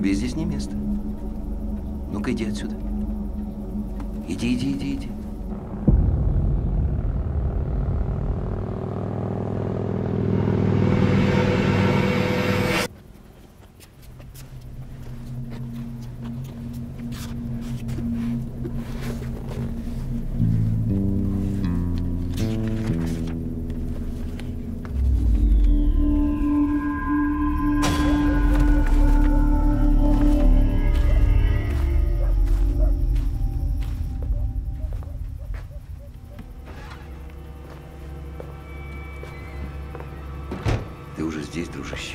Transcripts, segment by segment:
Тебе здесь не место. Ну-ка, иди отсюда. Иди, иди, иди, иди. Ты уже здесь, дружище.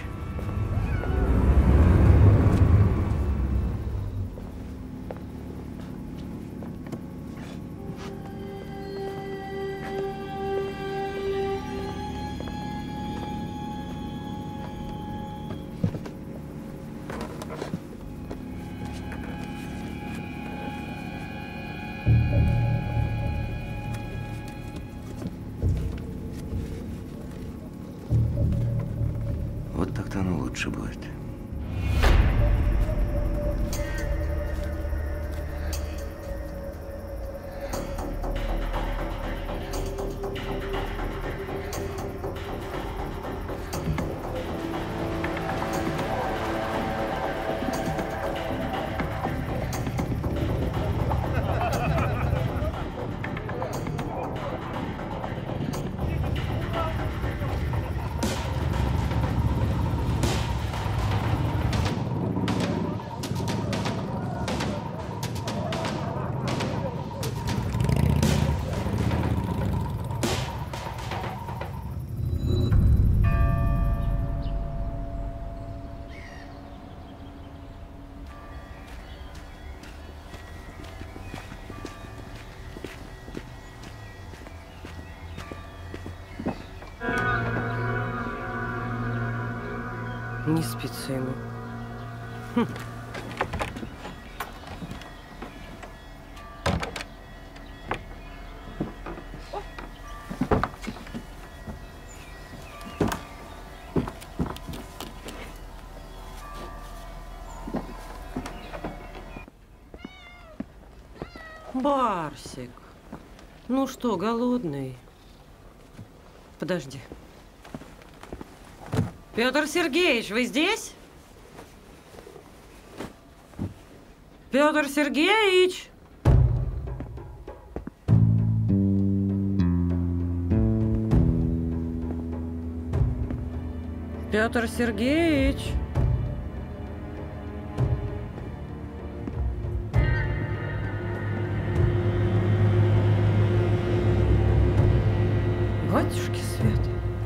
Вот так-то оно лучше будет. Не спится ему. Барсик, ну что, голодный? Подожди. Петр Сергеевич, вы здесь? Петр Сергеевич! Петр Сергеевич! Батюшки свет.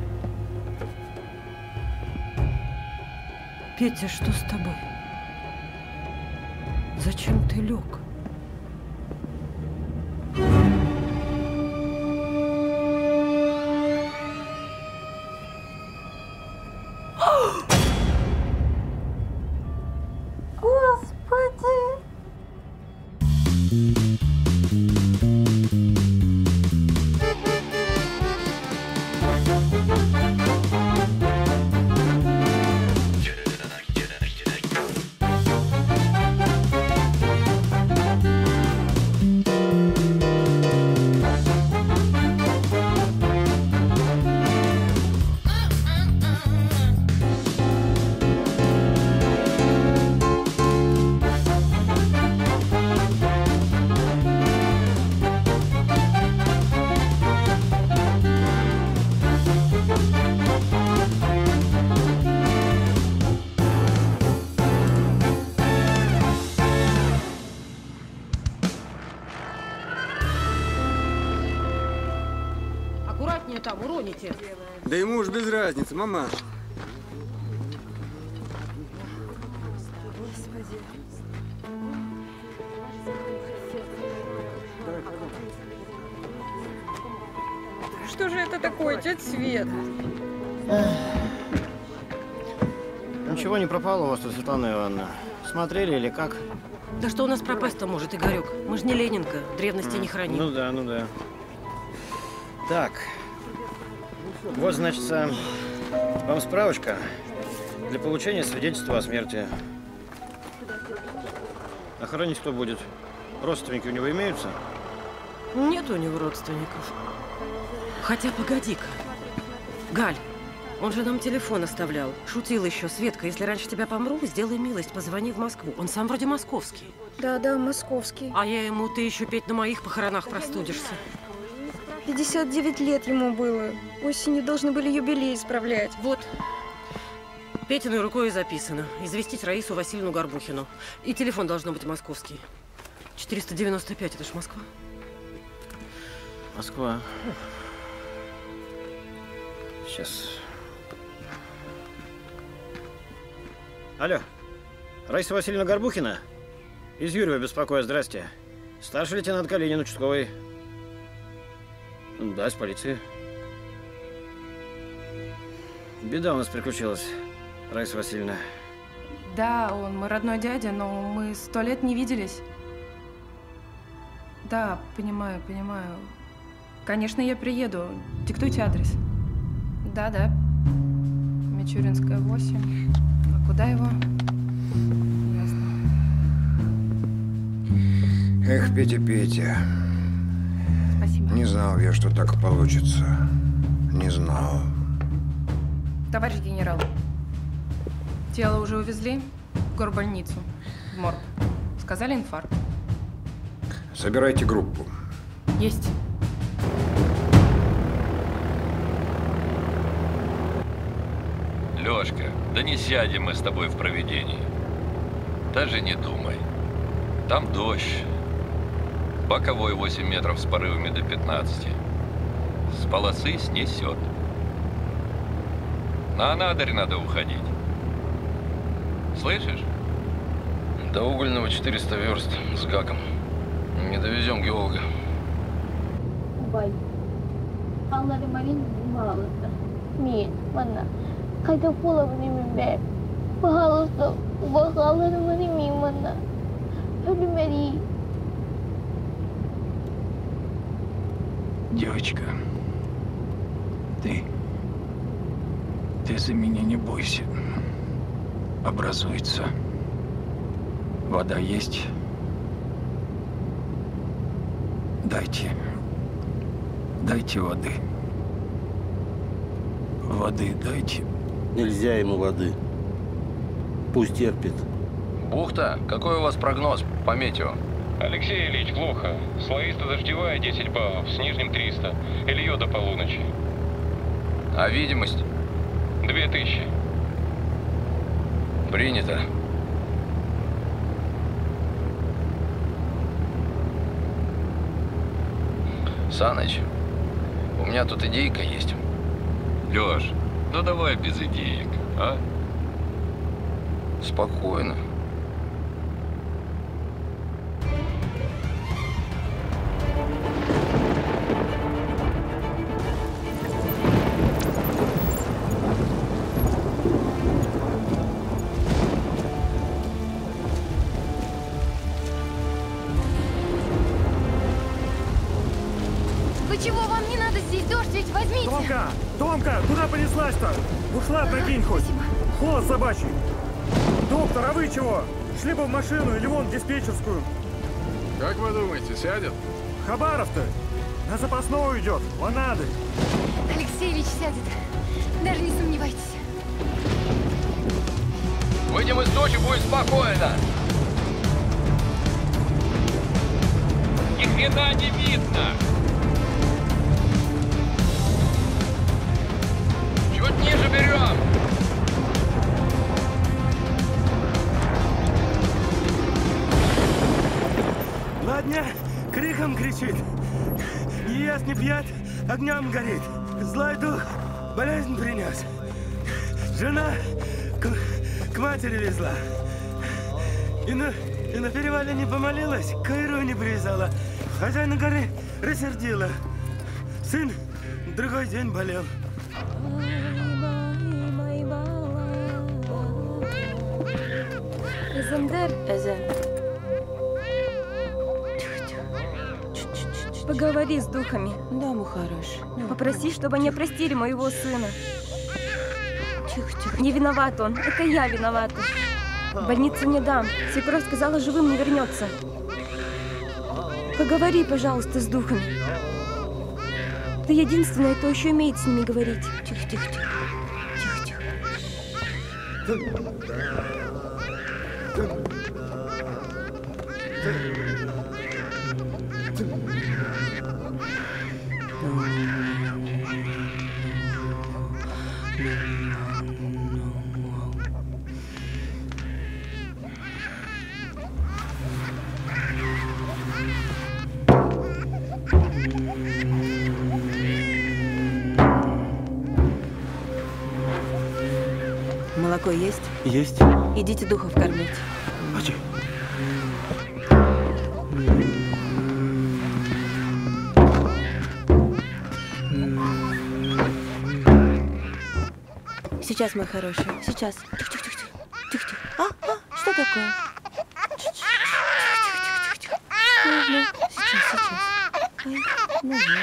Петя, что с тобой? Зачем ты лег? Там уроните. Да ему уж без разницы, мама. Что же это такое, тетя Свет? Ничего не пропало у вас тут, Светлана Ивановна? Смотрели или как? Да что у нас пропасть-то может, Игорек? Мы же не Ленинка, древности не храним. Ну да, ну да. Так. Вот, значит, вам справочка для получения свидетельства о смерти. А хоронить кто будет? Родственники у него имеются? Нет у него родственников. Хотя, погоди-ка. Галь, он же нам телефон оставлял. Шутил еще. Светка, если раньше тебя помру, сделай милость, позвони в Москву. Он сам вроде московский. Да, московский. А я ему, ты еще, Петь, на моих похоронах простудишься. 59 лет ему было. Осенью должны были юбилей справлять. Вот. Петиной рукой и записано. Известить Раису Васильевну Горбухину. И телефон должно быть московский. 495, это ж Москва. Москва. Сейчас. Алло. Раиса Васильевна Горбухина? Из Юрьева беспокою, здрасте. Старший лейтенант Калинин, участковый. Да, из полиции. Беда у нас приключилась, Раиса Васильевна. Да, он мой родной дядя, но мы 100 лет не виделись. Да, понимаю. Конечно, я приеду. Диктуйте адрес. Да. Мичуринская, 8. А куда его? Ясно. Эх, Петя. Спасибо. Не знал я, что так получится. Не знал. Товарищ генерал, тело уже увезли в горбольницу, в морг. Сказали инфаркт. Собирайте группу. Есть. Лёшка, да не сядем мы с тобой в провидении. Даже не думай. Там дождь. Боковой 8 метров с порывами до 15. С полосы снесет. На Анадырь надо уходить. Слышишь? До Угольного 400 верст с гаком. Не довезем геолога. Бай. Аллары Марин Малыса. Мен, Манна. Когда полову не мебе. Пожалуйста, Аллары Марин Манна. Ölümeri. Девочка, ты за меня не бойся. Образуется. Вода есть? Дайте воды. Воды дайте. Нельзя ему воды. Пусть терпит. Бухта? Какой у вас прогноз по метео? Алексей Ильич, плохо. Слоисто-дождевая 10 баллов, с нижним 300. Ильё до полуночи. А видимость? 2000. Принято. Саныч, у меня тут идейка есть. Лёш, ну давай без идеек, а? Спокойно. Вы чего? Вам не надо здесь дождь, ведь возьмите. Томка, куда понеслась-то? Ушла, прикинь хоть. Холод собачий. Доктор, а вы чего? Шли бы в машину или вон в диспетчерскую. Как вы думаете, сядет? Хабаров-то на запасную идет, Ланады. Алексей Ильич сядет. Даже не сомневайтесь. Выйдем из Сочи, будет спокойно. Ни хрена не видно. Чуть ниже берем. Ладня криком кричит. Не ест, не пьет, огнем горит. Злой дух болезнь принес. Жена к матери везла. И на перевале не помолилась, кайру не привязала. Хозяина горы рассердила. Сын другой день болел. Эзендер. Поговори с духами. Да, Мухараш. Попроси, чтобы они простили моего сына. Тихо. Не виноват он, это я виновата. В больнице не дам. Свекровь сказала, живым не вернется. Поговори, пожалуйста, с духами. Ты единственная, кто еще умеет с ними говорить. Тихо, тихо, тихо. Тихо, Молоко есть? Есть. Идите духов кормить. Мочи. Сейчас, мой хороший, сейчас. Тихо-тихо-тихо. Тихо-тихо. Что такое? Тихо-тихо-тихо. Сейчас. Ой, ну вот.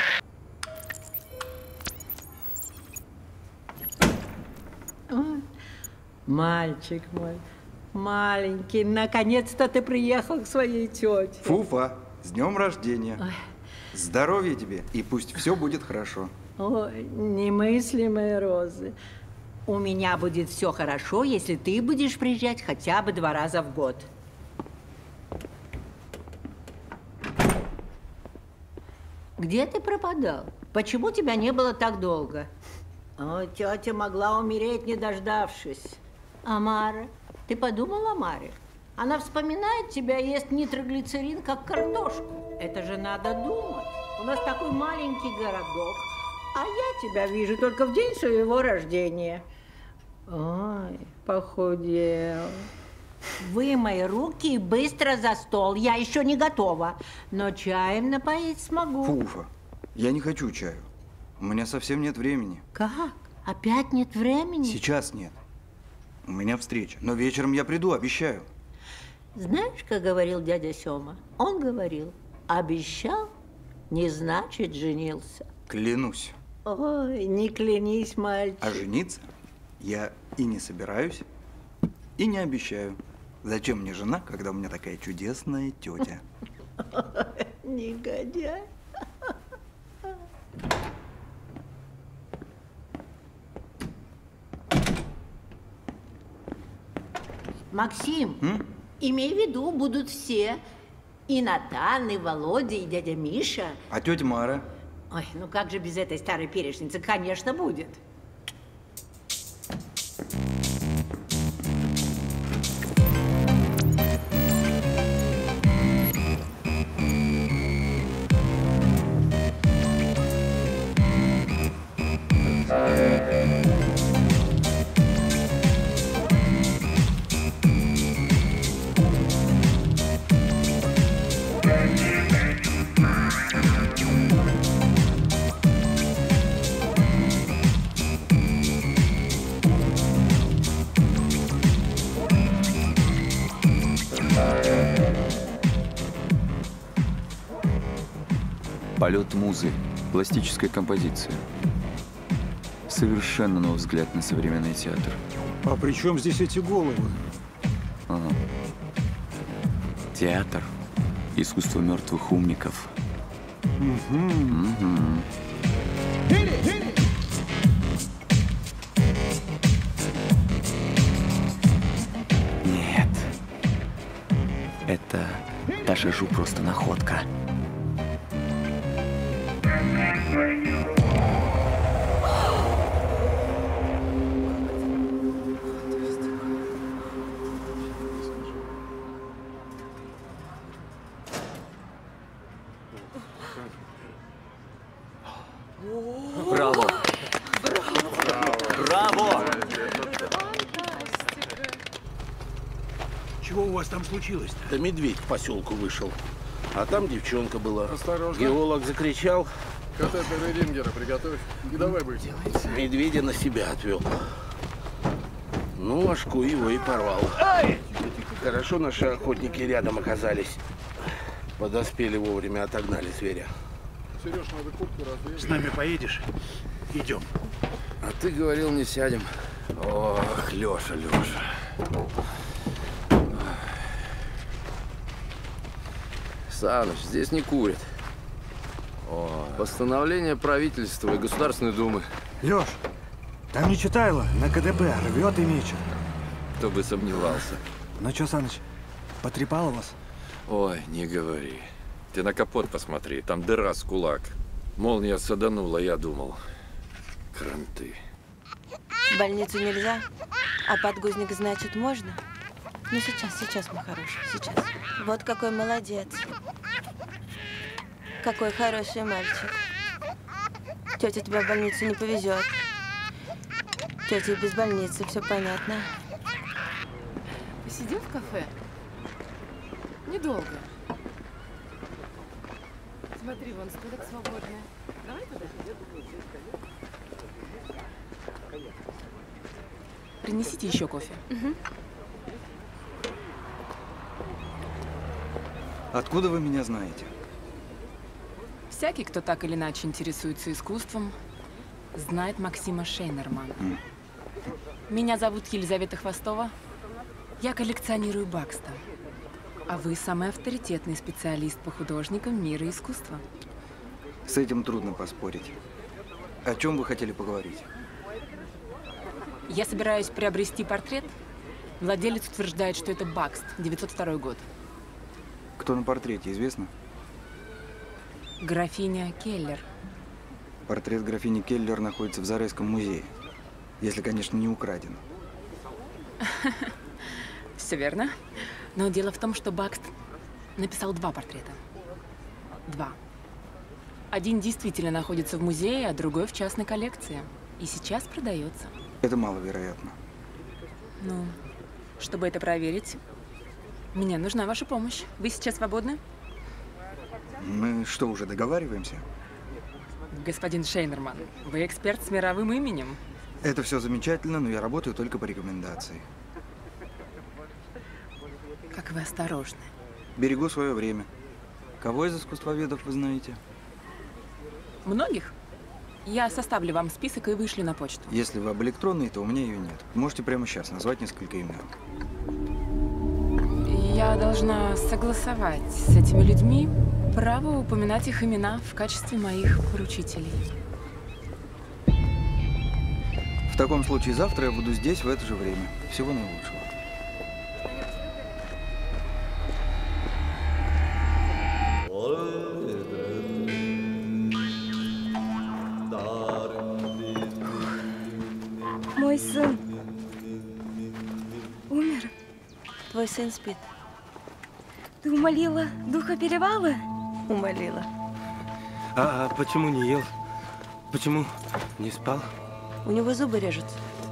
Мальчик мой, маленький, наконец-то ты приехал к своей тете. Фуфа, с днем рождения. Ой. Здоровья тебе, и пусть все будет хорошо. Ой, немыслимые розы. У меня будет все хорошо, если ты будешь приезжать хотя бы 2 раза в год. Где ты пропадал? Почему тебя не было так долго? О, тетя могла умереть, не дождавшись. А Мара? Ты подумал о Маре? Она вспоминает тебя и ест нитроглицерин, как картошку. Это же надо думать. У нас такой маленький городок, а я тебя вижу только в день своего рождения. Ой, похудел. Вымой руки и быстро за стол. Я еще не готова, но чаем напоить смогу. Фуфа, я не хочу чаю. У меня совсем нет времени. Как? Опять нет времени? Сейчас нет. У меня встреча. Но вечером я приду, обещаю. Знаешь, как говорил дядя Сёма? Он говорил, обещал, не значит женился. Клянусь. Ой, не клянись, мальчик. А жениться я и не собираюсь, и не обещаю. Зачем мне жена, когда у меня такая чудесная тетя? Негодяй. Максим, имей в виду, будут все. И Натан, и Володя, и дядя Миша. А тетя Мара? Ой, ну как же без этой старой перечницы? Конечно, будет. Полет музы, пластическая композиция. Совершенно новый взгляд на современный театр. А при чем здесь эти головы? Ага. Театр. Искусство мертвых умников. Нет. Это даже жу просто находка. Браво! Браво! Чего у вас там случилось-то? Да медведь к поселку вышел. А там девчонка была. Осторожно. Геолог закричал. Катетеры Рингера приготовь. И давай быть. Медведя на себя отвел. Ну, Ашку его и порвал. Хорошо наши охотники рядом оказались. Подоспели вовремя, отогнали зверя. Сереж, надо куртку развеять. С нами поедешь? Идем. А ты говорил, не сядем. Ох, Леша. Саныч, здесь не курят. Постановление правительства и Государственной Думы. Лёш, там не Читайло, на КДБ рвет и мечет. Кто бы сомневался. Ну чё, Саныч, потрепало вас? Ой, не говори. Ты на капот посмотри, там дыра с кулак. Молния саданула, я думал. Кранты. В больницу нельзя, а подгузник, значит, можно? Ну, сейчас, мой хороший, сейчас. Вот какой молодец. Какой хороший мальчик. Тетя тебя в больницу не повезет. Тетя и без больницы, все понятно. Посидим в кафе? Недолго. Смотри, вон столик свободный. Давай туда. Принесите еще кофе. Угу. Откуда вы меня знаете? Всякий, кто так или иначе интересуется искусством, знает Максима Шейнермана. Меня зовут Елизавета Хвостова. Я коллекционирую Бакста. А вы самый авторитетный специалист по художникам мира искусства. С этим трудно поспорить. О чем вы хотели поговорить? Я собираюсь приобрести портрет. Владелец утверждает, что это Бакст, 902 год. Кто на портрете, известно? Графиня Келлер. Портрет графини Келлер находится в Зарайском музее. Если, конечно, не украден. Все верно. Но дело в том, что Бакст написал 2 портрета. 2. Один действительно находится в музее, а другой в частной коллекции. И сейчас продается. Это маловероятно. Ну, чтобы это проверить, мне нужна ваша помощь. Вы сейчас свободны? Мы что, уже договариваемся? Господин Шейнерман, вы эксперт с мировым именем. Это все замечательно, но я работаю только по рекомендации. Как вы осторожны. Берегу свое время. Кого из искусствоведов вы знаете? Многих. Я составлю вам список и вышлю на почту. Если вы об электронной, то у меня ее нет. Можете прямо сейчас назвать несколько имен. Я должна согласовать с этими людьми право упоминать их имена в качестве моих поручителей. В таком случае завтра я буду здесь в это же время. Всего наилучшего. Мой сын умер. Твой сын спит. Ты умолила духа перевала? Умолила. А почему не ел? Почему не спал? У него зубы режутся.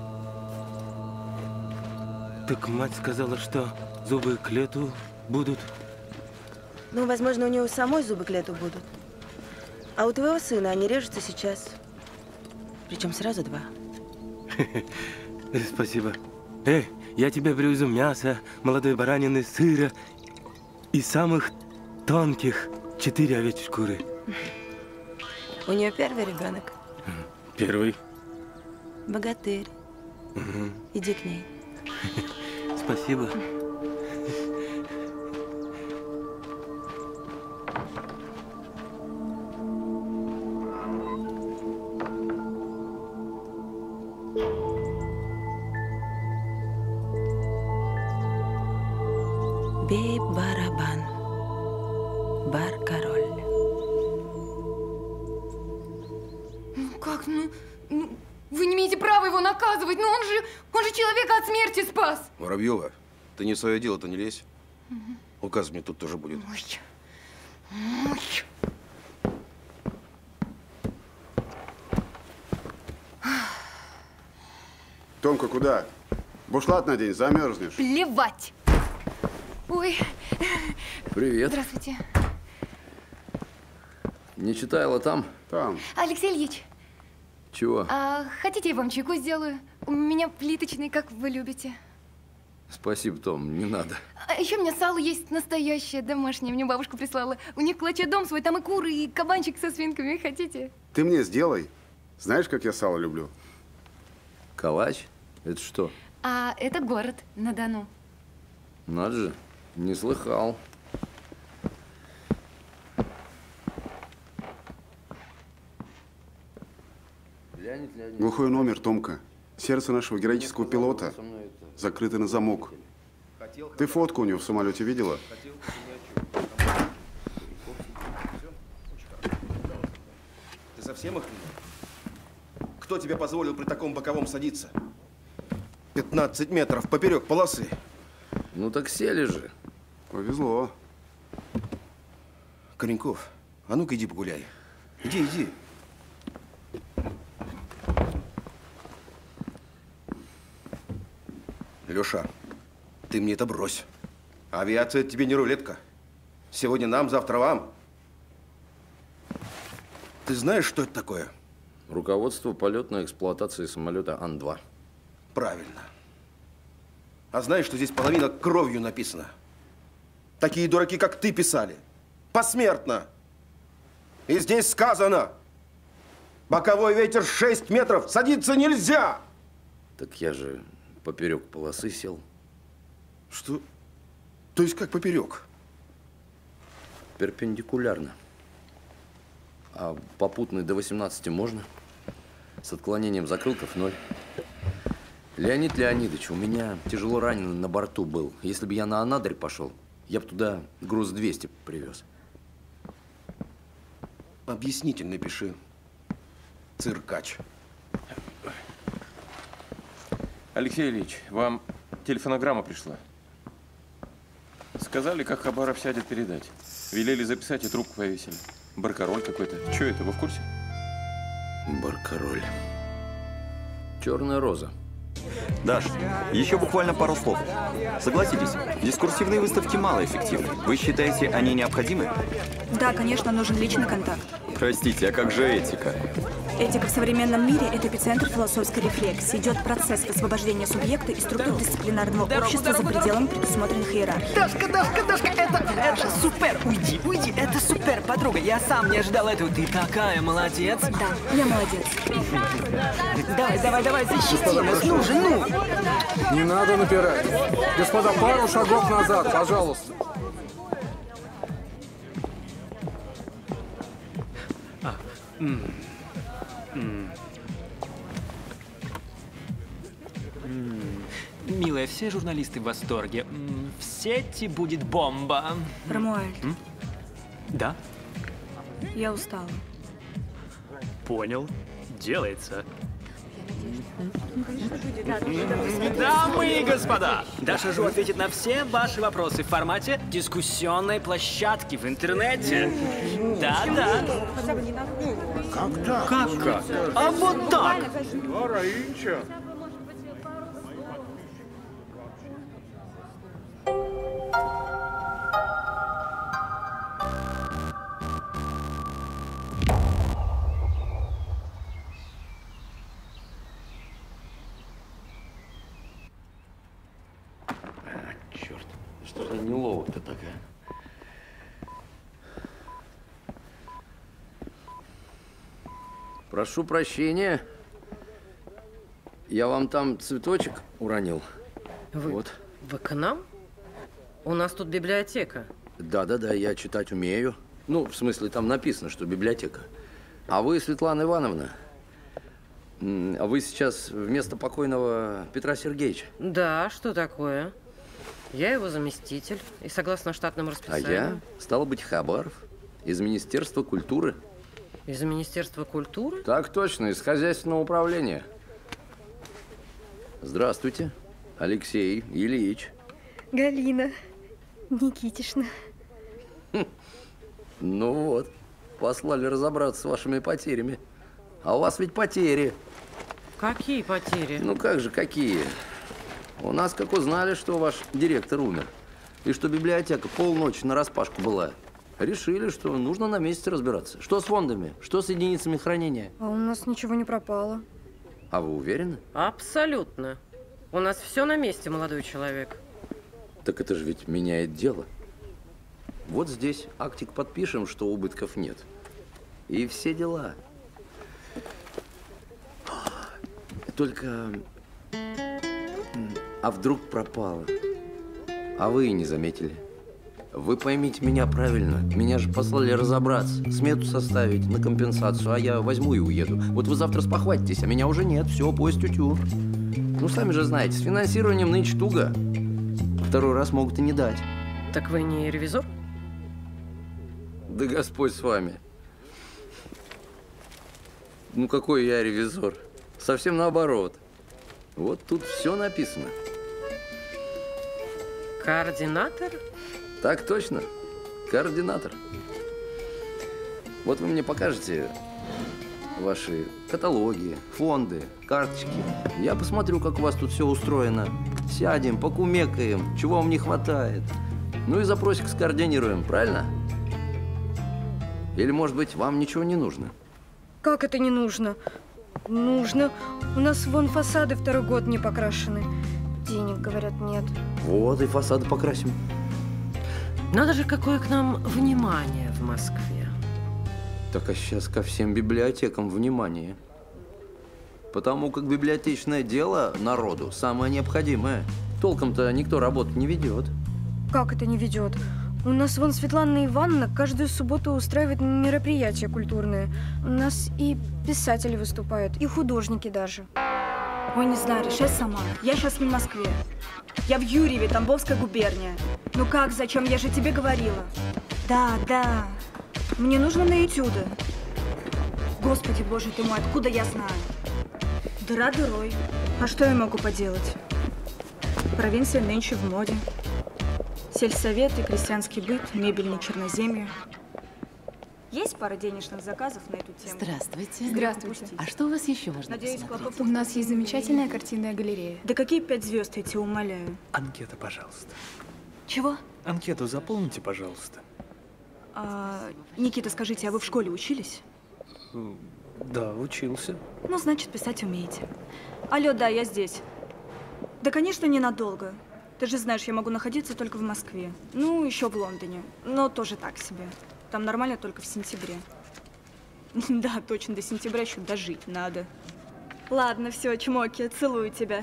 Так мать сказала, что зубы к лету будут. Ну, возможно, у него самой зубы к лету будут. А у твоего сына они режутся сейчас. Причем сразу 2. Спасибо. Я тебе привезу мясо, молодой баранины, сыра и самых тонких 4 овечьи шкуры. У нее первый ребенок. Первый. Богатырь. Угу. Иди к ней. Спасибо. Бей барабан. Бар-король. Ну как, ну, вы не имеете права его наказывать, но он же человека от смерти спас. Воробьева, ты не в свое дело-то не лезь. Указ мне тут тоже будет. Томка, куда? Бушлат надень, замерзнешь. Плевать. Ой. Привет. Здравствуйте. Не Читайло там? Там. Алексей Ильич. Чего? Хотите, я вам чайку сделаю? У меня плиточный, как вы любите. Спасибо, Том, не надо. А еще у меня сало есть настоящее, домашнее. Мне бабушка прислала. У них клочья дом свой, там и куры, и кабанчик со свинками. Хотите? Ты мне сделай. Знаешь, как я сало люблю? Калач? Это что? Это город на Дону. Надо же, не слыхал. Глухой номер, Томка. Сердце нашего героического пилота закрыто на замок. Ты фотку у него в самолете видела? Ты совсем охренел? Кто тебе позволил при таком боковом садиться? 15 метров поперек полосы. Ну так сели же. Повезло. Кореньков, а ну-ка иди погуляй. Иди, иди. Леша, ты мне это брось. Авиация тебе не рулетка. Сегодня нам, завтра вам. Ты знаешь, что это такое? Руководство полетной эксплуатации самолета Ан-2. Правильно. А знаешь, что здесь половина кровью написано? Такие дураки, как ты, писали. Посмертно. И здесь сказано: боковой ветер 6 метров, садиться нельзя. Так я же поперек полосы сел. Что? То есть как поперек? Перпендикулярно. А попутный до 18 можно? С отклонением закрылков 0. Леонид Леонидович, у меня тяжело раненый на борту был. Если бы я на Анадырь пошел, я бы туда груз 200 привез. Объяснительный пиши. Циркач. Алексей Ильич, вам телефонограмма пришла. Сказали, как Хабаров сядет, передать. Велели записать и трубку повесили. Баркароль какой-то. Че это, вы в курсе? Баркароль. Черная роза. Даш, еще буквально пару слов. Согласитесь, дискурсивные выставки малоэффективны. Вы считаете, они необходимы? Да, конечно, нужен личный контакт. Простите, а как же этика? Этика в современном мире – это эпицентр философской рефлексии. Идет процесс высвобождения субъекта из структур дисциплинарного общества за пределами предусмотренных иерархий. Дашка, это супер! Уйди, это супер, подруга. Я сам не ожидал этого. Ты такая молодец. Да, я молодец. Давай, защити нас, ну же, ну! Не надо напирать. Господа, пару шагов назад, пожалуйста. Милая, все журналисты в восторге. В сети будет бомба. Рамуальд, Да? я устала. Понял. Делается. Дамы и господа, Даша Жу ответит на все ваши вопросы в формате дискуссионной площадки в интернете. Да. Как так? Как? А вот так! Черт, что за неловко-то такая? Прошу прощения. Я вам там цветочек уронил. Вы к нам? У нас тут библиотека. Да, я читать умею. Ну, в смысле, там написано, что библиотека. А вы, Светлана Ивановна, вы сейчас вместо покойного Петра Сергеевича? Да, что такое? Я его заместитель и согласно штатному А расписанию. я, стало быть, Хабаров из Министерства культуры. Из Министерства культуры? Так точно, из хозяйственного управления. Здравствуйте, Алексей Ильич. Галина Никитишна. Ну вот, послали разобраться с вашими потерями. А у вас ведь потери. Какие потери? Ну как же, какие? У нас, как узнали, что ваш директор умер, и что библиотека полночи нараспашку была, решили, что нужно на месте разбираться. Что с фондами, что с единицами хранения. А у нас ничего не пропало. А вы уверены? Абсолютно. У нас все на месте, молодой человек. Так это же ведь меняет дело. Вот здесь актик подпишем, что убытков нет. И все дела. Только... А вдруг пропало? А вы и не заметили. Вы поймите меня правильно. Меня же послали разобраться, смету составить на компенсацию, а я возьму и уеду. Вот вы завтра спохватитесь, а меня уже нет. Все, поезд тю-тю. Ну, сами же знаете, с финансированием нынче туго. Второй раз могут и не дать. Так вы не ревизор? Да Господь с вами. Ну, какой я ревизор? Совсем наоборот. Вот тут все написано. Координатор? Так точно. Координатор. Вот вы мне покажете ваши каталоги, фонды, карточки. Я посмотрю, как у вас тут все устроено. Сядем, покумекаем, чего вам не хватает. Ну и запросик скоординируем, правильно? Или, может быть, вам ничего не нужно? Как это не нужно? Нужно. У нас вон фасады второй год не покрашены. Денег, говорят, нет. Вот и фасады покрасим. Надо же, какое к нам внимание в Москве. Так а сейчас ко всем библиотекам внимание. Потому как библиотечное дело народу самое необходимое. Толком-то никто работу не ведет. Как это не ведет? У нас вон Светлана Ивановна каждую субботу устраивает мероприятия культурные. У нас и писатели выступают, и художники даже. Ой, не знаю, решай сама. Я сейчас не в Москве. Я в Юрьеве, Тамбовская губерния. Ну как, зачем? Я же тебе говорила. Да. Мне нужно на этюды. Господи, боже ты мой, откуда я знаю? Дыра дырой. А что я могу поделать? Провинция нынче в моде. Сельсовет и крестьянский быт, мебель на черноземье. Есть пара денежных заказов на эту тему? Здравствуйте. Здравствуйте. А что у вас еще можно Надеюсь, посмотреть? у нас есть замечательная картинная галерея. Да какие 5 звезд, я тебя умоляю. Анкета, пожалуйста. Чего? Анкету заполните, пожалуйста. Никита, скажите, а вы в школе учились? Да, учился. Ну, значит, писать умеете. Алло, да, я здесь. Да, конечно, ненадолго. Ты же знаешь, я могу находиться только в Москве. Ну, еще в Лондоне. Но тоже так себе. Там нормально только в сентябре. Да, точно, до сентября еще дожить надо. Ладно, все, чмоки, целую тебя.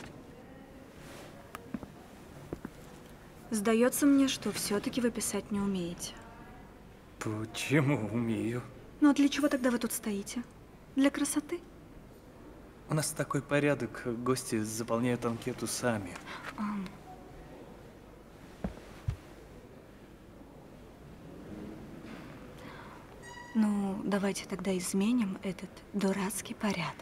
Сдается мне, что все-таки вы писать не умеете. Почему умею? Ну, а для чего тогда вы тут стоите? Для красоты? У нас такой порядок, гости заполняют анкету сами. Ну, давайте тогда изменим этот дурацкий порядок.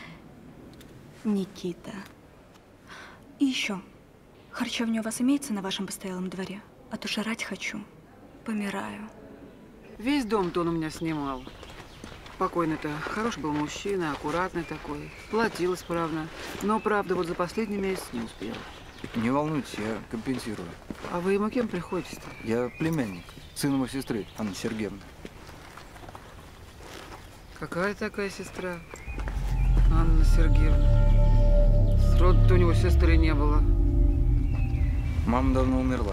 Никита. И еще. Харчевня у вас имеется на вашем постоялом дворе? А то жрать хочу. Помираю. Весь дом-то он у меня снимал. Покойный-то хороший был мужчина, аккуратный такой. Платил исправно. Но, правда, вот за последний месяц не успел. Не волнуйтесь, я компенсирую. А вы ему кем приходите-то? Я племянник, сын его сестры, Анны Сергеевны. Какая такая сестра? Анна Сергеевна. Сроду-то у него сестры не было. Мама давно умерла.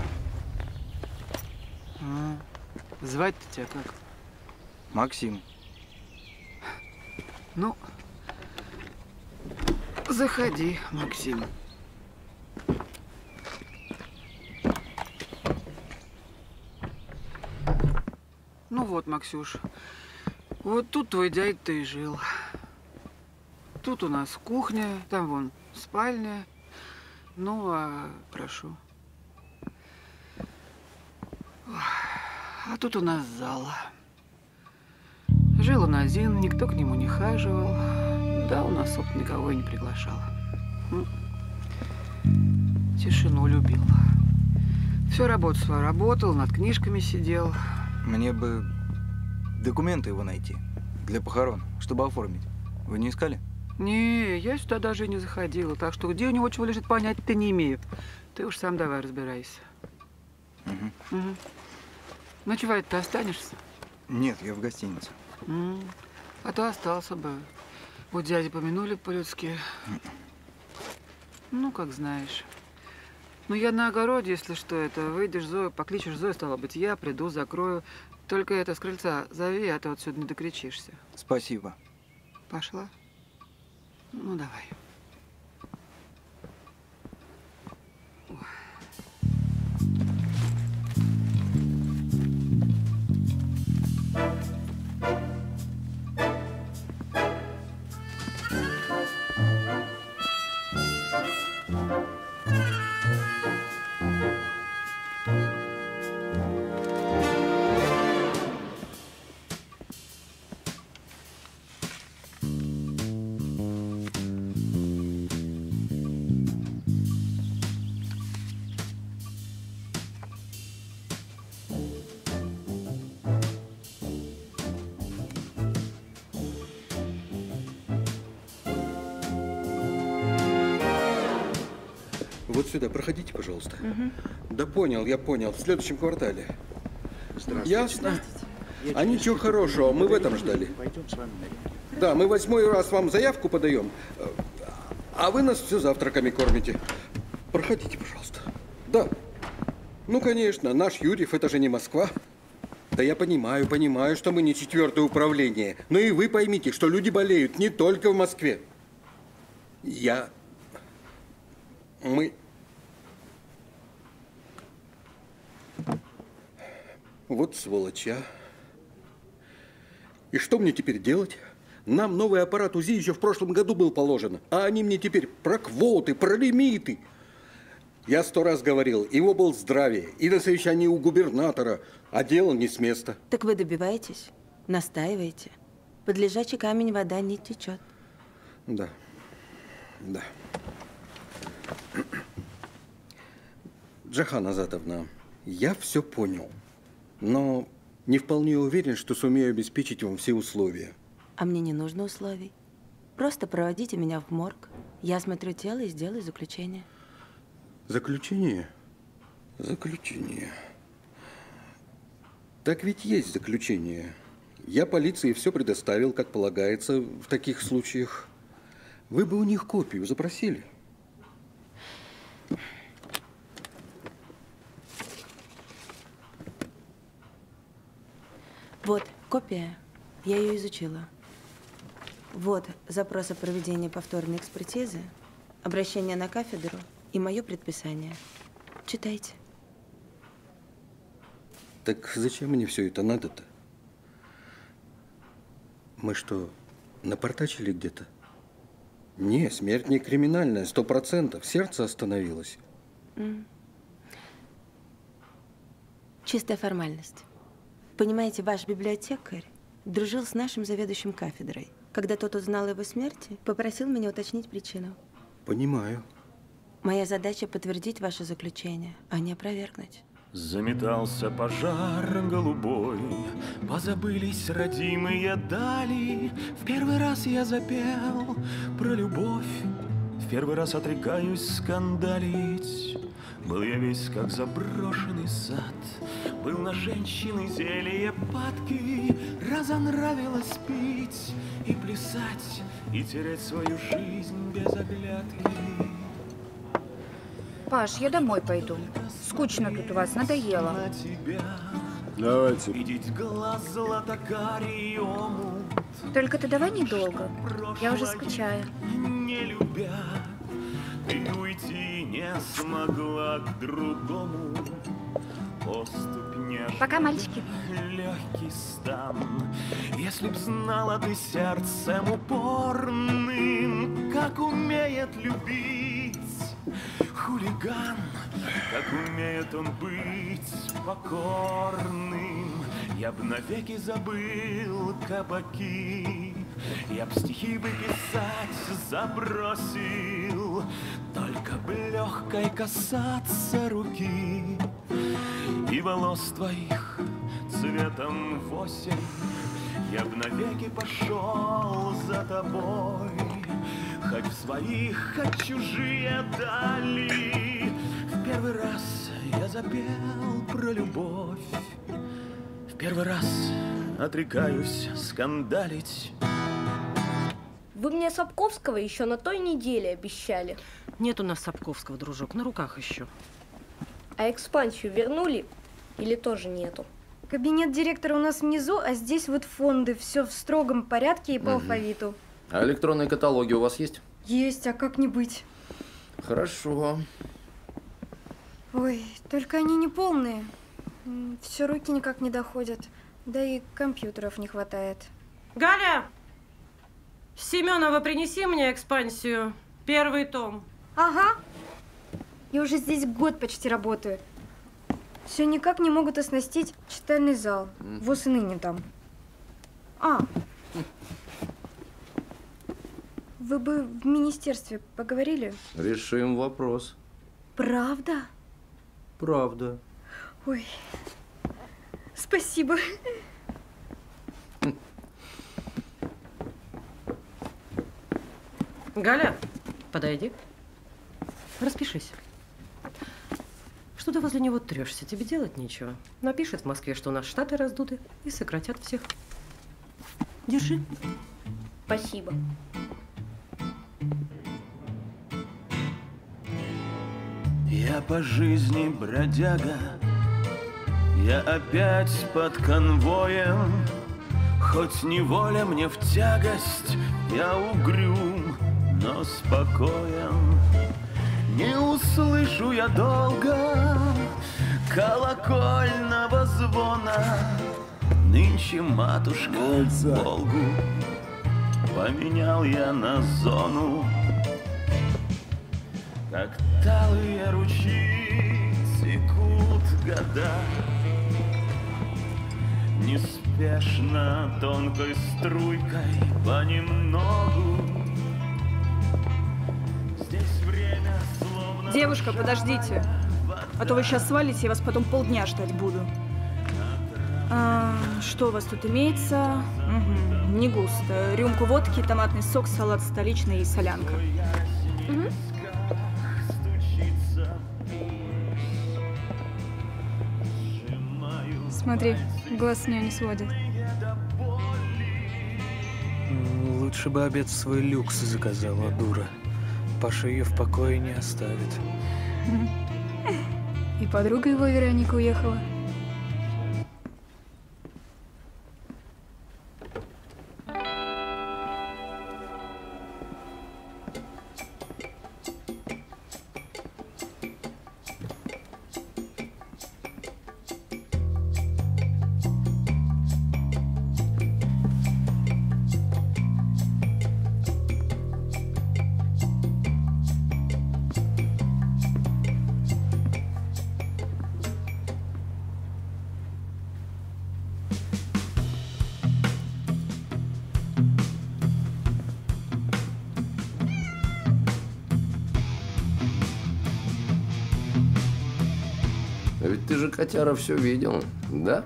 Звать-то тебя как? Максим. Ну, заходи, Максим. Ну вот, Максюш, вот тут твой дядя-то и жил. Тут у нас кухня, там вон спальня. Ну, а прошу. А тут у нас зал. Жил он один, никто к нему не хаживал. Да, у нас, собственно, никого и не приглашал. Тишину любил. Всю работу свою работал, над книжками сидел. Мне бы документы его найти для похорон, чтобы оформить. Вы не искали? Не, я сюда даже и не заходила. Так что где у него чего лежит, понять-то не имею. Ты уж сам давай разбирайся. Угу. Ночевать ты останешься? Нет, я в гостинице. А то остался бы. Вот дяди помянули по-людски. Ну, как знаешь. Ну, я на огороде, если что, это выйдешь, Зою, покличешь Зою, стало быть, я приду, закрою. Только это с крыльца зови, а то отсюда не докричишься. Спасибо. Пошла? Ну, давай. Вот сюда, проходите, пожалуйста. Угу. Да понял, я понял. В следующем квартале. Здравствуйте. Ясно? А ничего хорошего, мы в этом ждали. Пойдем с вами на. Да, мы 8-й раз вам заявку подаем, а вы нас все завтраками кормите. Проходите, пожалуйста. Да. Ну, конечно, наш Юрьев, это же не Москва. Да я понимаю, что мы не 4-е управление. Но и вы поймите, что люди болеют не только в Москве. Мы... Вот сволочь, а. И что мне теперь делать? Нам новый аппарат УЗИ еще в прошлом году был положен, а они мне теперь про квоты, про лимиты. Я 100 раз говорил, и в облздраве, и на совещании у губернатора, а дело не с места. Так вы добиваетесь, настаиваете. Под лежачий камень вода не течет. Да. Джахан Азатовна, я все понял, но не вполне уверен, что сумею обеспечить вам все условия. А мне не нужно условий. Просто проводите меня в морг. Я осмотрю тело и сделаю заключение. Заключение? Заключение. Так ведь есть заключение. Я полиции все предоставил, как полагается в таких случаях. Вы бы у них копию запросили. Вот, копия. Я ее изучила. Вот запрос о проведении повторной экспертизы, обращение на кафедру и мое предписание. Читайте. Так зачем мне все это надо-то? Мы что, напортачили где-то? Не, смерть не криминальная, 100%. Сердце остановилось. Чистая формальность. Понимаете, ваш библиотекарь дружил с нашим заведующим кафедрой. Когда тот узнал о его смерти, попросил меня уточнить причину. Понимаю. Моя задача подтвердить ваше заключение, а не опровергнуть. Заметался пожар голубой, позабылись родимые дали. В первый раз я запел про любовь, в первый раз отрекаюсь скандалить. Был я весь как заброшенный сад, был на женщины зелье падки. Разонравилось пить и плясать, и терять свою жизнь без оглядки. Паш, я домой пойду. Скучно тут у вас, надоело. Давайте. Видеть глаз златокарий омут. Только ты давай недолго. Я уже скучаю. Не любя, ты уйти не смогла к другому. Поступь нежный, пока, мальчики. Легкий стан. Если б знала ты сердцем упорным, как умеет любить хулиган, как умеет он быть покорным. Я б навеки забыл кабаки, я б стихи бы писать забросил, только б легкой касаться руки и волос твоих цветом в осень. Я б навеки пошел за тобой, хоть в своих, хоть чужие дали. В первый раз я запел про любовь, в первый раз отрекаюсь скандалить. Вы мне Сапковского еще на той неделе обещали. Нет у нас Сапковского, дружок, на руках еще. А экспансию вернули или тоже нету? Кабинет директора у нас внизу, а здесь вот фонды. Все в строгом порядке и по алфавиту. А электронные каталоги у вас есть? Есть, а как не быть? Хорошо. Ой, только они не полные. Все руки никак не доходят. Да и компьютеров не хватает. Галя! Семенова, принеси мне экспансию. 1 том. Ага. Я уже здесь год почти работаю. Все никак не могут оснастить читальный зал. ВОЗ и ныне там. Вы бы в министерстве поговорили? Решим вопрос. Правда? Правда. Ой, спасибо. Галя, подойди. Распишись. Что ты возле него трешься? Тебе делать нечего. Напишет в Москве, что у нас штаты раздуты, и сократят всех. Держи. Спасибо. Я по жизни бродяга, я опять под конвоем. Хоть неволя мне в тягость, я угрюм, но спокоен. Не услышу я долго колокольного звона. Нынче, матушка, Волгу поменял я на зону. Как талые ручьи текут года, неспешно, тонкой струйкой понемногу. Здесь время словно... Девушка, подождите. А то вы сейчас свалите, я вас потом полдня ждать буду. Что у вас тут имеется? Угу, не густо. Рюмку водки, томатный сок, салат столичный и солянка. Угу. Смотри, глаз с нее не сводит. Лучше бы обед в свой люкс заказала, дура. Паша ее в покое не оставит. И подруга его, Вероника, уехала. А ведь ты же, котяра, все видел, да?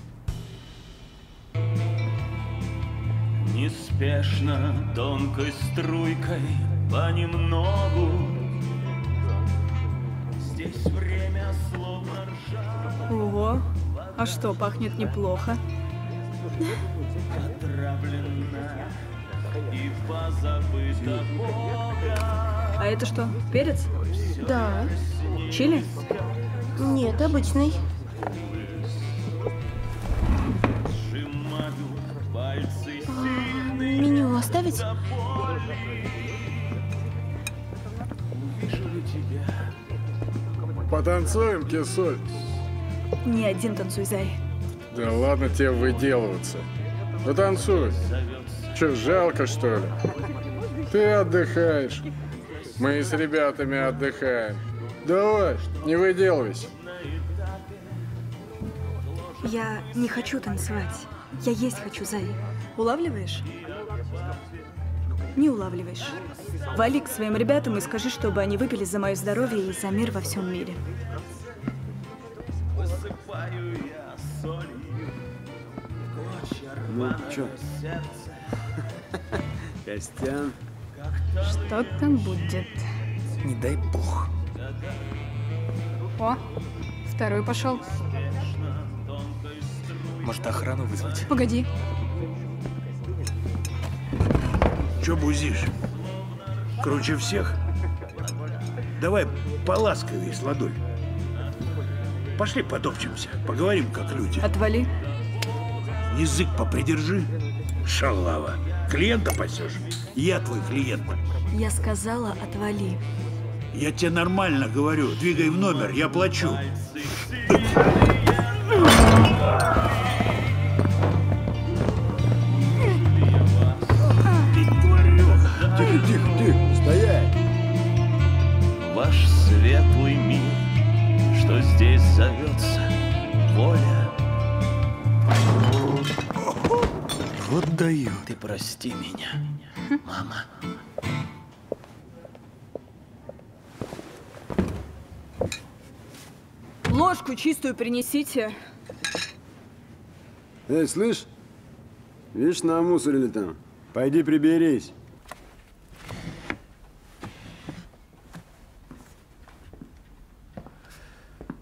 Неспешно, тонкой струйкой понемногу. Здесь время словно ржа. Ого, а что, пахнет неплохо. Отравлена и позабыта Бога. А это что, перец? Да. Чили? Нет, обычный. Меню оставить? Потанцуем, кисуль? Не один танцуй, зай. Да ладно тебе выделываться. Ну танцуй. Че, жалко, что ли? Ты отдыхаешь. Мы с ребятами отдыхаем. Давай, не выделывайся. Я не хочу танцевать. Я есть хочу, зай. Улавливаешь? Не улавливаешь. Вали к своим ребятам и скажи, чтобы они выпили за мое здоровье и за мир во всем мире. Ну, чё? Костян. Что там будет? Не дай бог. О, второй пошел. Может, охрану вызвать? Погоди. Чё бузишь? Круче всех? Давай поласковее, Сладуль. Пошли потопчемся, поговорим как люди. Отвали. Язык попридержи, шалава. Клиента пасешь? Я твой клиент. Я сказала, отвали. Я тебе нормально говорю. Двигай в номер, я плачу. Тихо, тихо, тихо, стоять! Ваш светлый мир, что здесь зовется воля. Вот даю. Ты прости меня, мама. Ложку чистую принесите. Эй, слышь? Видишь, намусорили там. Пойди приберись.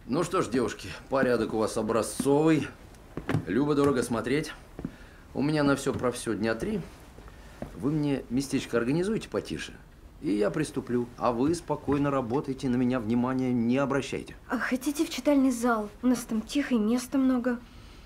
Ну что ж, девушки, порядок у вас образцовый. Любо-дорого смотреть. У меня на все про все дня 3. Вы мне местечко организуете потише, и я приступлю. А вы спокойно работайте, на меня внимания не обращайте. А хотите в читальный зал? У нас там тихо и места много.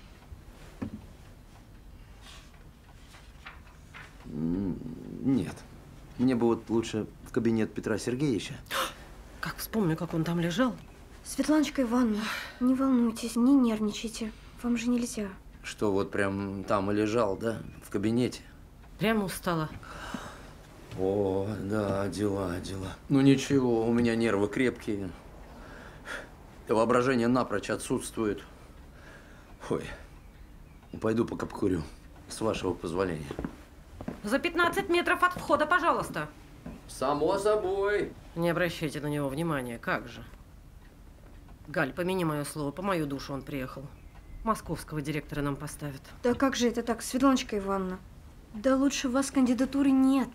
Нет. Мне бы вот лучше в кабинет Петра Сергеевича. Как вспомню, как он там лежал. Светланочка Ивановна, не волнуйтесь, не нервничайте. Вам же нельзя. Что, вот прям там и лежал, да? В кабинете? Прямо устала. О, да, дела. Ну ничего, у меня нервы крепкие. Воображение напрочь отсутствует. Ой, пойду пока покурю, с вашего позволения. За 15 метров от входа, пожалуйста. Само собой. Не обращайте на него внимания, как же. Галь, помяни мое слово, по мою душу он приехал. Московского директора нам поставят. Да как же это так, Светланочка Ивановна? Да лучше у вас кандидатуры нет.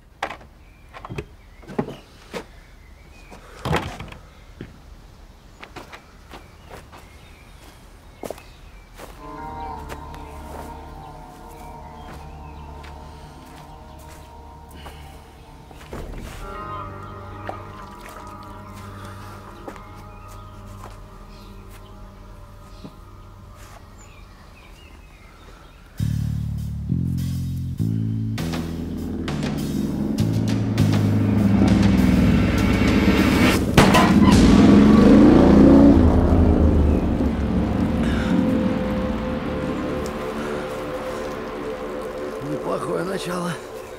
Неплохое начало.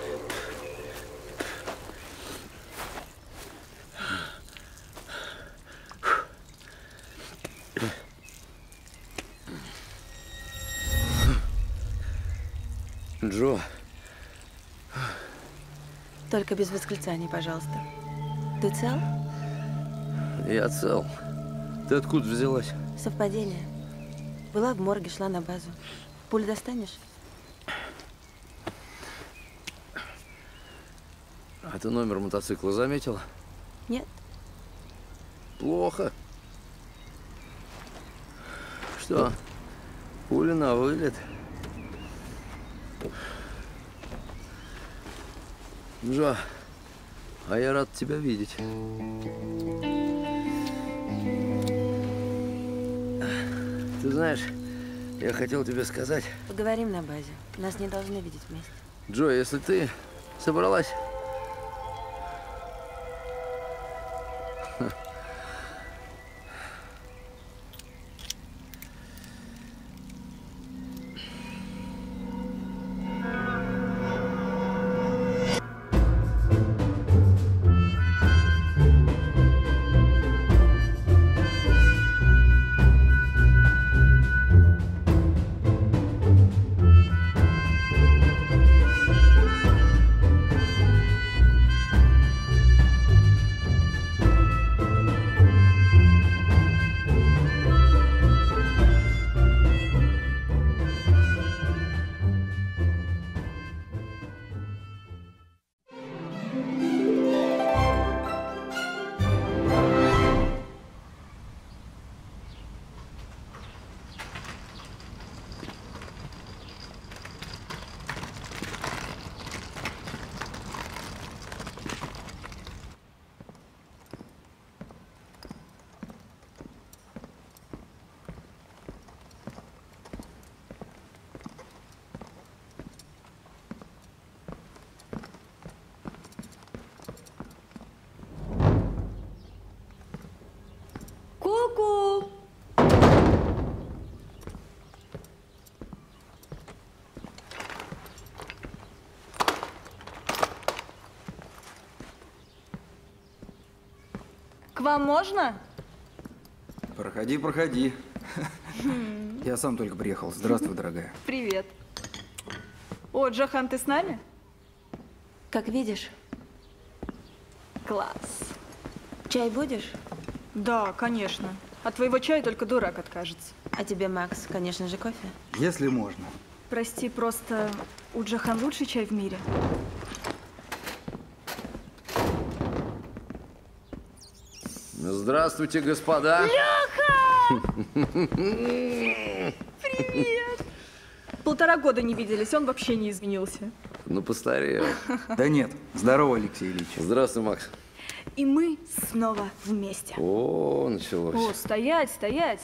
Джо. Только без восклицаний, пожалуйста. Ты цел? Я цел. Ты откуда взялась? Совпадение. Была в морге, шла на базу. Пуль достанешь? А ты номер мотоцикла заметила? Нет. Плохо. Что, пуля на вылет? Джо, а я рад тебя видеть. Ты знаешь, я хотел тебе сказать... Поговорим на базе. Нас не должны видеть вместе. Джо, если ты собралась... Ку-ку! К вам можно? Проходи, проходи. Я сам только приехал. Здравствуй, дорогая. Привет. О, Джохан, ты с нами? Как видишь. Класс. Чай будешь? Да, конечно. От твоего чая только дурак откажется. А тебе, Макс, конечно же, кофе? Если можно. Прости, просто у Джохан лучший чай в мире. Здравствуйте, господа. Леха! Привет! 1,5 года не виделись, он вообще не изменился. Ну, постарел. Да нет. Здорово, Алексей Ильич. Здравствуй, Макс. И мы снова вместе. О, началось. О, стоять, стоять.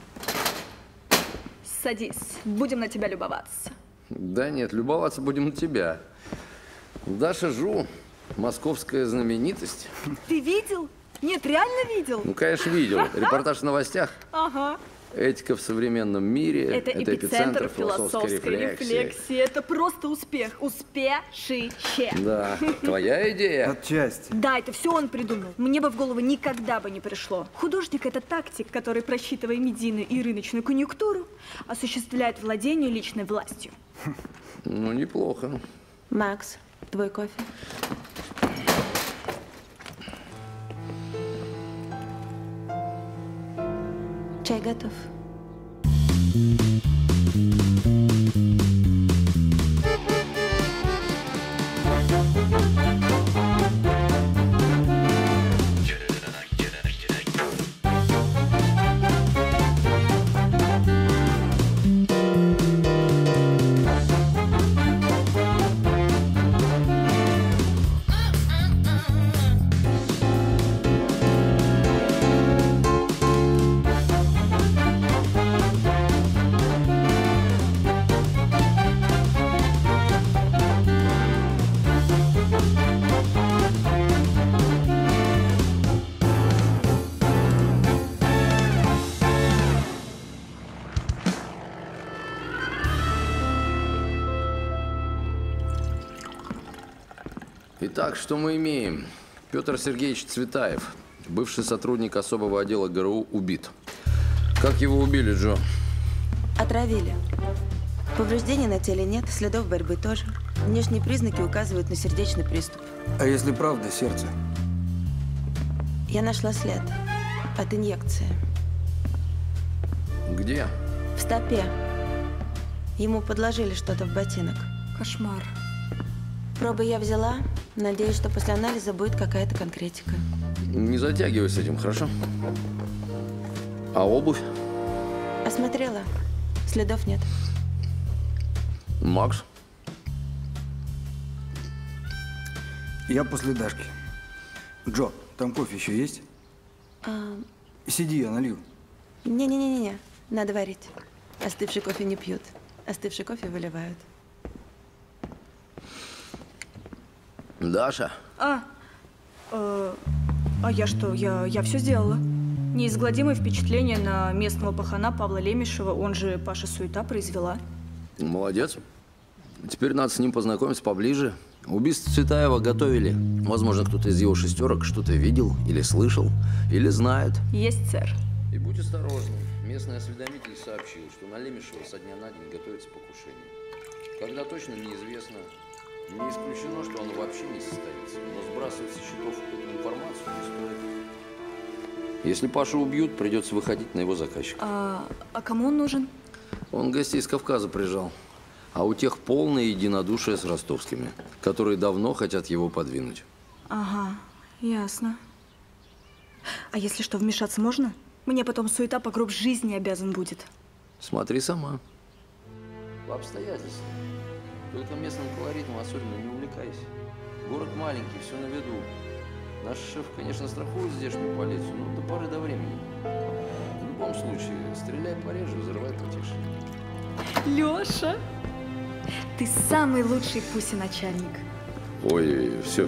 Садись, будем на тебя любоваться. Да нет, любоваться будем на тебя. Даша Жу, московская знаменитость. Ты видел? Нет, реально видел? Ну, конечно, видел. Репортаж в новостях. Ага. Этика в современном мире. Это эпицентр философской рефлексии. Это просто успех. Успешище. Да. Твоя идея? Отчасти. Да, это все он придумал. Мне бы в голову никогда бы не пришло. Художник – это тактик, который, просчитывая медийную и рыночную конъюнктуру, осуществляет владение личной властью. Ну, неплохо. Макс, твой кофе? Чай готов. Итак, что мы имеем? Петр Сергеевич Цветаев, бывший сотрудник особого отдела ГРУ, убит. Как его убили, Джо? Отравили. Повреждений на теле нет, следов борьбы тоже. Внешние признаки указывают на сердечный приступ. А если правда, сердце? Я нашла след от инъекции. Где? В стопе. Ему подложили что-то в ботинок. Кошмар. Пробы я взяла. Надеюсь, что после анализа будет какая-то конкретика. Не затягивай с этим, хорошо? А обувь? Осмотрела. Следов нет. Макс? Я после Дашки. Джо, там кофе еще есть? Сиди, я налью. Не-не-не-не, надо варить. Остывший кофе не пьют. Остывший кофе выливают. Даша? А я что? Я все сделала. Неизгладимое впечатление на местного пахана Павла Лемешева, он же Паша Суета, произвела. Молодец. Теперь надо с ним познакомиться поближе. Убийство Цветаева готовили. Возможно, кто-то из его шестерок что-то видел, или слышал, или знает. Есть, сэр. И будь осторожны. Местный осведомитель сообщил, что на Лемешева со дня на день готовится покушение. Когда точно неизвестно. Не исключено, что оно вообще не состоится. Но сбрасывать со счетов эту информацию не стоит. Если Пашу убьют, придется выходить на его заказчика. А кому он нужен? Он гостей с Кавказа прижал. А у тех полное единодушие с ростовскими, которые давно хотят его подвинуть. Ага, ясно. А если что, вмешаться можно? Мне потом Суета по гроб жизни обязан будет. Смотри сама. По обстоятельствам. Только местным колоритом особенно не увлекайся. Город маленький, все на виду. Наш шеф, конечно, страхует здешнюю полицию, но до поры до времени. В любом случае, стреляй пореже, взрывай потише. Леша, ты самый лучший пуси-начальник. Ой, все.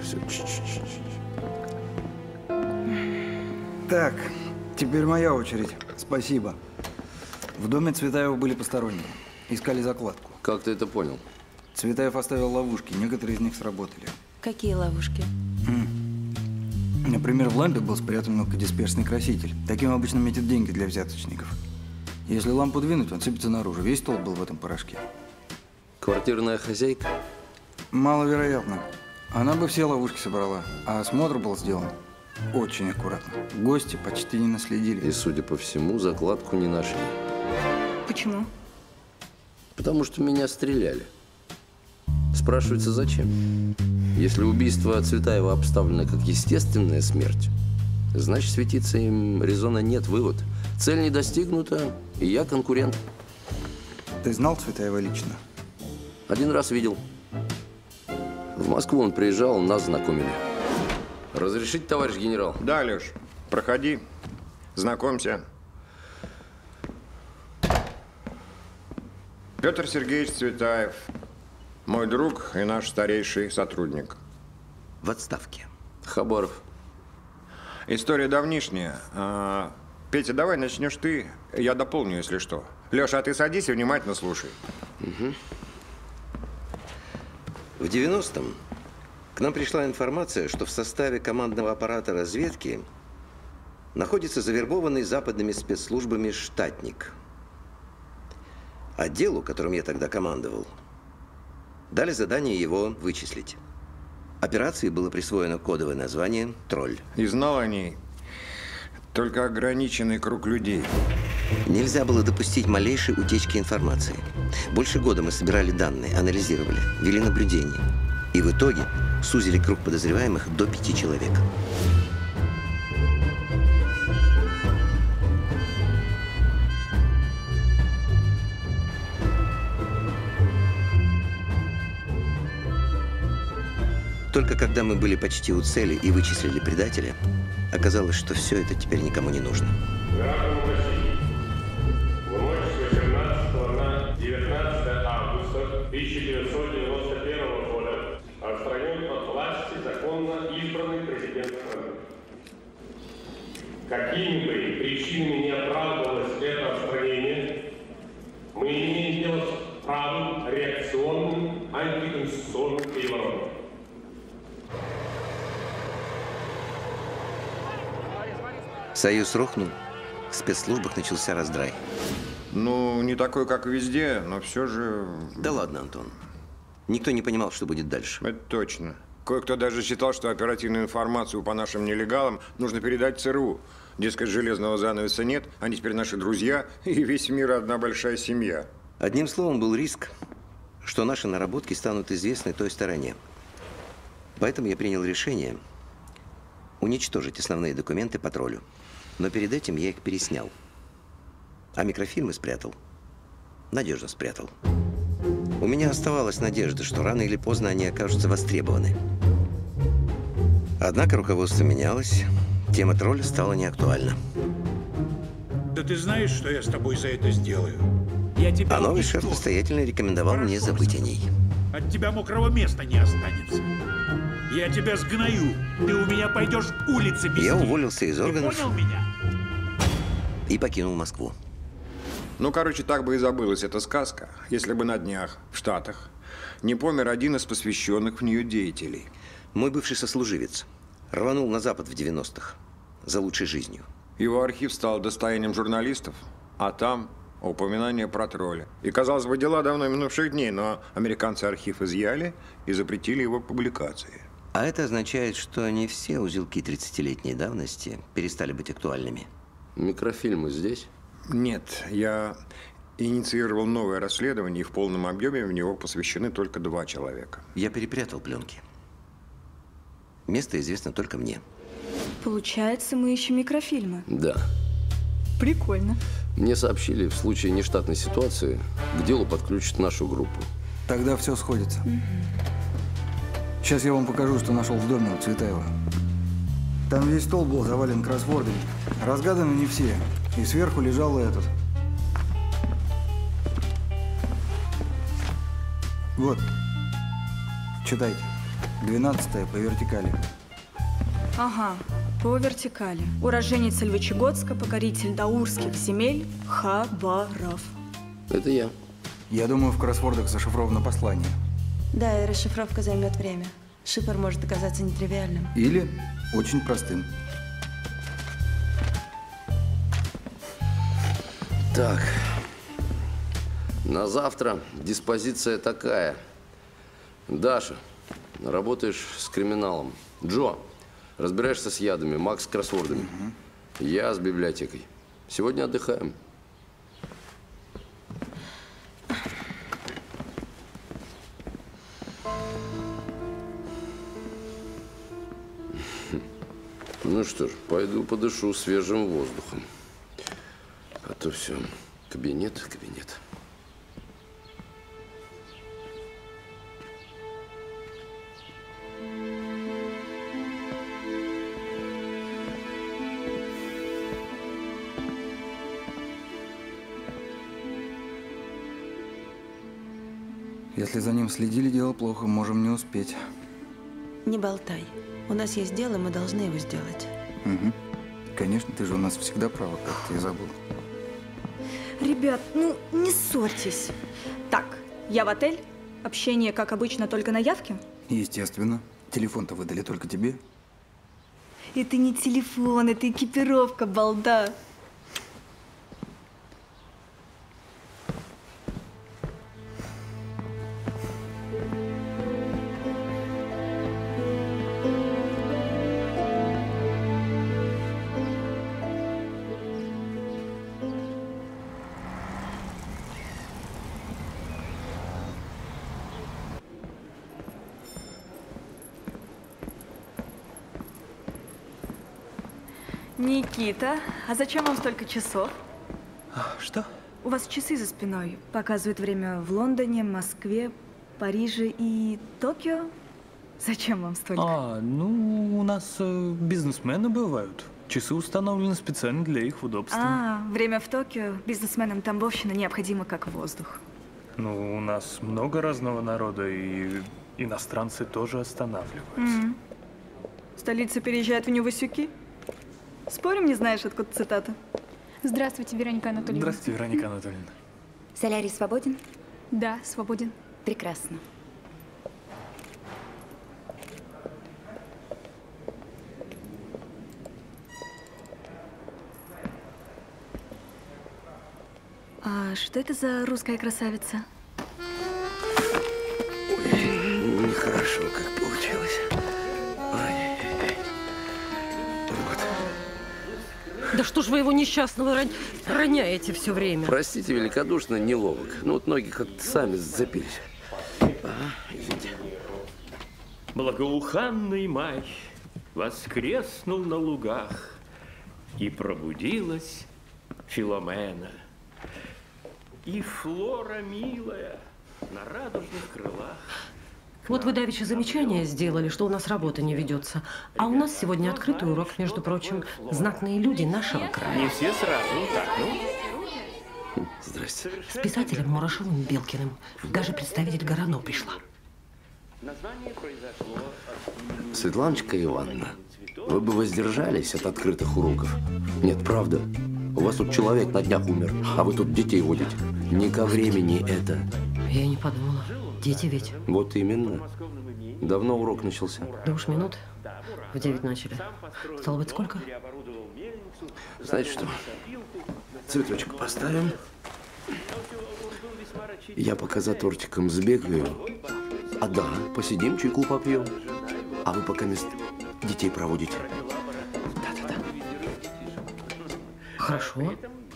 Так, теперь моя очередь. Спасибо. В доме Цветаева были посторонние. Искали закладку. Как ты это понял? Цветаев оставил ловушки, некоторые из них сработали. Какие ловушки? Например, в лампе был спрятан мелкодисперсный краситель. Таким обычно метят деньги для взяточников. Если лампу двинуть, он сыпется наружу. Весь толк был в этом порошке. Квартирная хозяйка? Маловероятно. Она бы все ловушки собрала, а осмотр был сделан очень аккуратно. Гости почти не наследили. И, судя по всему, закладку не нашли. Почему? Потому что меня стреляли. Спрашивается, зачем? Если убийство Цветаева обставлено как естественная смерть, значит, светиться им резона нет. Вывод. Цель не достигнута, и я конкурент. Ты знал Цветаева лично? Один раз видел. В Москву он приезжал, нас знакомили. Разрешите, товарищ генерал? Да, Леш, проходи, знакомься. Петр Сергеевич Цветаев, мой друг и наш старейший сотрудник. В отставке. Хабаров. История давнишняя. Петя, давай начнешь ты, я дополню, если что. Леша, а ты садись и внимательно слушай. Угу. В 90-м к нам пришла информация, что в составе командного аппарата разведки находится завербованный западными спецслужбами штатник. Отделу, которым я тогда командовал, дали задание его вычислить. Операции было присвоено кодовое название «Тролль». И знал о ней только ограниченный круг людей. Нельзя было допустить малейшей утечки информации. Больше года мы собирали данные, анализировали, вели наблюдение. И в итоге сузили круг подозреваемых до 5 человек. Только когда мы были почти у цели и вычислили предателя, оказалось, что все это теперь никому не нужно. Гражданам России, в ночь с 18 на 19 августа 1991 года отстранен от власти законно избранный президент страны. Какими бы причинами не оправдывалось это отстранение, мы имеем дело с правым, реакционным, антиконституционным переворотом. Союз рухнул, в спецслужбах начался раздрай. Ну, не такой, как везде, но все же… Да ладно, Антон. Никто не понимал, что будет дальше. Это точно. Кое-кто даже считал, что оперативную информацию по нашим нелегалам нужно передать ЦРУ. Дескать, железного занавеса нет, они теперь наши друзья, и весь мир одна большая семья. Одним словом, был риск, что наши наработки станут известны той стороне. Поэтому я принял решение уничтожить основные документы по троллю. Но перед этим я их переснял. А микрофильмы спрятал. Надежно спрятал. У меня оставалась надежда, что рано или поздно они окажутся востребованы. Однако руководство менялось, тема тролля стала неактуальна. Да ты знаешь, что я с тобой за это сделаю? А новый шеф настоятельно рекомендовал мне забыть о ней. От тебя мокрого места не останется. Я тебя сгною. Ты у меня пойдешь улицы мести. Я уволился из органов. Ты понял меня? И покинул Москву. Ну, короче, так бы и забылась эта сказка, если бы на днях в Штатах не помер один из посвященных в нее деятелей. Мой бывший сослуживец рванул на Запад в 90-х за лучшей жизнью. Его архив стал достоянием журналистов, а там упоминание про тролля. И, казалось бы, дела давно минувших дней, но американцы архив изъяли и запретили его публикации. А это означает, что не все узелки 30-летней давности перестали быть актуальными. Микрофильмы здесь? Нет, я инициировал новое расследование, и в полном объеме в него посвящены только 2 человека. Я перепрятал пленки. Место известно только мне. Получается, мы ищем микрофильмы. Да. Прикольно. Мне сообщили, в случае нештатной ситуации к делу подключат нашу группу. Тогда все сходится. Сейчас я вам покажу, что нашел в доме у Цветаева. Там весь стол был завален кроссвордами. Разгаданы не все. И сверху лежал этот. Вот. Читайте. 12-е по вертикали. Ага, по вертикали. Уроженец Львычегодска, покоритель даурских земель Хабаров. Это я. Я думаю, в кроссвордах зашифровано послание. Да, и расшифровка займет время. Шифр может оказаться нетривиальным. Или очень простым. Так, на завтра диспозиция такая. Даша, работаешь с криминалом. Джо, разбираешься с ядами. Макс с кроссвордами. Я с библиотекой. Сегодня отдыхаем. Ну что ж, пойду подышу свежим воздухом. то все. Кабинет, кабинет. Если за ним следили, дело плохо, можем не успеть. Не болтай. У нас есть дело, мы должны его сделать. Угу. Конечно, ты же у нас всегда права, как ты и забыл. Ребят, ну не ссорьтесь. Так, я в отель. Общение, как обычно, только на явке. Естественно. Телефон-то выдали только тебе. Это не телефон, это экипировка, балда. Никита, а зачем вам столько часов? Что? У вас часы за спиной. Показывают время в Лондоне, Москве, Париже и Токио. Зачем вам столько? Ну, у нас бизнесмены бывают. Часы установлены специально для их удобства. Время в Токио. Бизнесменам Тамбовщина необходимо как воздух. Ну, у нас много разного народа, и иностранцы тоже останавливаются. В столицу переезжают в Нью-Васюки? Спорим, не знаешь, откуда цитата? Здравствуйте, Вероника Анатольевна. Здравствуйте, Вероника Анатольевна. Солярий свободен? Да, свободен. Прекрасно. А что это за русская красавица? Ой, нехорошо, как получилось. Да что ж вы его несчастного роняете все время? Простите, великодушно, неловок. Ну вот ноги как-то сами зацепились. Извините. Благоуханный май воскреснул на лугах, и пробудилась Филомена. И Флора милая на радужных крылах. Вот вы давеча замечание сделали, что у нас работа не ведется. А у нас сегодня открытый урок, между прочим, знатные люди нашего края. Не все сразу, так, ну. Здрасте. С писателем Мурашовым Белкиным. Даже представитель Горано пришла. Светланочка Ивановна, вы бы воздержались от открытых уроков. Нет, правда. У вас тут человек на днях умер, а вы тут детей водите. Не ко времени это. Я и не подумала. Дети ведь. Вот именно. Давно урок начался? Да уж минут. В 9 начали. Стало быть, сколько? Знаете что? Цветочек поставим. Я пока за тортиком сбегаю. А да, посидим, чайку попьем. А вы пока детей проводите. Да-да-да. Хорошо.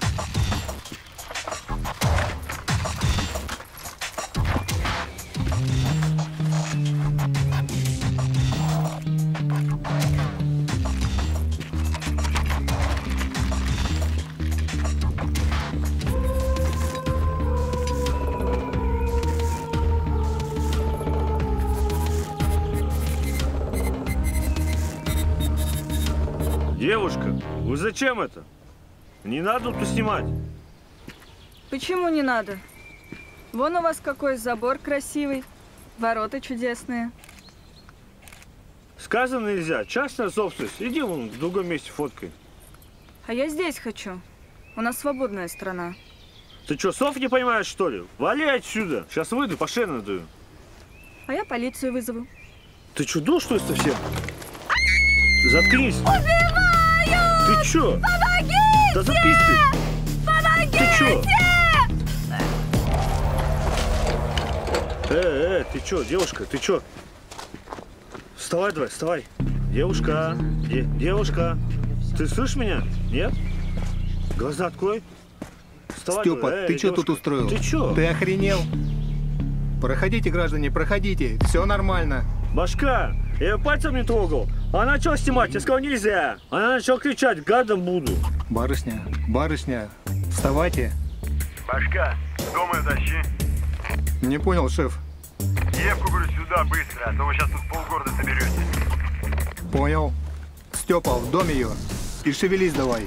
Девушка, вы зачем это? Не надо тут снимать. Почему не надо? Вон у вас какой забор красивый, ворота чудесные. Сказано нельзя, частная собственность. Иди вон в другом месте фоткай. А я здесь хочу. У нас свободная страна. Ты что, слов не понимаешь, что ли? Вали отсюда. Сейчас выйду, по шее надую. А я полицию вызову. Ты что, дул, что ли, совсем? Заткнись. Убиваю! Ты чё? Помогите! Да заткнись ты. Помогите! Ты чё? Ты чё, девушка, ты чё? Вставай давай, вставай. Девушка, девушка. Ты слышишь меня? Нет? Глаза открой. Вставай, Степа, давай. ты что тут устроил? Ты чё? Ты охренел? Проходите, граждане, проходите. Все нормально. Башка, я её пальцем не трогал. Она начала снимать, я сказал нельзя. Она начала кричать, гадом буду. Барышня, барышня, Вставайте. Башка, дом ее тащи. Не понял, шеф. Евку, говорю, сюда быстро, а то вы сейчас тут полгорода соберете. Понял. Степа, в доме ее. И шевелись давай.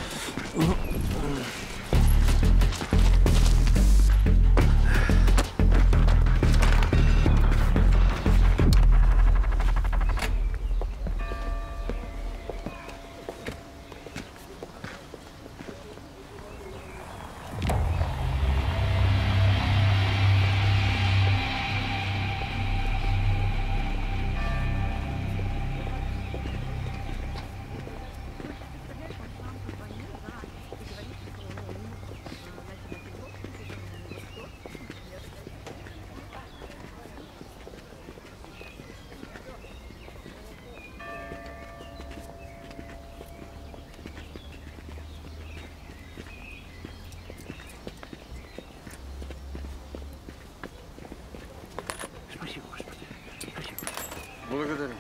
Благодарю.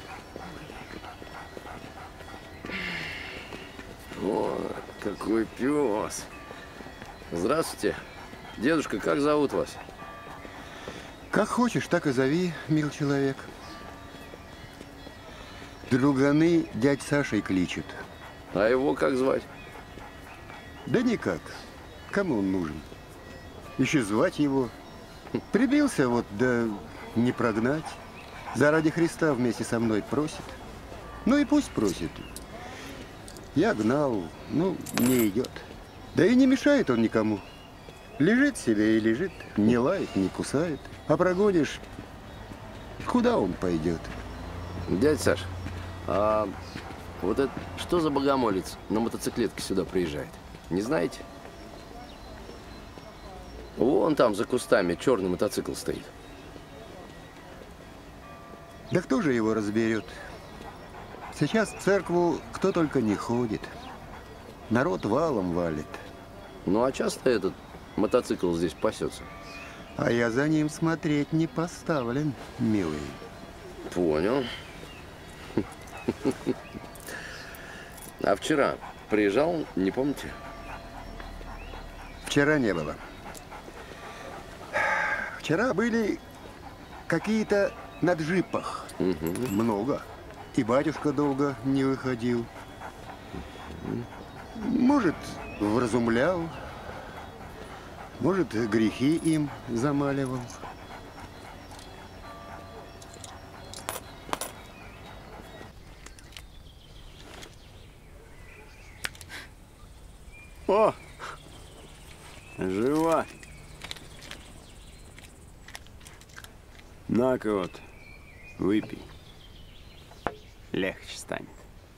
О, какой пес. Здравствуйте. Дедушка, как зовут вас? Как хочешь, так и зови, мил человек. Друганы дядь Сашей кличут. А его как звать? Да никак. Кому он нужен? Еще звать его. Прибился вот, да не прогнать. Заради Христа вместе со мной просит. Ну и пусть просит. Я гнал, ну, не идет. Да и не мешает он никому. Лежит себе и лежит, не лает, не кусает. А прогонишь, куда он пойдет? Дядь Саш, а вот это что за богомолец на мотоциклетке сюда приезжает? Не знаете? Вон там за кустами черный мотоцикл стоит. Да кто же его разберет? Сейчас в церкву кто только не ходит. Народ валом валит. Ну а часто этот мотоцикл здесь пасется? А я за ним смотреть не поставлен, милый. Понял. А вчера приезжал, не помните? Вчера не было. Вчера были какие-то на джипах. Много. И батюшка долго не выходил. Может, вразумлял. Может, грехи им замаливал. О! Жива! На-ка вот, выпей. Легче станет.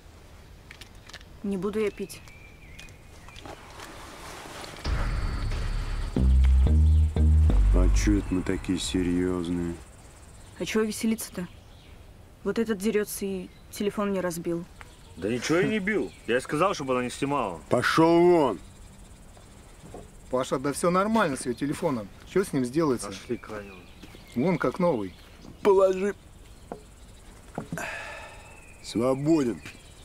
Не буду я пить. А чё это мы такие серьезные? А чего веселиться-то? Вот этот дерется и телефон мне разбил. Да ничего я не бил. Я ей сказал, чтобы она не снимала. Пошел вон! Паша, да все нормально с ее телефоном. Что с ним сделается? Пошли к Ранилу. Вон как новый. Положи. Свободен.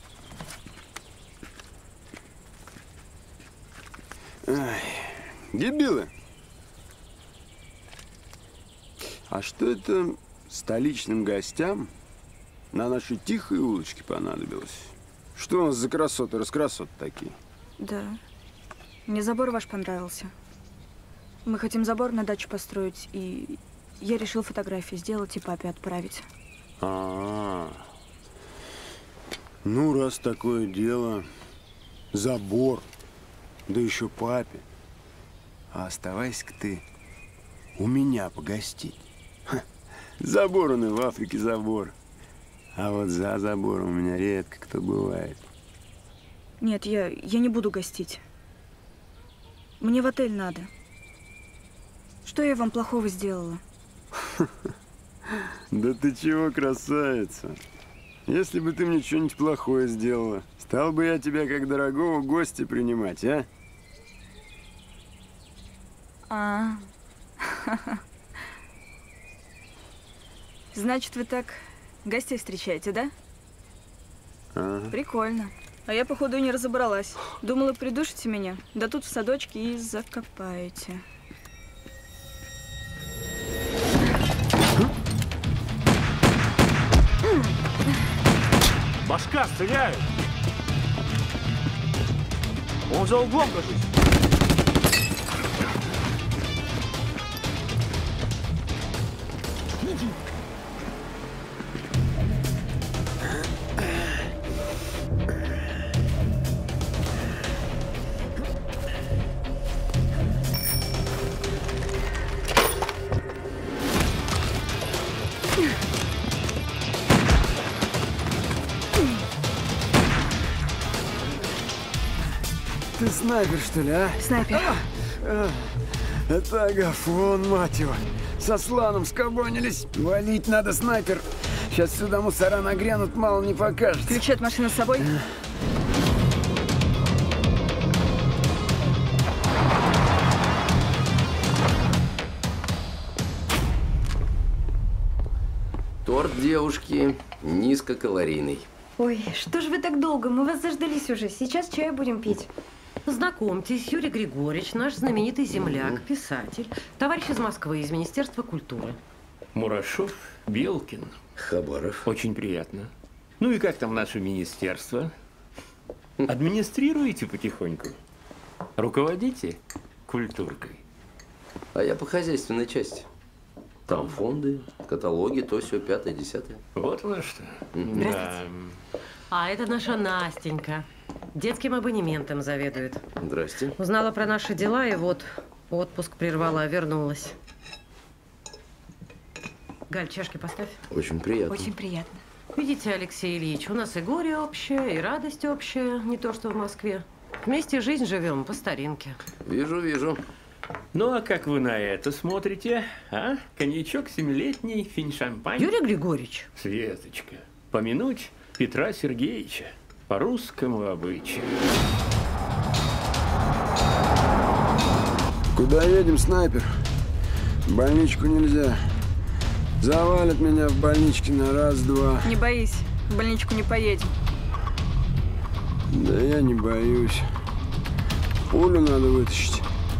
Ай, дебилы. А что это столичным гостям на нашей тихой улочке понадобилось? Что у нас за красоты, такие? Да. Мне забор ваш понравился. Мы хотим забор на дачу построить, и я решил фотографии сделать и папе отправить. Ну, раз такое дело, забор, да еще папе. А оставайся-ка ты у меня погостить. Ха, забор он и в Африке забор. А вот за забором у меня редко кто бывает. Нет, я не буду гостить. Мне в отель надо. Что я вам плохого сделала? Да ты чего, красавица? Если бы ты мне что-нибудь плохое сделала, стал бы я тебя как дорогого гостя принимать, а? Значит, вы так гостей встречаете, да? Ага. Прикольно. А я, походу, и не разобралась. Думала, придушите меня. Да тут в садочке и закопаете. Башка, стреляют! Он за углом, кажется. Ты снайпер, что ли, а? Снайпер. Это Агафон, мать его. Со Сланом скобонились. Валить надо, снайпер. Сейчас сюда мусора нагрянут, мало не покажется. Ключи от машины с собой? Торт девушки низкокалорийный. Ой, что ж вы так долго? Мы вас заждались уже. Сейчас чай будем пить. Знакомьтесь, Юрий Григорьевич, наш знаменитый земляк, писатель, товарищ из Москвы, из Министерства культуры. Мурашов, Белкин. Хабаров. Очень приятно. Ну и как там наше министерство? Администрируете потихоньку? Руководите культуркой? А я по хозяйственной части. Там фонды, каталоги, то все, 5-е, 10-е. Вот на что. Да. А это наша Настенька. Детским абонементом заведует. Здрасте. Узнала про наши дела и вот отпуск прервала, вернулась. Галь, чашки поставь. Очень приятно. Очень приятно. Видите, Алексей Ильич, у нас и горе общее, и радость общая, не то что в Москве. Вместе жизнь живем по старинке. Вижу, вижу. Ну, а как вы на это смотрите, а? Коньячок 7-летний, финь-шампань. Юрий Григорьевич. Светочка, помянуть Петра Сергеевича по русскому обычаю. Куда едем, снайпер? В больничку нельзя. Завалят меня в больничке на раз-два. Не боись, в больничку не поедем. Да я не боюсь. Пулю надо вытащить.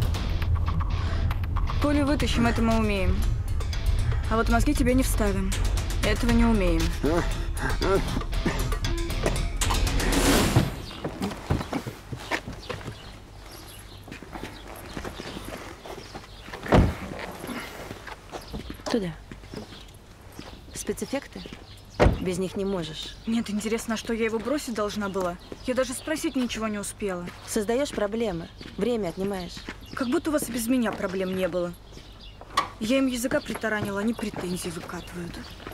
Пулю вытащим, это мы умеем. А вот мозги тебе не вставим. Этого не умеем. Туда. Спецэффекты? Без них не можешь. Нет, интересно, а что я его бросить должна была? Я даже спросить ничего не успела. Создаешь проблемы, время отнимаешь. Как будто у вас и без меня проблем не было. Я им языка притаранила, они претензии выкатывают.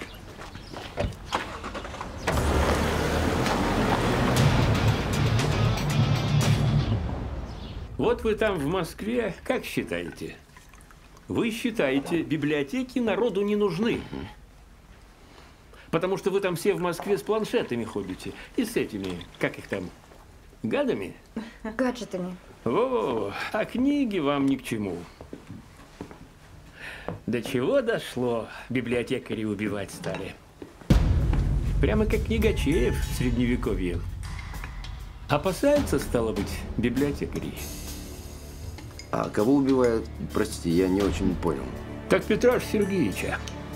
Вот вы там в Москве, как считаете? Вы считаете, библиотеки народу не нужны. Потому что вы там все в Москве с планшетами ходите. И с этими, как их там, гадами? Гаджетами. О, а книги вам ни к чему. До чего дошло, библиотекари убивать стали. Прямо как книгачеев в Средневековье. Опасаются, стало быть, библиотекарей. А кого убивают? Простите, я не очень понял. Так Петра Сергеевича.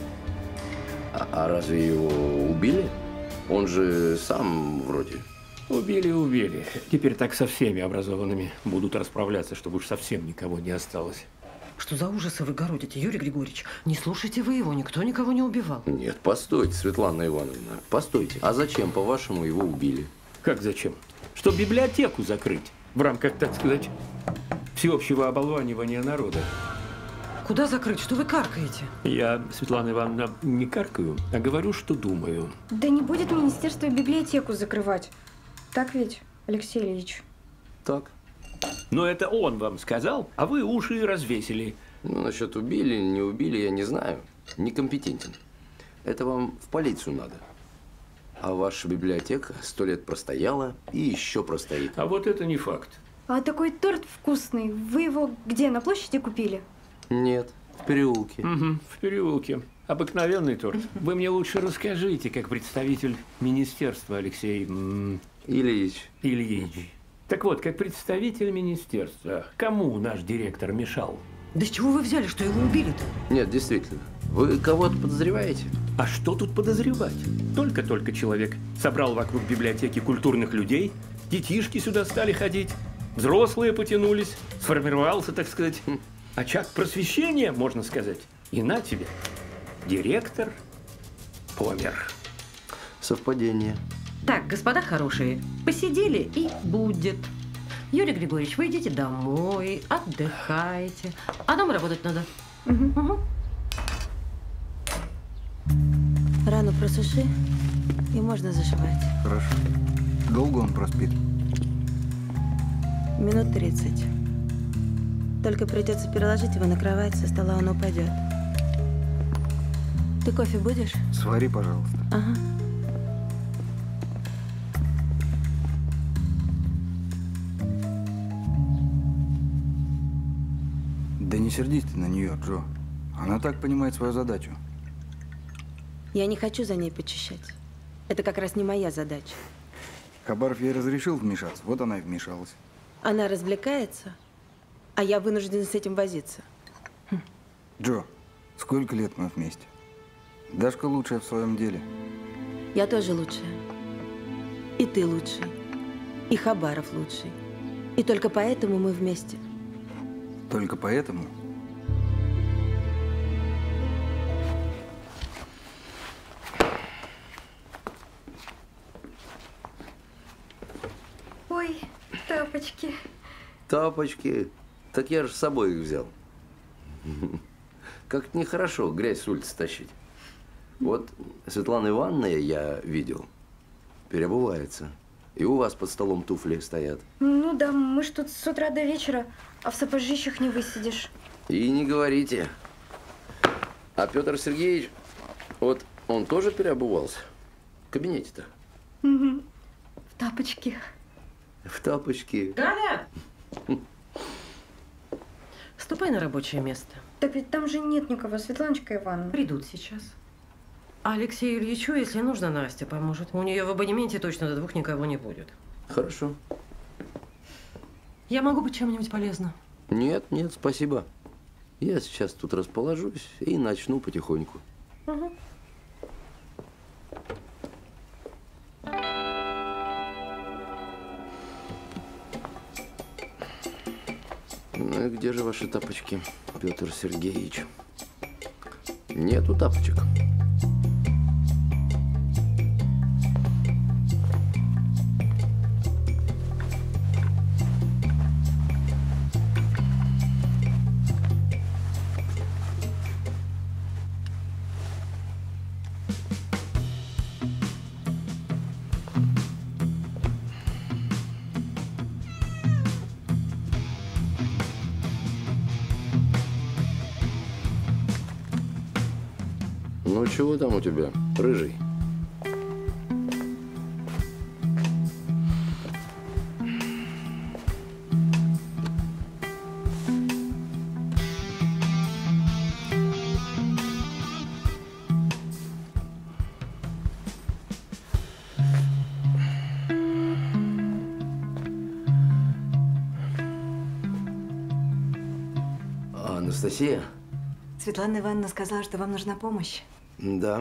А разве его убили? Он же сам вроде. Убили. Теперь так со всеми образованными будут расправляться, чтобы уж совсем никого не осталось. Что за ужасы вы городите, Юрий Григорьевич? Не слушайте вы его, никто никого не убивал. Нет, постойте, Светлана Ивановна, постойте. А зачем, по-вашему, его убили? Как зачем? Чтобы библиотеку закрыть в рамках, так сказать, всеобщего оболванивания народа. Куда закрыть? Что вы каркаете? Я, Светлана Ивановна, не каркаю, а говорю, что думаю. Да не будет министерство библиотеку закрывать. Так ведь, Алексей Ильич? Так. Но это он вам сказал, а вы уши развесили. Ну, насчет убили, не убили, я не знаю. Некомпетентен. Это вам в полицию надо. А ваша библиотека 100 лет простояла и еще простоит. А вот это не факт. А такой торт вкусный. Вы его где, на площади купили? Нет, в переулке. Угу, в переулке. Обыкновенный торт. Вы мне лучше расскажите, как представитель министерства, Алексей Ильич. Ильич. Так вот, как представитель министерства, кому наш директор мешал? Да с чего вы взяли, что его убили-то? Нет, действительно. Вы кого-то подозреваете? А что тут подозревать? Только-только человек собрал вокруг библиотеки культурных людей, детишки сюда стали ходить, взрослые потянулись, сформировался, так сказать, очаг просвещения, можно сказать. И на тебе, директор помер. Совпадение. Так, господа хорошие, посидели и будет. Юрий Григорьевич, вы идите домой, отдыхайте. А нам работать надо. Угу. Рану просуши, и можно зашивать. Хорошо. Долго он проспит? Минут 30. Только придется переложить его на кровать, со стола он упадет. Ты кофе будешь? Свари, пожалуйста. Ага. Да не сердись ты на нее, Джо. Она так понимает свою задачу. Я не хочу за ней почищать. Это как раз не моя задача. Хабаров ей разрешил вмешаться, вот она и вмешалась. Она развлекается, а я вынуждена с этим возиться. Джо, сколько лет мы вместе? Дашка лучшая в своем деле. Я тоже лучшая. И ты лучший. И Хабаров лучший. И только поэтому мы вместе. Только поэтому? Ой, тапочки. Тапочки. Так я же с собой их взял. Как-то нехорошо грязь с улицы тащить. Вот Светлана Ивановна, я видел, переобувается. И у вас под столом туфли стоят. Ну да, мы ж тут с утра до вечера, а в сапожищах не высидишь. И не говорите. А Петр Сергеевич, вот он тоже переобувался? В кабинете-то? Угу. В тапочки. В тапочки. Галя! Ступай на рабочее место. Так ведь там же нет никого, Светланочка Ивановна. Придут сейчас. А Алексею Ильичу, если нужно, Настя поможет. У нее в абонементе точно до 2 никого не будет. Хорошо. Я могу быть чем-нибудь полезна? Нет, нет, спасибо. Я сейчас тут расположусь и начну потихоньку. Угу. Ну и где же ваши тапочки, Петр Сергеевич? Нету тапочек. Ну, чего там у тебя, рыжий? Анастасия? Светлана Ивановна сказала, что вам нужна помощь. Да.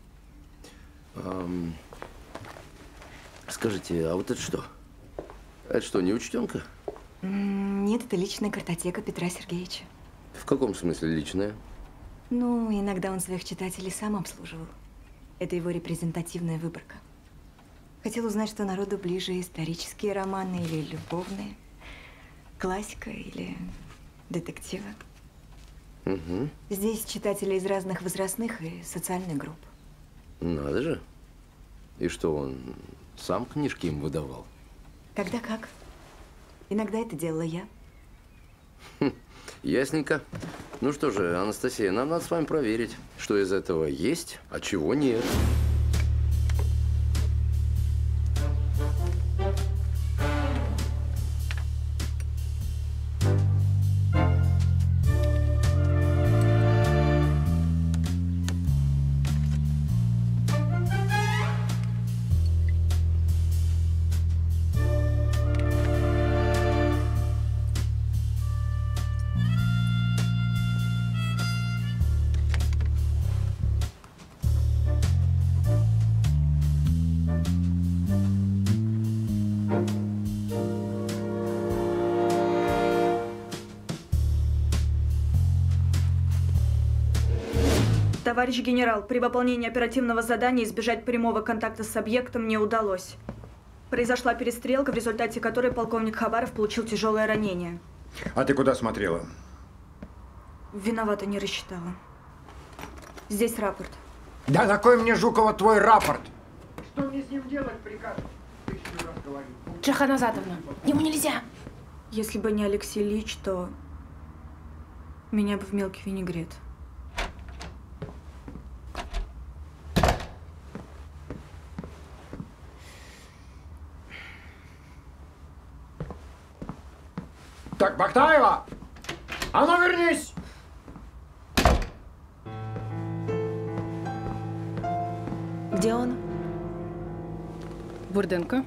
Скажите, а вот это что? Это что, не учтенка? Нет, это личная картотека Петра Сергеевича. В каком смысле личная? Ну, иногда он своих читателей сам обслуживал. Это его репрезентативная выборка. Хотел узнать, что народу ближе: исторические романы или любовные, классика или детективы. Угу. Здесь читатели из разных возрастных и социальных групп. Надо же. И что, он сам книжки им выдавал? Когда как. Иногда это делала я. Ясненько. Ну что же, Анастасия, нам надо с вами проверить, что из этого есть, а чего нет. Товарищ генерал, при выполнении оперативного задания избежать прямого контакта с объектом не удалось. Произошла перестрелка, в результате которой полковник Хабаров получил тяжелое ранение. А ты куда смотрела? Виновата, не рассчитала. Здесь рапорт. Да на кой мне, Жукова, твой рапорт? Что мне с ним делать, приказ? Тысячу раз говорил. Джахан Азатовна, ему нельзя. Если бы не Алексей Ильич, то меня бы в мелкий винегрет. Так, Бактаева! А ну вернись! Где он? Бурденко.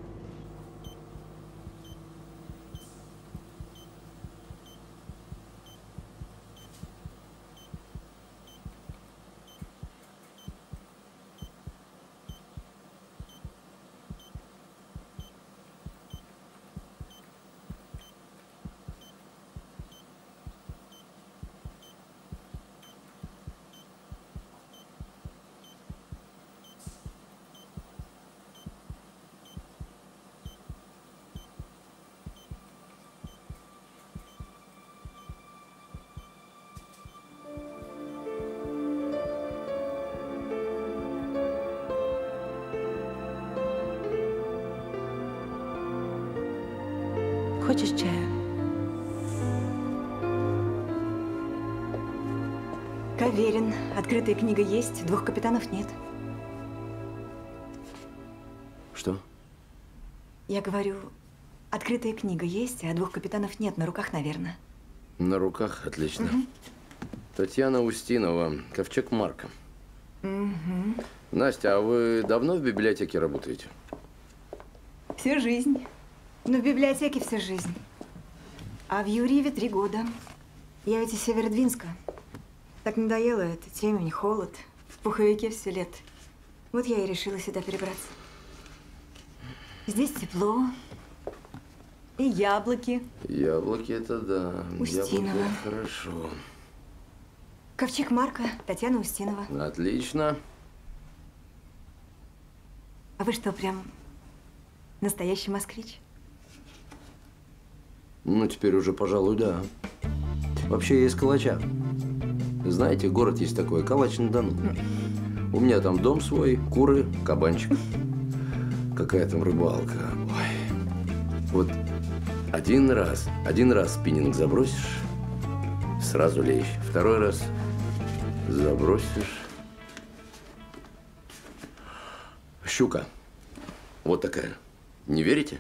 Хочешь чаю? Каверин. Открытая книга есть, двух капитанов нет. Что? Я говорю, открытая книга есть, а двух капитанов нет, на руках, наверное. На руках, отлично. Татьяна Устинова, Ковчег Марка. Настя, а вы давно в библиотеке работаете? Всю жизнь. Ну, в библиотеке всю жизнь. А в Юрьеве 3 года. Я ведь из Северодвинска. Так надоело это, темень, холод. В пуховике все лето. Вот я и решила сюда перебраться. Здесь тепло. И яблоки. Яблоки это да. Устинова. Яблоки это хорошо. Ковчег Марка, Татьяна Устинова. Отлично. А вы что, прям настоящий москвич? Ну, теперь уже, пожалуй, да. Вообще, я из Калача. Знаете, город есть такой, Калач-на-Дону. У меня там дом свой, куры, кабанчик. Какая там рыбалка. Ой. Вот один раз спиннинг забросишь, сразу лещ. Второй раз забросишь. Щука. Вот такая. Не верите?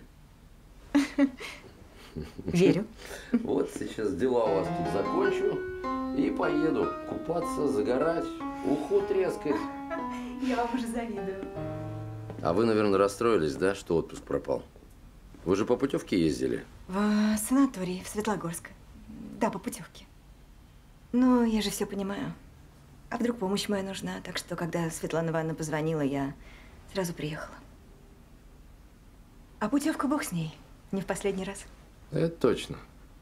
Верю. Вот сейчас дела у вас тут закончу и поеду купаться, загорать, уху трескать. Я вам уже завидую. А вы, наверное, расстроились, да, что отпуск пропал? Вы же по путевке ездили? В санаторий, в Светлогорск. Да, по путевке. Но я же все понимаю. А вдруг помощь моя нужна? Так что, когда Светлана Ивановна позвонила, я сразу приехала. А путевка бог с ней. Не в последний раз. Это точно.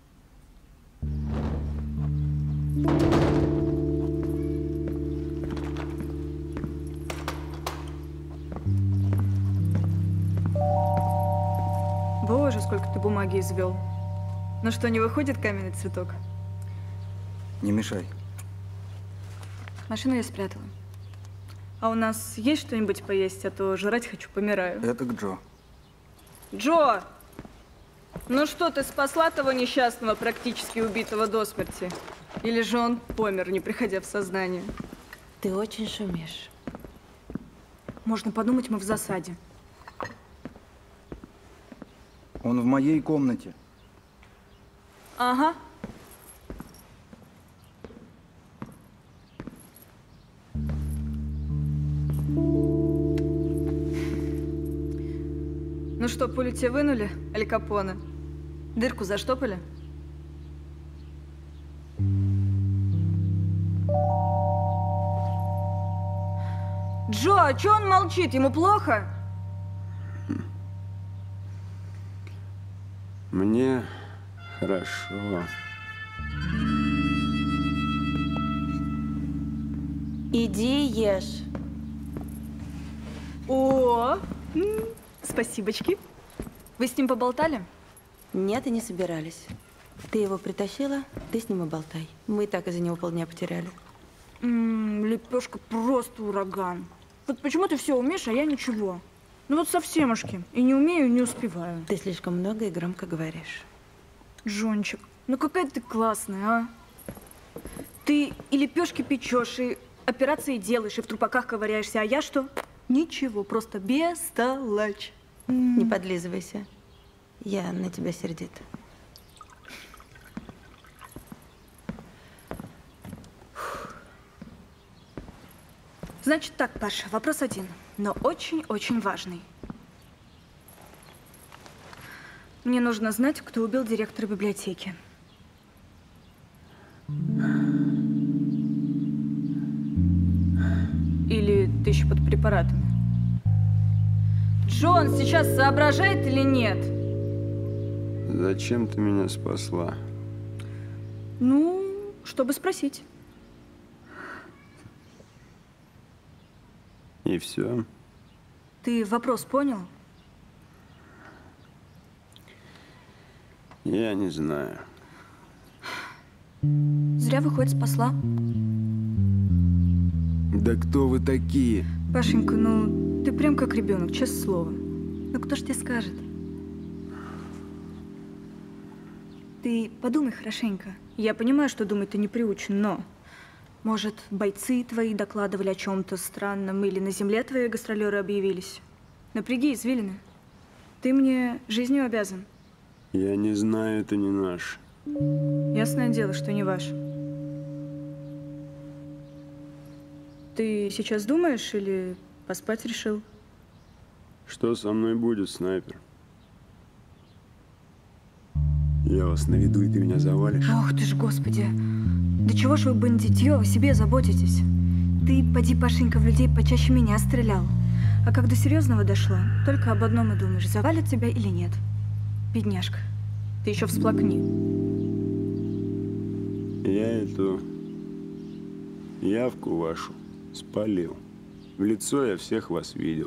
Боже, сколько ты бумаги извел. Ну что, не выходит каменный цветок? Не мешай. Машину я спрятала. А у нас есть что-нибудь поесть, а то жрать хочу, помираю. Это к Джо. Джо! Ну что, ты спасла того несчастного, практически убитого до смерти? Или же он помер, не приходя в сознание? Ты очень шумишь. Можно подумать, мы в засаде. Он в моей комнате. Ага. Ну что, пулю тебе вынули, Аль Капоне? Дырку заштопали? Джо, а чё он молчит? Ему плохо? Мне хорошо. Иди ешь. О, спасибочки. Вы с ним поболтали? Нет, и не собирались. Ты его притащила, ты с ним и болтай. Мы и так из-за него полдня потеряли. Лепешка просто ураган. Вот почему ты все умеешь, а я ничего. Ну вот совсемушки. И не умею, и не успеваю. Ты слишком много и громко говоришь. Джончик, ну какая ты классная, а? Ты и лепешки печешь, и операции делаешь, и в трупаках ковыряешься, а я что? Ничего, просто бестолочь. Не подлизывайся. Я на тебя сердита. Значит так, Паша, вопрос один, но очень-очень важный. Мне нужно знать, кто убил директора библиотеки. Или ты еще под препаратами? Джон сейчас соображает или нет? Зачем ты меня спасла? Ну, чтобы спросить. И все? Ты вопрос понял? Я не знаю. Зря, выходит, спасла. Да кто вы такие? Пашенька, ну ты прям как ребенок, честное слово. Ну кто ж тебе скажет? Ты подумай хорошенько. Я понимаю, что думать ты не приучен, но... Может, бойцы твои докладывали о чем-то странном, или на земле твои гастролеры объявились? Напряги извилины. Ты мне жизнью обязан. Я не знаю, это не наш. Ясное дело, что не ваш. Ты сейчас думаешь или поспать решил? Что со мной будет, снайпер? Я вас наведу, и ты меня завалишь? Ох ты ж, господи. Да чего ж вы, бандитьё, о себе заботитесь? Ты, поди, Пашенька, в людей почаще меня стрелял. А когда серьезного дошло, только об одном и думаешь, завалят тебя или нет. Бедняжка, ты еще всплакни. Я эту явку вашу спалил. В лицо я всех вас видел.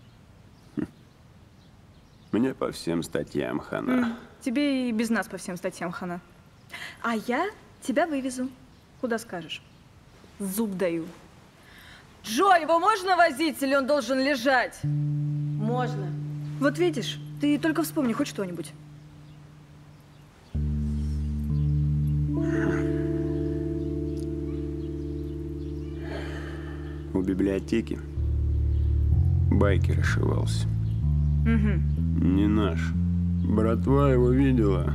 Мне по всем статьям хана. Тебе и без нас по всем статьям хана. А я тебя вывезу. Куда скажешь. Зуб даю. Джо, его можно возить или он должен лежать? Можно. Вот видишь, ты только вспомни хоть что-нибудь. У библиотеки байкер ошивался. Не наш. Братва его видела.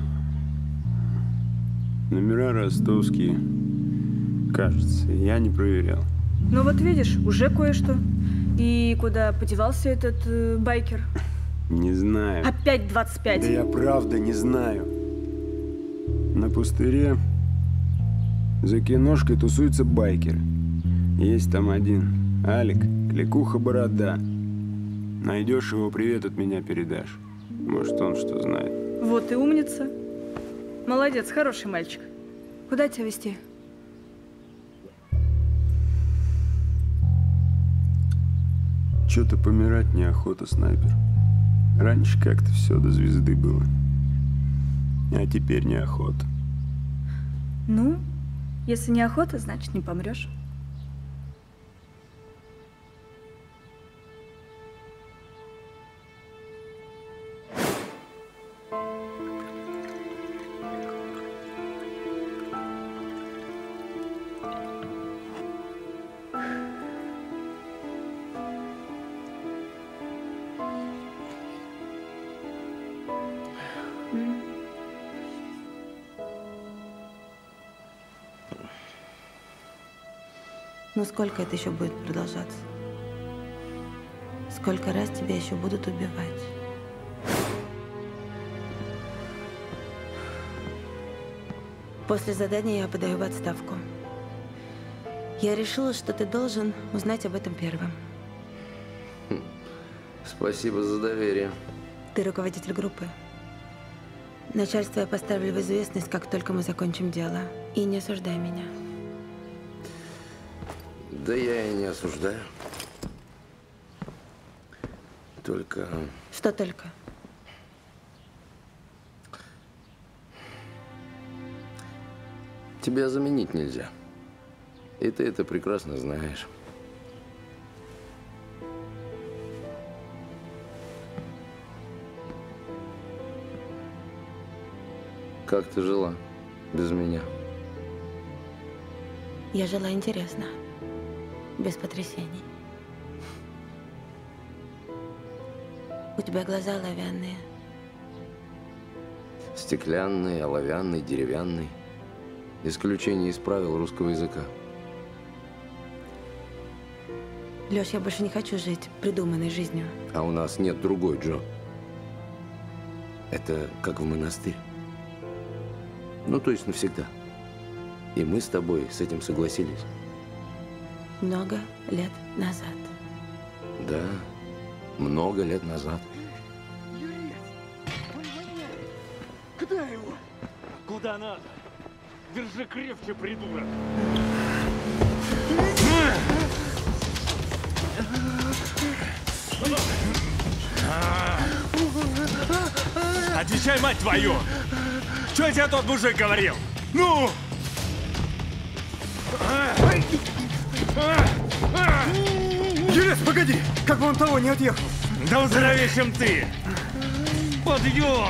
Номера ростовские. Кажется, я не проверял. Ну вот видишь, уже кое-что. И куда подевался этот байкер? Не знаю. Опять 25. Да я правда не знаю. На пустыре за киношкой тусуются байкеры. Есть там один. Алик, кликуха борода. Найдешь его, привет от меня передашь. Может, он что знает. Вот и умница. Молодец, хороший мальчик. Куда тебя везти? Что-то помирать неохота, снайпер. Раньше как-то все до звезды было. А теперь неохота. Ну, если неохота, значит не помрешь. Но сколько это еще будет продолжаться? Сколько раз тебя еще будут убивать? После задания я подаю в отставку. Я решила, что ты должен узнать об этом первым. Спасибо за доверие. Ты руководитель группы. Начальство я поставлю в известность, как только мы закончим дело. И не осуждай меня. Да я и не осуждаю. Только… Что только? Тебя заменить нельзя. И ты это прекрасно знаешь. Как ты жила без меня? Я жила интересно, без потрясений. У тебя глаза оловянные. Стеклянный, оловянный, деревянный. Исключение из правил русского языка. Лёш, я больше не хочу жить придуманной жизнью. А у нас нет другой, Джо. Это как в монастырь. Ну, то есть навсегда. И мы с тобой с этим согласились. Много лет назад. Да, много лет назад. Куда его? Куда надо? Держи крепче, придурок. Отвечай, мать твою! Что тебе тот мужик говорил? Ну! Юрец, погоди! Как бы он того не отъехал! Да он здоровее, чем ты! Подъем!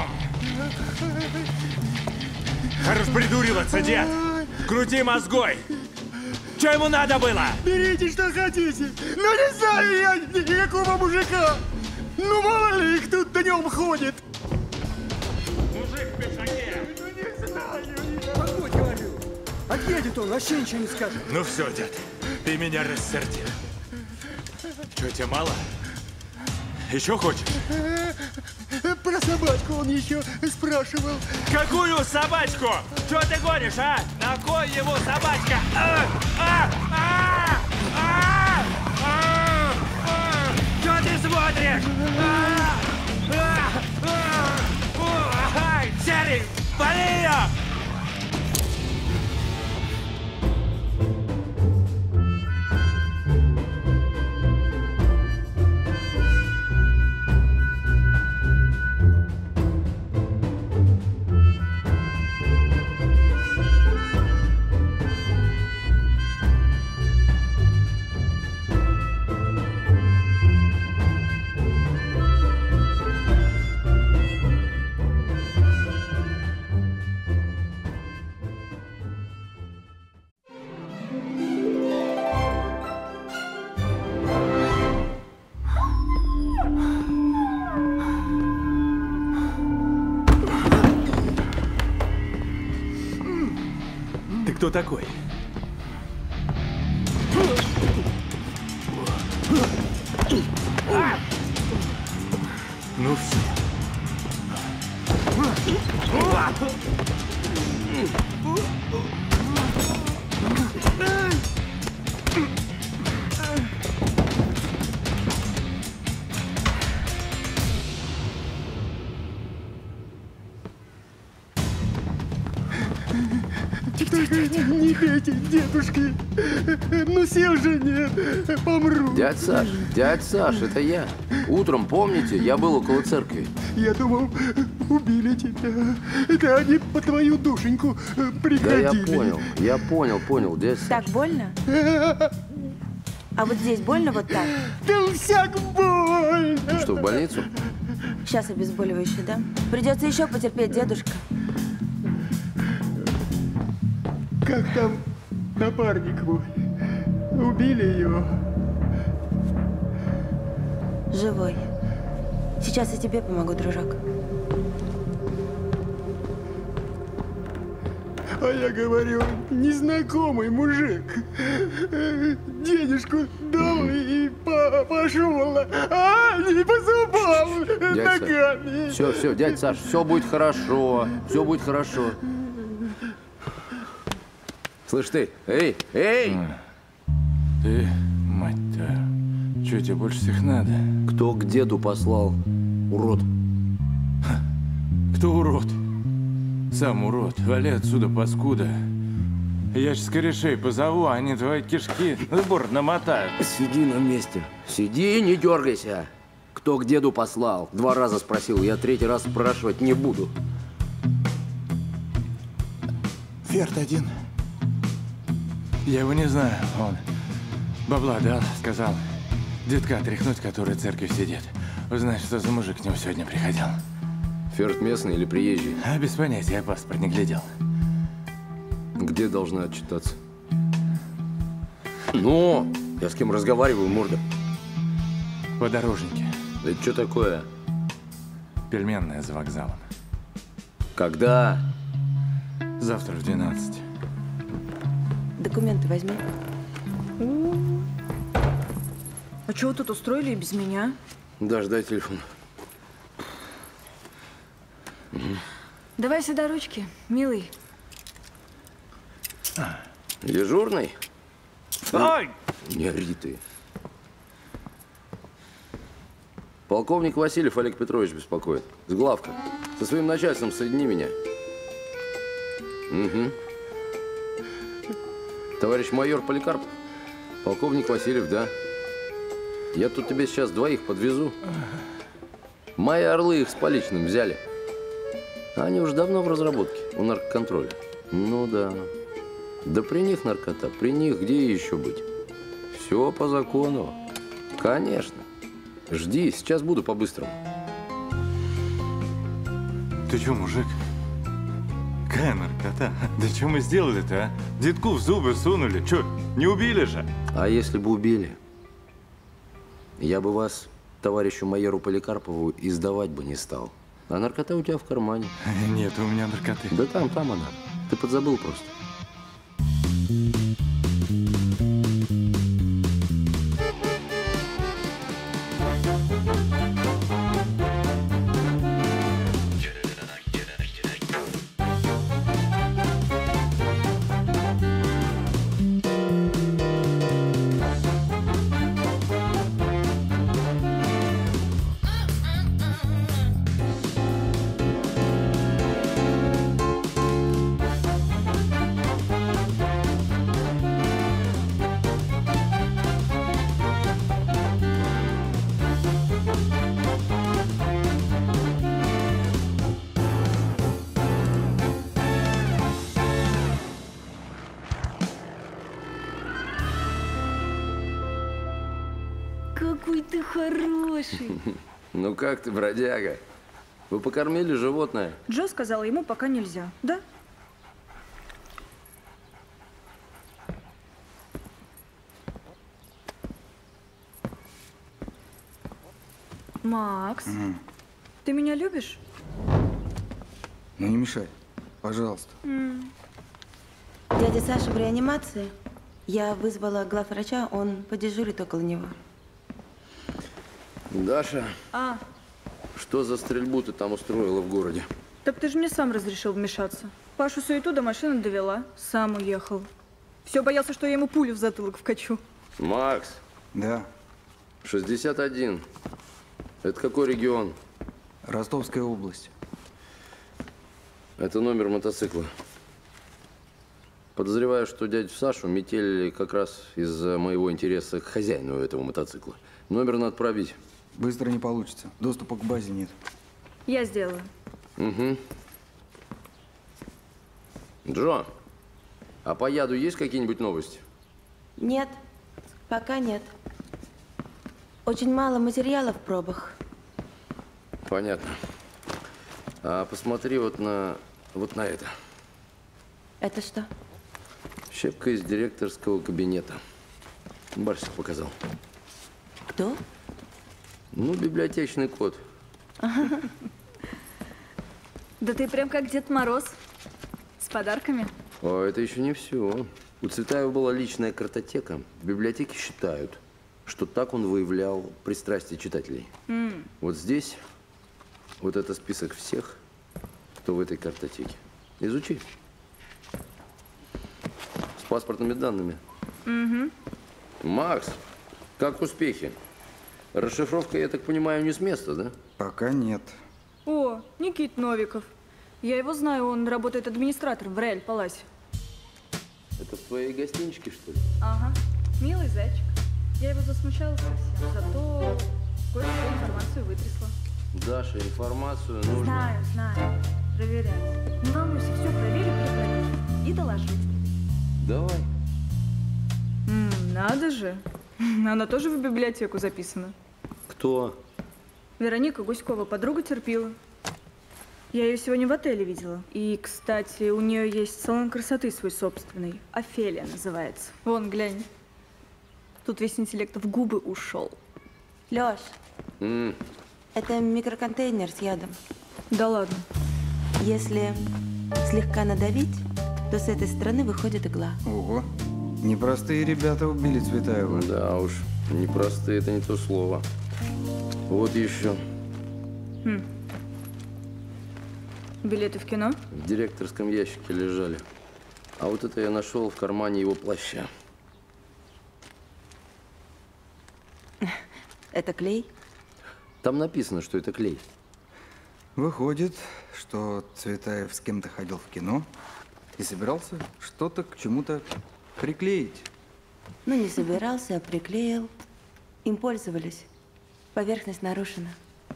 Хорош придуриваться, дед! Крути мозгой! Что ему надо было? Берите, что хотите! Но не знаю я никакого мужика! Ну, мало ли их тут днем ходит! Мужик в пиджаке! Ну, не знаю я! Погодь, говорю! Отъедет он, вообще ничего не скажет! Ну все, дед, ты меня рассердил. Что, тебе мало? Еще хочешь? Про собачку он еще спрашивал. Какую собачку? Что ты гонишь, а? На кой ему собачка? Что ты смотришь? Серый, пали ее! Кто такой? Ну все. Не бейте, дедушки! Ну сил же нет, помру! Дядь Саш, это я. Утром, помните, я был около церкви. Я думал, убили тебя. Это они по твою душеньку приходили. Да я понял, дядь Саш. Так больно? А вот здесь больно вот так? Да всяк больно! Что, в больницу? Сейчас обезболивающее, да? Придется еще потерпеть, дедушка. Как там напарник мой? Убили его? Живой. Сейчас я тебе помогу, дружок. А я говорю, незнакомый мужик. Денежку дал и пошел. А, не по зубам, ногами. Все, дядь Саш, все будет хорошо. Все будет хорошо. Слышь ты, эй! Ты, мать твою, что тебе больше всех надо? Кто к деду послал? Урод. Кто урод? Сам урод. Вали отсюда, паскуда. Я ж корешей позову, они твои кишки в борт намотают. Сиди на месте. Сиди, не дергайся. Кто к деду послал? 2 раза спросил, я 3-й раз спрашивать не буду. Ферд один. Я его не знаю, он бабла дал, сказал. Детка тряхнуть, который в церкви сидит. Узнать, что за мужик к нему сегодня приходил. Ферд местный или приезжий? А без понятия, я паспорт не глядел. Где должна отчитаться? Ну, я с кем разговариваю, морда? Подорожники. Это что такое? Пельменная за вокзалом. Когда? Завтра в 12. Документы возьми. А чего тут устроили и без меня? Даш, дай телефон. Давай сюда ручки, милый. Дежурный? Ай! Не ори ты. Полковник Васильев Олег Петрович беспокоит. С главка. Со своим начальством соедини меня. Угу. Товарищ майор Поликарпов. Полковник Васильев, да. Я тут тебе сейчас 2 подвезу. Мои орлы их с поличным взяли. Они уже давно в разработке, у наркоконтроля. Ну да. Да при них наркота, при них где еще быть? Все по закону. Конечно. Жди, сейчас буду по-быстрому. Ты че, мужик? Какая наркота? Да что мы сделали-то, а? Детку в зубы сунули. Че, не убили же? А если бы убили, я бы вас, товарищу майору Поликарпову, издавать бы не стал. А наркота у тебя в кармане. Нет, у меня наркоты. Да там она. Ты подзабыл просто. Какой ты хороший. Ну как ты, бродяга? Вы покормили животное? Джо сказал, ему пока нельзя, да? Макс, ты меня любишь? Ну не мешай, пожалуйста. Дядя Саша в реанимации. Я вызвала главврача, он подежурит около него. Даша, А, что за стрельбу ты там устроила в городе? так ты же мне сам разрешил вмешаться. Пашу суету до машины довела, сам уехал. Все боялся, что я ему пулю в затылок вкачу. Макс. Да. 61. Это какой регион? Ростовская область. Это номер мотоцикла. Подозреваю, что дядю Сашу метели как раз из-за моего интереса к хозяину этого мотоцикла. Номер надо пробить. Быстро не получится. Доступа к базе нет. Я сделаю. Угу. Джо, а по яду есть какие-нибудь новости? Нет, пока нет. Очень мало материала в пробах. Понятно. А посмотри вот на это. Это что? Щепка из директорского кабинета. Барсик показал. Кто? Ну, библиотечный код. Да ты прям как Дед Мороз. С подарками. А это еще не все. У Цветаева была личная картотека. В библиотеке считают, что так он выявлял пристрастие читателей. Вот здесь вот это список всех, кто в этой картотеке. Изучи. С паспортными данными. Макс, как успехи? Расшифровка, я так понимаю, не с места, да? Пока нет. О, Никит Новиков. Я его знаю, он работает администратором в Реаль Паласе. Это в твоей гостиничке, что ли? Ага. Милый зайчик. Я его засмущала совсем, зато кое-какую информацию вытрясла. Даша, информацию нужно... Знаю. Проверять. Не волнуйся, все проверю, перепроверю. И доложу. Давай. Надо же. Она тоже в библиотеку записана. Кто? Вероника Гуськова, подруга терпила. Я ее сегодня в отеле видела. И, кстати, у нее есть салон красоты свой собственный. Офелия называется. Вон, глянь. Тут весь интеллект в губы ушел. Лёш, это микроконтейнер с ядом. Да ладно. Если слегка надавить, то с этой стороны выходит игла. Ого. Непростые ребята убили Цветаева. Да уж, непростые, это не то слово. Вот еще. Билеты в кино? В директорском ящике лежали. А вот это я нашел в кармане его плаща. Это клей? Там написано, что это клей. Выходит, что Цветаев с кем-то ходил в кино и собирался что-то к чему-то приклеить. Ну, не собирался, а приклеил. Им пользовались. Поверхность нарушена.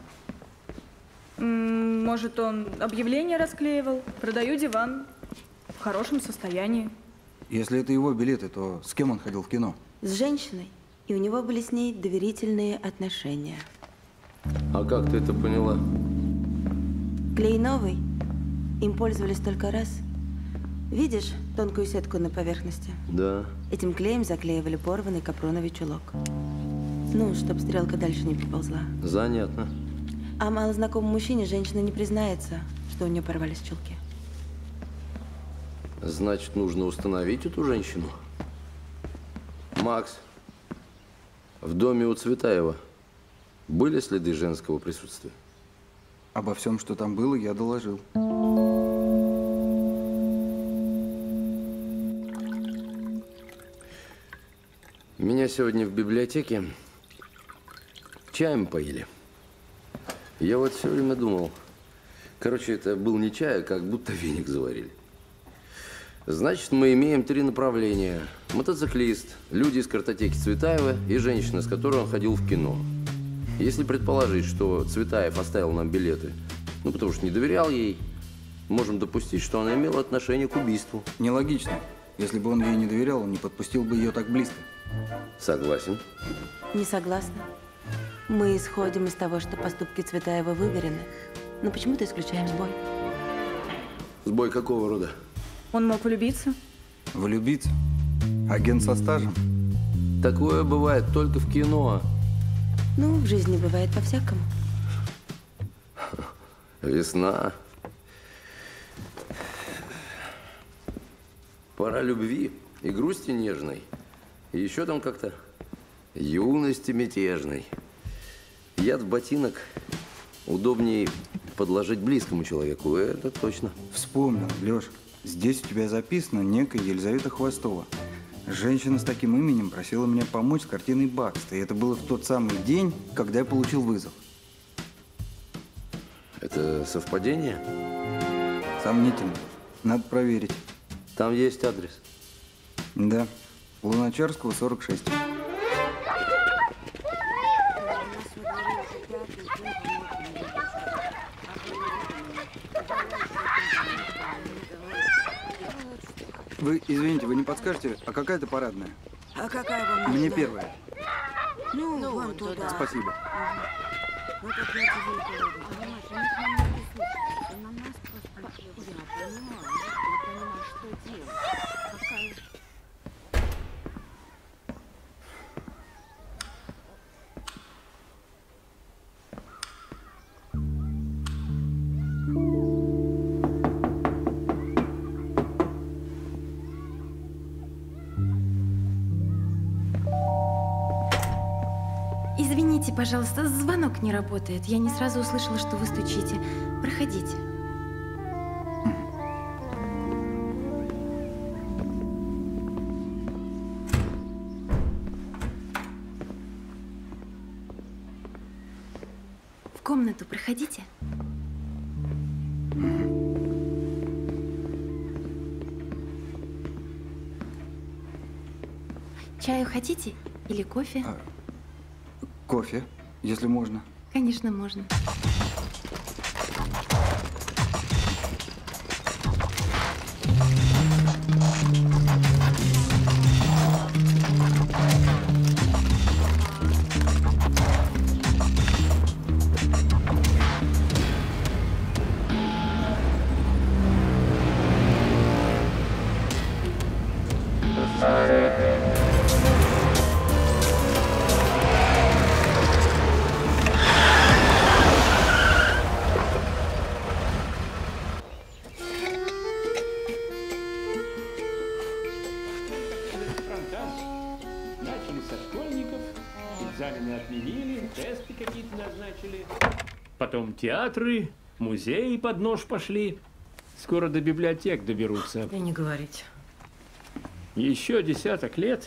Может, он объявление расклеивал? Продаю диван. В хорошем состоянии. Если это его билеты, то с кем он ходил в кино? С женщиной. И у него были с ней доверительные отношения. А как ты это поняла? Клей новый. Им пользовались только раз. Видишь тонкую сетку на поверхности? Да. Этим клеем заклеивали порванный капроновый чулок. Ну, чтобы стрелка дальше не приползла. Занятно. А малознакомому мужчине женщина не признается, что у нее порвались чулки. Значит, нужно установить эту женщину. Макс, в доме у Цветаева были следы женского присутствия? Обо всем, что там было, я доложил. Меня сегодня в библиотеке чаем поили. Я вот все время думал, короче, это был не чай, а как будто веник заварили. Значит, мы имеем 3 направления. Мотоциклист, люди из картотеки Цветаева и женщина, с которой он ходил в кино. Если предположить, что Цветаев оставил нам билеты, ну, потому что не доверял ей, можем допустить, что она имела отношение к убийству. Нелогично. Если бы он ей не доверял, он не подпустил бы ее так близко. Согласен. Не согласна. Мы исходим из того, что поступки Цветаева выверены. Но почему-то исключаем сбой. Сбой какого рода? Он мог влюбиться? Влюбиться? Агент со стажем? Такое бывает только в кино. Ну, в жизни бывает по-всякому. Весна. Пора любви и грусти нежной. И еще там как-то юности мятежной. Яд в ботинок удобнее подложить близкому человеку, это точно. Вспомнил, Леш. Здесь у тебя записано некая Елизавета Хвостова. Женщина с таким именем просила меня помочь с картиной Бакста. И это было в тот самый день, когда я получил вызов. Это совпадение? Сомнительно. Надо проверить. Там есть адрес? Да. Луначарского, 46. Вы, извините, вы не подскажете, а какая это парадная? А какая вам Мне нужна? первая. Ну, вон туда. Спасибо. Вот это я тебе и говорю. Понимаешь, они к нам не прислушиваются. На нас просто... Я понимаю, что делать. Какая... Извините, пожалуйста, звонок не работает. Я не сразу услышала, что вы стучите. Проходите. В комнату проходите. Чаю хотите? Или кофе? Кофе, если можно. Конечно, можно. Начали со школьников, экзамены отменили, тесты какие-то назначили. Потом театры, музеи под нож пошли. Скоро до библиотек доберутся. И не говорить. Еще десяток лет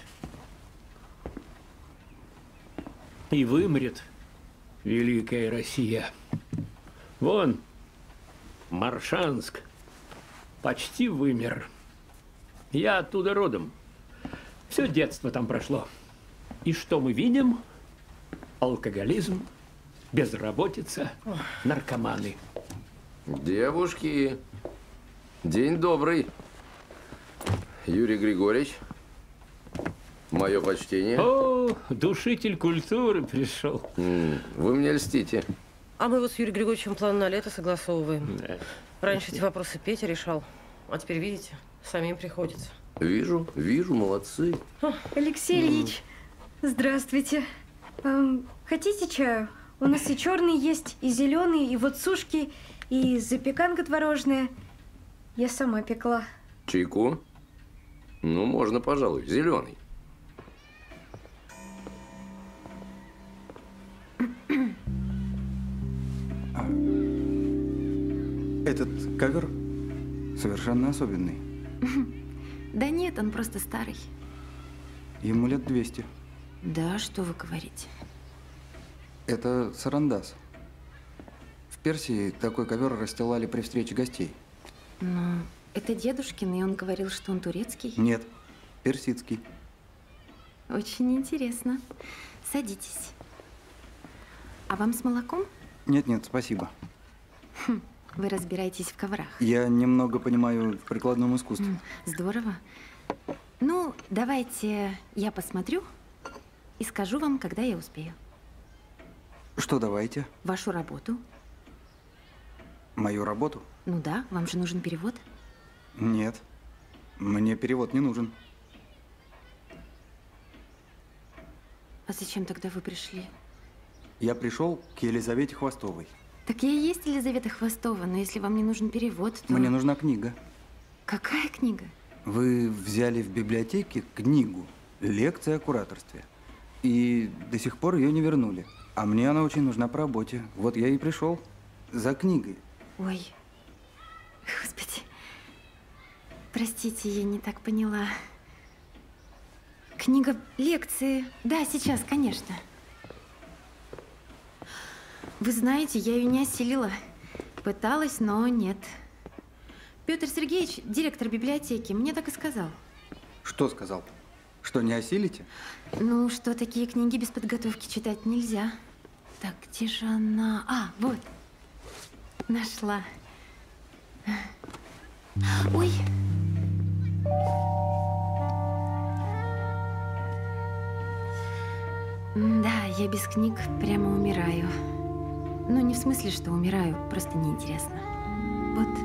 и вымрет великая Россия. Вон, Моршанск почти вымер. Я оттуда родом. Все детство там прошло. И что мы видим? Алкоголизм, безработица, наркоманы. Девушки, день добрый. Юрий Григорьевич, мое почтение. О, душитель культуры пришел. Вы мне льстите. А мы вот с Юрием Григорьевичем план на лето согласовываем. Да. Раньше эти вопросы Петя решал, а теперь, видите, самим приходится. Вижу, молодцы. Алексей Ильич, здравствуйте. Хотите чаю? У нас и черный есть, и зеленый, и вот сушки, и запеканка творожная. Я сама пекла. Чайку? Ну, можно, пожалуй, зеленый. Этот ковер совершенно особенный. Да нет, он просто старый. Ему лет 200. Да, что вы говорите? Это сарандас. В Персии такой ковер расстилали при встрече гостей. Ну, это дедушкин, и он говорил, что он турецкий. Нет, персидский. Очень интересно. Садитесь. А вам с молоком? Нет, спасибо. Вы разбираетесь в коврах. Я немного понимаю в прикладном искусстве. Здорово. Ну, давайте я посмотрю и скажу вам, когда я успею. Что давайте? Вашу работу. Мою работу? Ну да, вам же нужен перевод. Нет, мне перевод не нужен. А зачем тогда вы пришли? Я пришел к Елизавете Хвостовой. Так я и есть Елизавета Хвостова, но если вам не нужен перевод, то… Мне нужна книга. Какая книга? Вы взяли в библиотеке книгу «Лекция о кураторстве». И до сих пор ее не вернули. А мне она очень нужна по работе. Вот я и пришел за книгой. Ой, господи. Простите, я не так поняла. Книга лекции. Да, сейчас, конечно. Вы знаете, я ее не осилила. Пыталась, но нет. Петр Сергеевич, директор библиотеки, мне так и сказал. Что сказал? Что, не осилите? Ну, что такие книги без подготовки читать нельзя. Так, где же она? А, вот. Нашла. Ой. Да, я без книг прямо умираю. Ну, не в смысле, что умираю, просто неинтересно. Вот.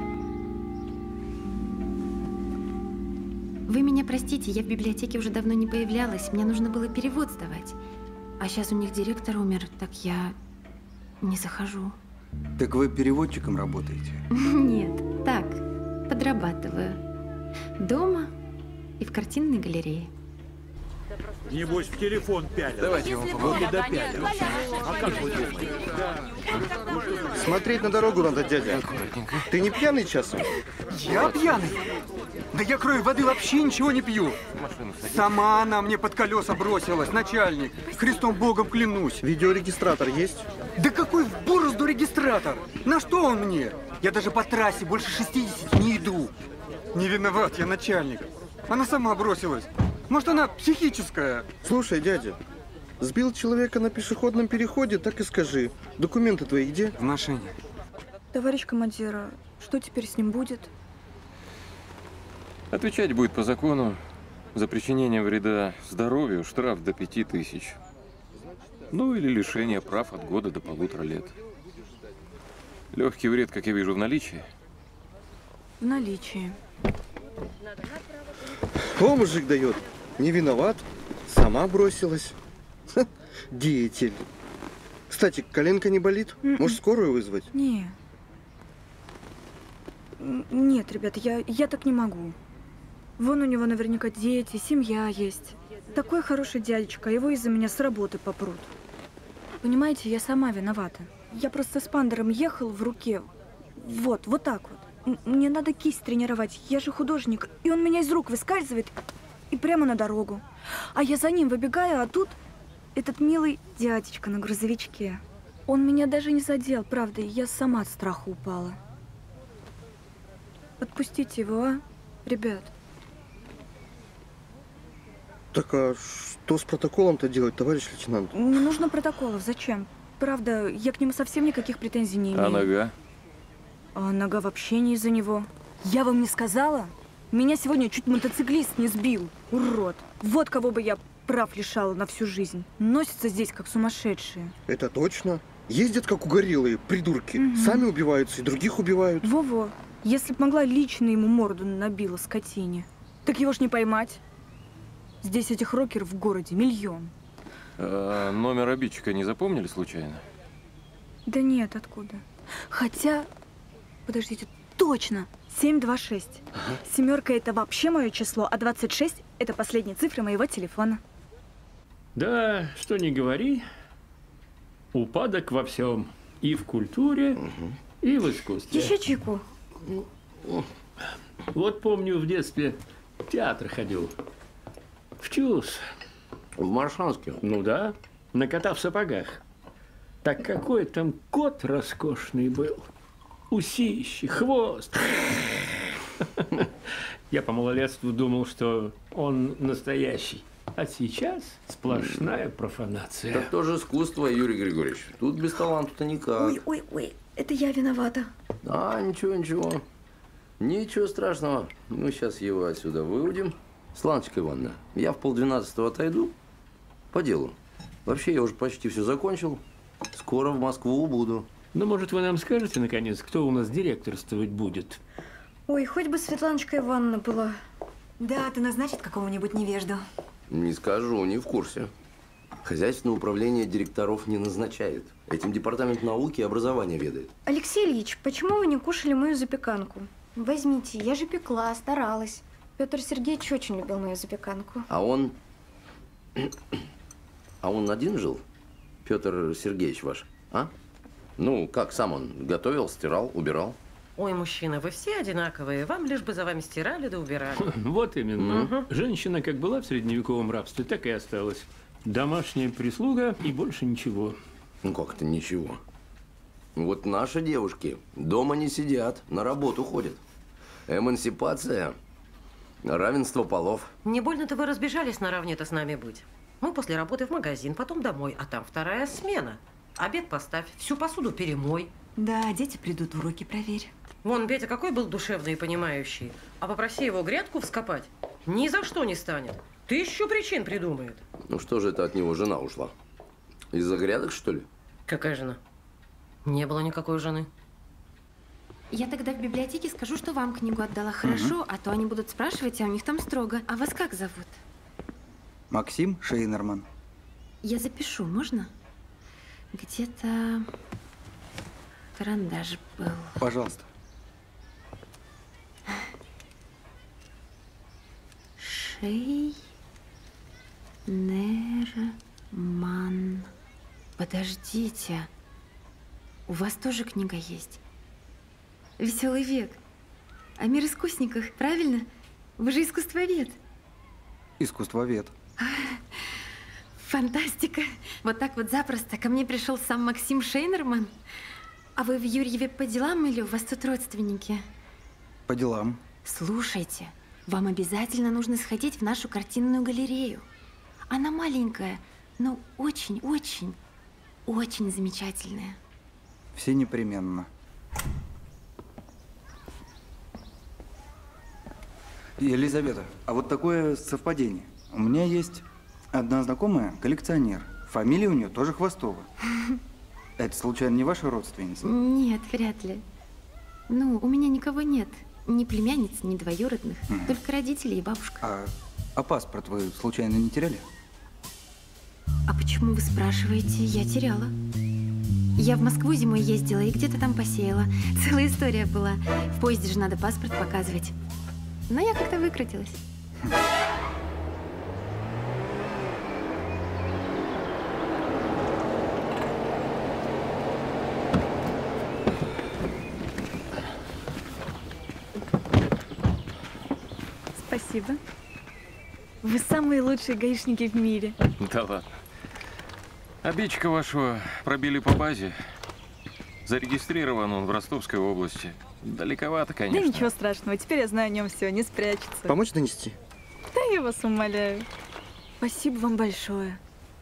Вы меня простите, я в библиотеке уже давно не появлялась. Мне нужно было перевод сдавать. А сейчас у них директор умер, так я не захожу. Так вы переводчиком работаете? Нет, так, подрабатываю. Дома и в картинной галерее. Небось, в телефон пялят. Давайте я вам помогу. Вот и допялят. А как вы думаете? Смотреть на дорогу надо, дядя. Ты не пьяный часом? Я пьяный? Да я, кроме воды, вообще ничего не пью. Сама она мне под колеса бросилась, начальник. Христом Богом клянусь. Видеорегистратор есть? Да какой в борозду регистратор? На что он мне? Я даже по трассе больше 60 не иду. Не виноват я, начальник. Она сама бросилась. Может, она психическая? Слушай, дядя, сбил человека на пешеходном переходе, так и скажи. Документы твои где? В машине. Товарищ командира, что теперь с ним будет? Отвечать будет по закону. За причинение вреда здоровью штраф до 5000. Ну или лишение прав от года до 1,5 лет. Легкий вред, как я вижу, в наличии. В наличии. О, мужик дает. Не виноват. Сама бросилась. Ха, деятель. Кстати, коленка не болит? Может, скорую вызвать? Не. Нет, ребята, я так не могу. Вон у него наверняка дети, семья есть. Такой хороший дядечка, его из-за меня с работы попрут. Понимаете, я сама виновата. Я просто с пандером ехал в руке. Вот так вот. Мне надо кисть тренировать, я же художник. И он меня из рук выскальзывает и прямо на дорогу. А я за ним выбегаю, а тут этот милый дядечка на грузовичке. Он меня даже не задел, правда, я сама от страха упала. Отпустите его, а, ребят? Так, а что с протоколом-то делать, товарищ лейтенант? Не нужно протоколов, зачем? Правда, я к нему совсем никаких претензий не имею. А нога? А нога вообще не из-за него. Я вам не сказала? Меня сегодня чуть мотоциклист не сбил. Урод. Вот кого бы я прав лишала на всю жизнь. Носятся здесь как сумасшедшие. Это точно. Ездят как угорелые, придурки. Сами убиваются и других убивают. Во-во. Если б могла, лично ему морду набила скотине. Так его ж не поймать. Здесь этих рокеров в городе миллион. А номер обидчика не запомнили случайно? Да нет, откуда? Хотя, подождите, точно, 726. Семерка это вообще мое число, а 26 это последние цифры моего телефона. Да, что ни говори, упадок во всем. И в культуре, и в искусстве. Еще чайку. Вот помню, в детстве в театр ходил. В ЧУС. В Маршанске? Ну да, на кота в сапогах. Так какой там кот роскошный был. Усищи, хвост. Я по малолетству думал, что он настоящий. А сейчас сплошная профанация. Это тоже искусство, Юрий Григорьевич. Тут без таланта-то никак. Ой, это я виновата. А, ничего. Ничего страшного. Мы сейчас его отсюда выводим. Сланочка Ивановна, я в 11:30 отойду по делу. Вообще, я уже почти все закончил. Скоро в Москву буду. Ну, может, вы нам скажете, наконец, кто у нас директорствовать будет? Ой, хоть бы Светланочка Ивановна была. Да, ты назначит какого-нибудь невежду. Не скажу, не в курсе. Хозяйственное управление директоров не назначает. Этим департамент науки и образования ведает. Алексей Ильич, почему вы не кушали мою запеканку? Возьмите, я же пекла, старалась. Петр Сергеевич очень любил мою запеканку. А он один жил? Петр Сергеевич ваш, а? Ну, как сам он готовил, стирал, убирал? Ой, мужчина, вы все одинаковые. Вам лишь бы за вами стирали да убирали. Вот именно. Женщина как была в средневековом рабстве, так и осталась. Домашняя прислуга и больше ничего. Ну, как это ничего? Вот наши девушки дома не сидят, на работу ходят. Эмансипация, равенство полов. Не больно-то вы разбежались наравне-то с нами быть. Мы после работы в магазин, потом домой, а там вторая смена. Обед поставь, всю посуду перемой. Да, дети придут, уроки проверь. Вон, Петя какой был душевный и понимающий. А попроси его грядку вскопать, ни за что не станет. Тысячу причин придумает. Ну что же это от него жена ушла? Из-за грядок, что ли? Какая жена? Не было никакой жены. Я тогда в библиотеке скажу, что вам книгу отдала, хорошо? А то они будут спрашивать, а у них там строго. А вас как зовут? Максим Шейнерман. Я запишу, можно? Где-то карандаш был. Пожалуйста. Шейнерман. Подождите. У вас тоже книга есть? «Веселый век». О мир искусниках, правильно? Вы же искусствовед. Искусствовед. Фантастика. Вот так вот запросто ко мне пришел сам Максим Шейнерман. А вы в Юрьеве по делам или у вас тут родственники? По делам. Слушайте, Вам обязательно нужно сходить в нашу картинную галерею. Она маленькая, но очень-очень, очень замечательная. Все непременно. Елизавета, а вот такое совпадение. У меня есть одна знакомая, коллекционер. Фамилия у нее тоже Хвостова. Это, случайно, не ваша родственница? Нет, вряд ли. Ну, у меня никого нет. Ни племянниц, ни двоюродных. Только родители и бабушка. А паспорт вы, случайно, не теряли? А почему вы спрашиваете? Я теряла. Я в Москву зимой ездила и где-то там посеяла. Целая история была. В поезде же надо паспорт показывать. Но я как-то выкрутилась. Спасибо. Вы самые лучшие гаишники в мире. Да ладно. Обидчика вашего пробили по базе. Зарегистрирован он в Ростовской области. Далековато, конечно. Да ничего страшного, теперь я знаю о нем все, не спрячется. Помочь донести? Да я вас умоляю. Спасибо вам большое.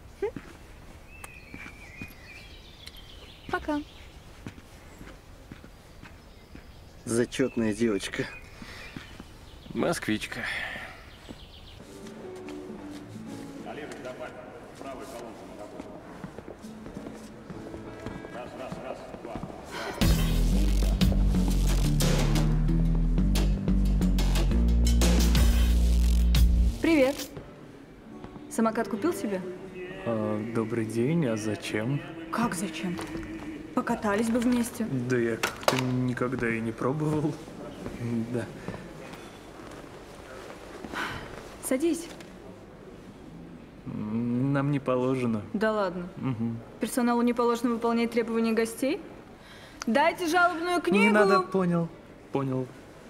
Пока. Зачетная девочка. Москвичка. Привет. Самокат купил себе? Добрый день, а зачем? Как зачем? Покатались бы вместе. Да я как-то никогда и не пробовал. Да. Садись. Нам не положено. Да ладно. Угу. Персоналу не положено выполнять требования гостей? Дайте жалобную книгу. Не надо, понял. Понял.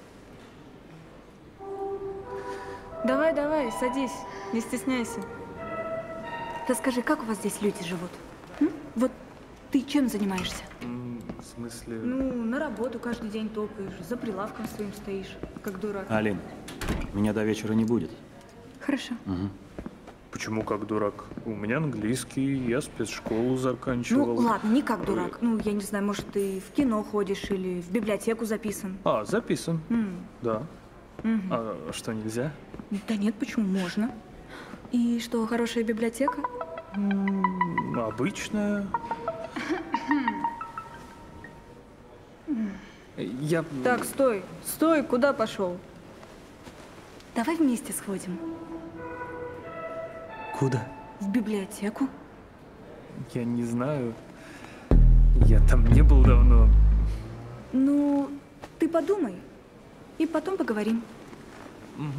Давай, давай, садись, не стесняйся. Расскажи, как у вас здесь люди живут? Вот ты чем занимаешься? В смысле? Ну, на работу каждый день топаешь, за прилавком своим стоишь, как дурак. Алин, меня до вечера не будет. Хорошо. Угу. Почему как дурак? У меня английский, я спецшколу заканчивал. Ну, ладно, не как дурак. Ну, я не знаю, может, ты в кино ходишь или в библиотеку записан. А, записан. Да. Мгм. А что, нельзя? Да нет, почему? Можно. И что, хорошая библиотека? Обычная. Я... Так, стой, стой, куда пошел? Давай вместе сходим. Куда? В библиотеку. Я не знаю. Я там не был давно. Ну, ты подумай. И потом поговорим. Угу.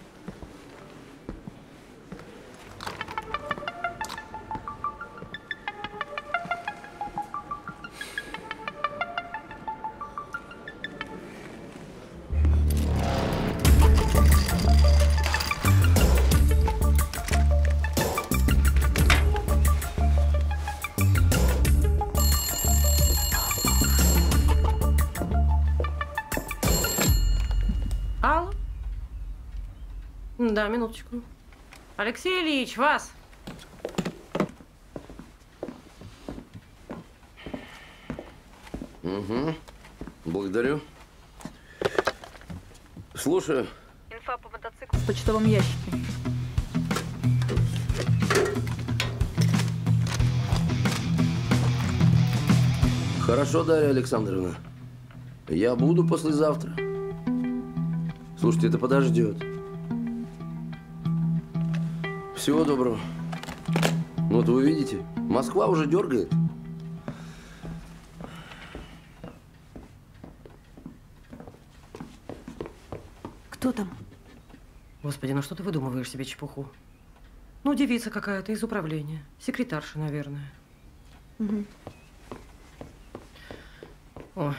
Алло? Да, минуточку. Алексей Ильич, вас! Угу. Благодарю. Слушаю. Инфа по мотоциклу в почтовом ящике. Хорошо, Дарья Александровна. Я буду послезавтра. Слушайте, это подождет. Всего доброго. Ну вот вы видите, Москва уже дергает. Кто там? Господи, ну что ты выдумываешь себе чепуху? Ну, девица какая-то из управления. Секретарша, наверное. Угу. О.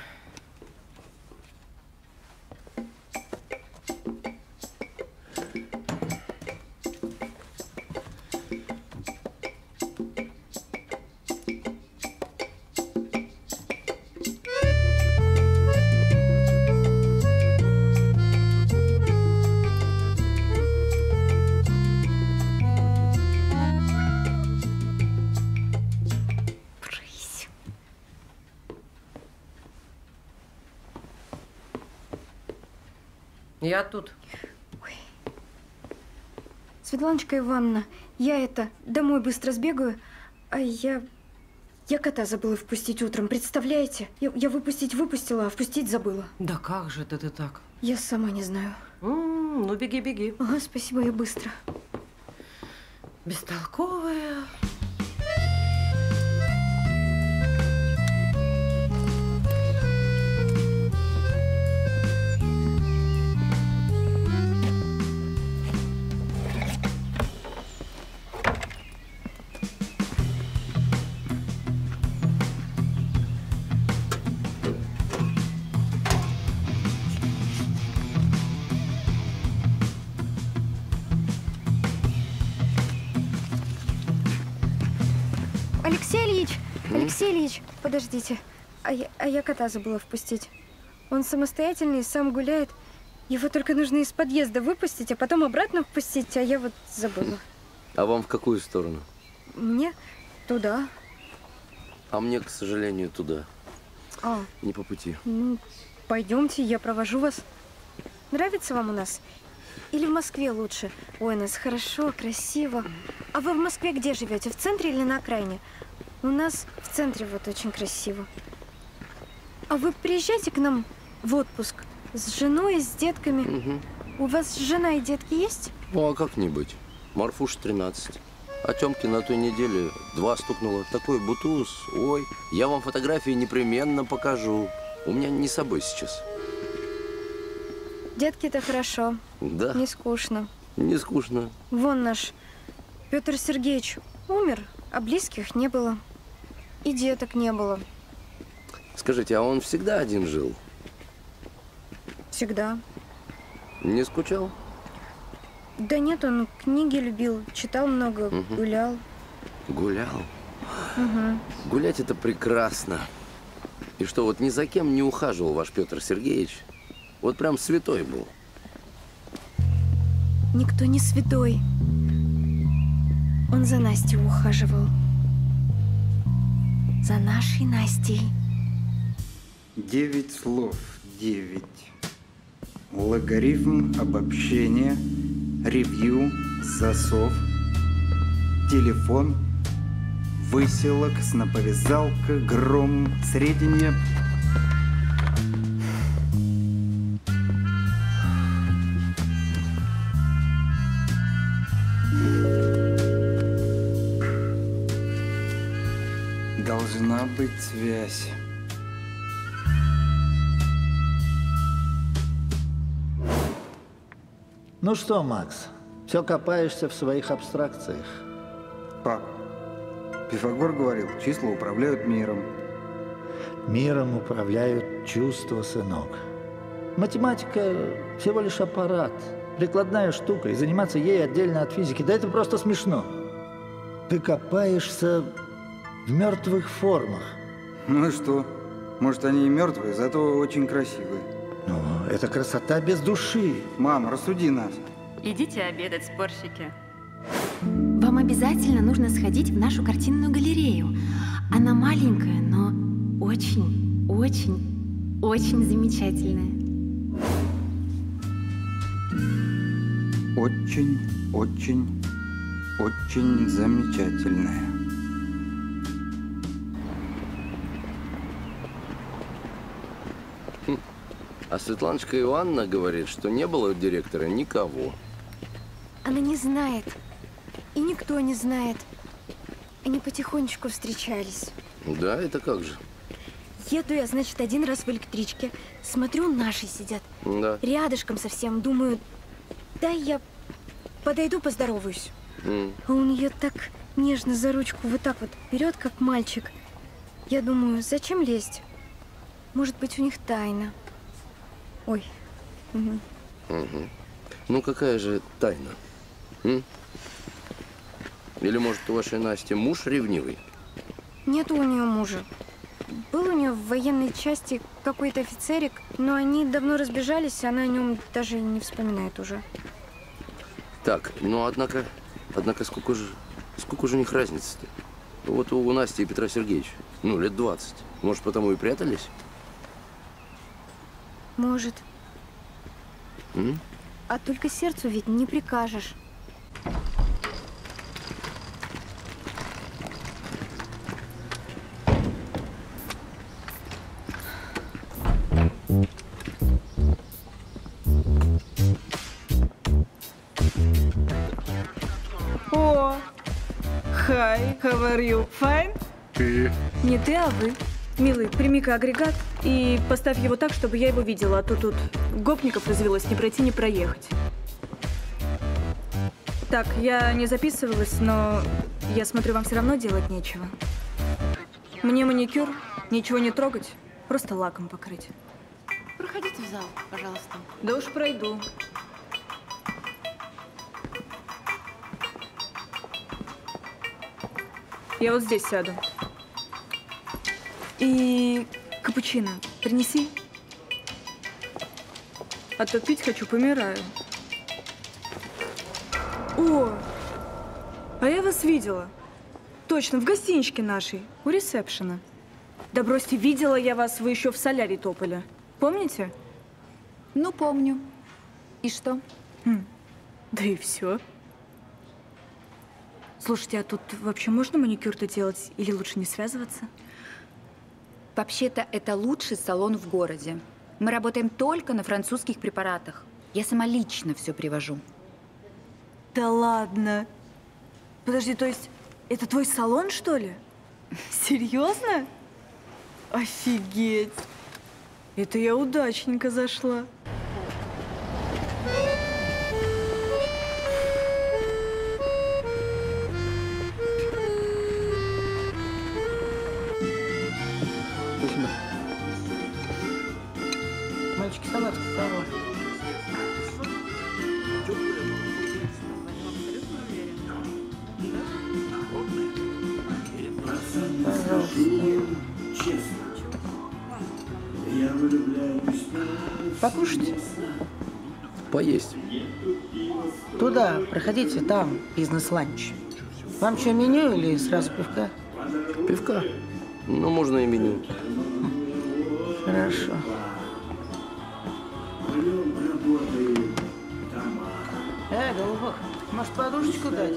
Я тут. Ой. Светланочка Ивановна, я домой быстро сбегаю, а я кота забыла впустить утром, представляете? Я выпустить выпустила, а впустить забыла. Да как же ты так? Я сама не знаю. Ну, беги, беги. Ага, спасибо, я быстро. Бестолковая. Алексей Ильич, подождите. А я кота забыла впустить. Он самостоятельный, сам гуляет. Его только нужно из подъезда выпустить, а потом обратно впустить, а я вот забыла. А вам в какую сторону? Мне туда. А мне, к сожалению, туда. А. Не по пути. Ну, пойдемте, я провожу вас. Нравится вам у нас? Или в Москве лучше? Ой, у нас хорошо, красиво. А вы в Москве где живете? В центре или на окраине? У нас в центре вот очень красиво. А вы приезжайте к нам в отпуск с женой, с детками. Угу. У вас жена и детки есть? Ну, а как-нибудь. Марфуш 13. А Тёмке на той неделе 2 стукнуло. Такой бутуз. Ой, я вам фотографии непременно покажу. У меня не с собой сейчас. Детки-то хорошо. Да. Не скучно. Не скучно. Вон наш Петр Сергеевич умер, а близких не было. И деток не было. Скажите, а он всегда один жил? Всегда. Не скучал? Да нет, он книги любил, читал много, гулял. Гулял? Угу. Гулять это прекрасно. И что, вот ни за кем не ухаживал ваш Петр Сергеевич? Вот прям святой был. Никто не святой. Он за Настей ухаживал. За нашей Настей. 9 слов. 9. Логарифм, обобщение, ревью, засов, телефон, выселок, сноповязалка, гром, среднее. Должна быть связь. Ну что, Макс, все копаешься в своих абстракциях. Пап, Пифагор говорил, числа управляют миром. Миром управляют чувства, сынок. Математика всего лишь аппарат, прикладная штука, и заниматься ей отдельно от физики. Да это просто смешно. Ты копаешься в мертвых формах. Ну и что? Может, они и мертвые, зато очень красивые. Ну, это красота без души. Мама, рассуди нас. Идите обедать, спорщики. Вам обязательно нужно сходить в нашу картинную галерею. Она маленькая, но очень, очень, очень замечательная. Очень, очень, очень замечательная. А Светланочка Ивановна говорит, что не было у директора никого. Она не знает. И никто не знает. Они потихонечку встречались. Да, это как же? Еду я, значит, один раз в электричке. Смотрю, наши сидят. Да. Рядышком совсем. Думаю, дай я подойду, поздороваюсь. А он ее так нежно за ручку вот так вот берет, как мальчик. Я думаю, зачем лезть? Может быть, у них тайна. Ой. Угу. Ну, какая же тайна? Или, может, у вашей Насти муж ревнивый? Нет у нее мужа. Был у нее в военной части какой-то офицерик, но они давно разбежались, она о нем даже не вспоминает уже. Так, ну, однако сколько же у них разница-то? Вот у Насти и Петра Сергеевича, ну, лет 20. Может, потому и прятались? Может. А только сердцу ведь не прикажешь. О, hi, how are you? Fine? Ты? Не ты, а вы. Милый, прими-ка агрегат и поставь его так, чтобы я его видела, а то тут гопников развелось, не пройти, не проехать. Так, я не записывалась, но я смотрю, вам все равно делать нечего. Мне маникюр, ничего не трогать, просто лаком покрыть. Проходите в зал, пожалуйста. Да уж пройду. Я вот здесь сяду. И капучино принеси. А то пить хочу, помираю. О, а я вас видела. Точно, в гостиничке нашей, у ресепшена. Да бросьте, видела я вас, вы еще в солярий топали. Помните? Ну, помню. И что? Да и все. Слушайте, а тут вообще можно маникюр-то делать или лучше не связываться? Вообще-то это лучший салон в городе. Мы работаем только на французских препаратах. Я сама лично все привожу. Да ладно. Подожди, то есть это твой салон, что ли? Серьезно? Офигеть. Это я удачненько зашла. Спасибо. Мальчики, салат какого? Покушать? Поесть. Туда, проходите, там бизнес-ланч. Вам что, меню или сразу пивка? Пивка? Ну, можно и меню. Хорошо. Голубок, может, подушечку дать?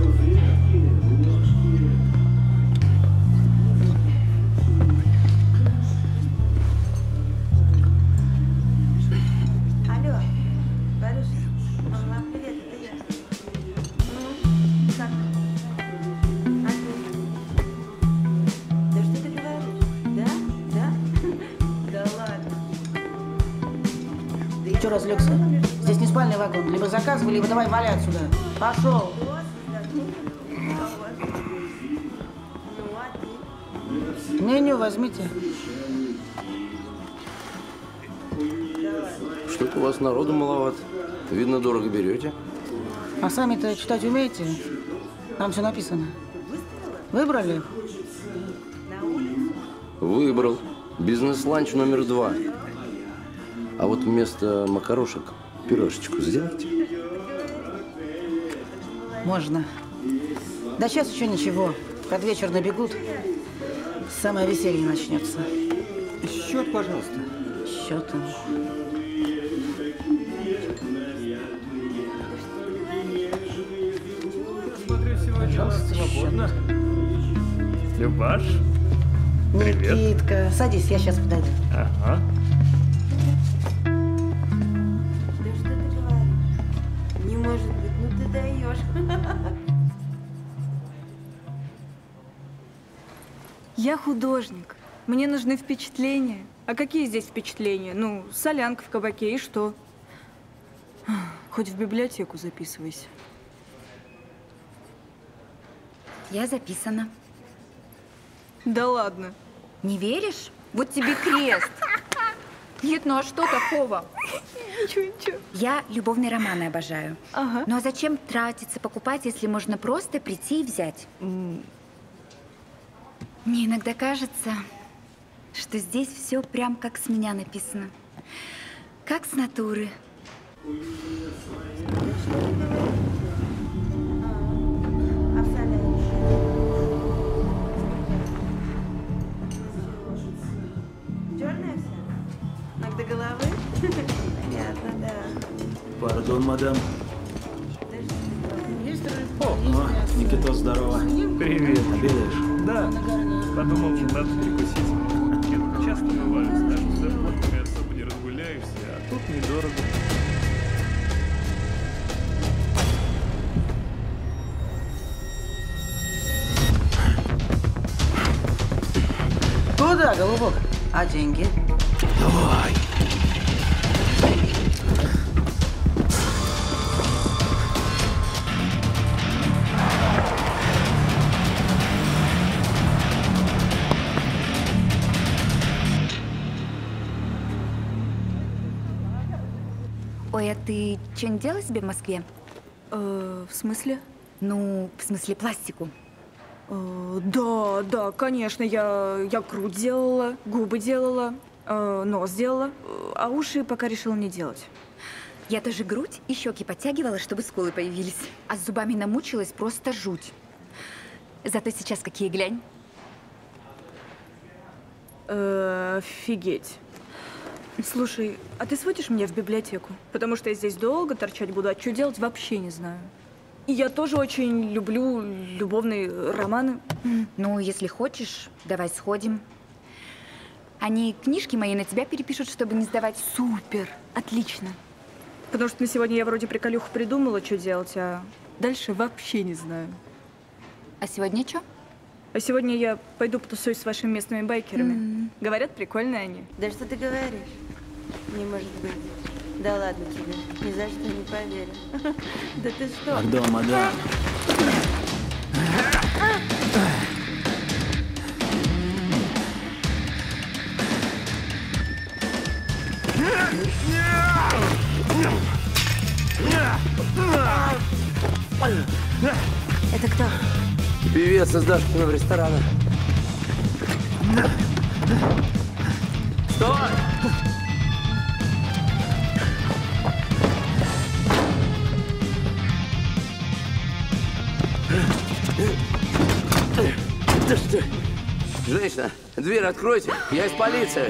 Алло, Борис, мама, привет, это я. Как? А ты? Да что ты говоришь? Да? Да? Да ладно. Че разлегся? Здесь не спальный вагон. Либо заказывай, либо давай валяй отсюда. Пошел. Меню возьмите. Что-то у вас народу маловато. Видно, дорого берете. А сами-то читать умеете? Там все написано. Выбрали? Выбрал. Бизнес-ланч номер 2. А вот вместо макарошек пирожечку сделайте. Можно. Да сейчас еще ничего. Под вечер набегут. Самое веселье начнется. Счет, пожалуйста. Счет. Смотрю, сегодня свободно. Любаш, привет. Никитка, садись, я сейчас подойду. Ага. Да что ты говоришь? Не может быть, ну ты даешь. Я художник. Мне нужны впечатления. А какие здесь впечатления? Ну, солянка в кабаке и что? Хоть в библиотеку записывайся. Я записана. Да ладно. Не веришь? Вот тебе крест. Нет, ну а что такого? Ничего, ничего. Я любовные романы обожаю. Ага. Ну а зачем тратиться, покупать, если можно просто прийти и взять? Мне иногда кажется, что здесь все прям как с меня написано. Как с натуры. Черная вся? Ног до головы? Понятно, да. Пардон, мадам. О, Никитос, здорово. Привет. Обедаешь? Да. Подумал, надо перекусить. Нет, часто бывает. Даже с зарплатами особо не разгуляешься, а тут недорого. Куда, голубок? А деньги? Давай. Ой, а ты что-нибудь делала себе в Москве? В смысле? Ну, в смысле пластику. Да, конечно, я грудь делала, губы делала, нос делала, а уши пока решила не делать. Я тоже грудь и щеки подтягивала, чтобы скулы появились. А с зубами намучилась просто жуть. Зато сейчас какие, глянь. Офигеть. Слушай, а ты сводишь меня в библиотеку? Потому что я здесь долго торчать буду, а что делать вообще не знаю. И я тоже очень люблю любовные романы. Ну, если хочешь, давай сходим. Они книжки мои на тебя перепишут, чтобы не сдавать. Супер, отлично. Потому что на сегодня я вроде приколюху придумала, что делать, а дальше вообще не знаю. А сегодня что? А сегодня я пойду потусуюсь с вашими местными байкерами. Говорят, прикольные они. Да что ты говоришь? Не может быть. Да ладно тебе, ни за что не поверю. Да ты что? Пардон, мадам. Это кто? Певец из Дашкиного ресторана. Стой! Да что? Женщина, дверь откройте, я из полиции.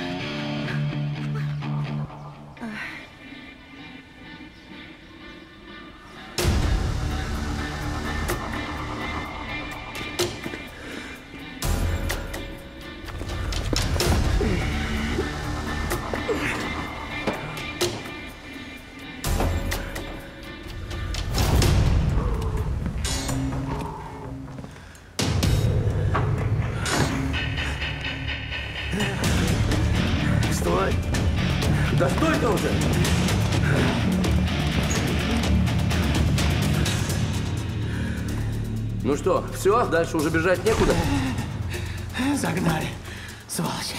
Стой! Да стой ты уже! Ну что, все? Дальше уже бежать некуда? Загнали, сволочи.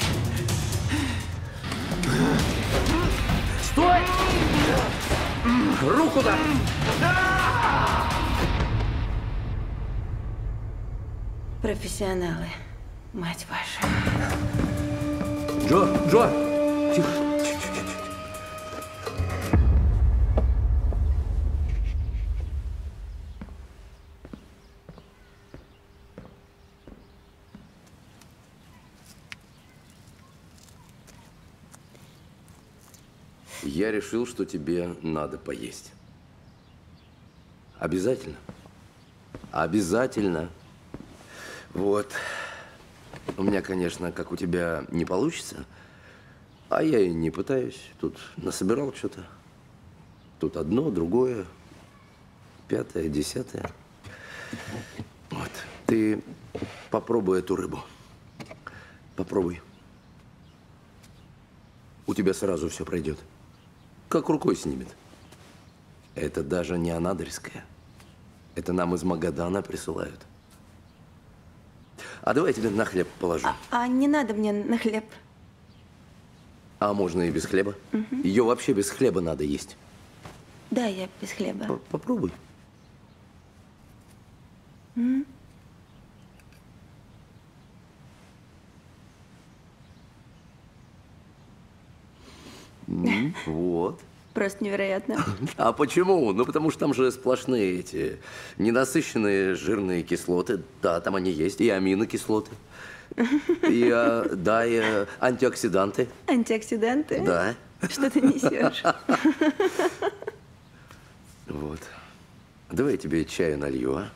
Стой! Руку дай! Профессионалы, мать ваша. Джо! Тихо. Я решил, что тебе надо поесть. Обязательно? Обязательно. Вот. У меня, конечно, как у тебя, не получится. А я и не пытаюсь. Тут насобирал что-то. Тут одно, другое, пятое, десятое. Вот. Ты попробуй эту рыбу. Попробуй. У тебя сразу все пройдет. Как рукой снимет. Это даже не анадырская. Это нам из Магадана присылают. А давай я тебе на хлеб положу. А не надо мне на хлеб. А можно и без хлеба? Угу. Ее вообще без хлеба надо есть. Да, я без хлеба. Попробуй. М? Вот. Просто невероятно. А почему? Ну, потому что там же сплошные эти ненасыщенные жирные кислоты. Да, там они есть. И аминокислоты. И, и антиоксиданты. Антиоксиданты? Да. Что ты несешь? Вот. Давай я тебе чаю налью, а?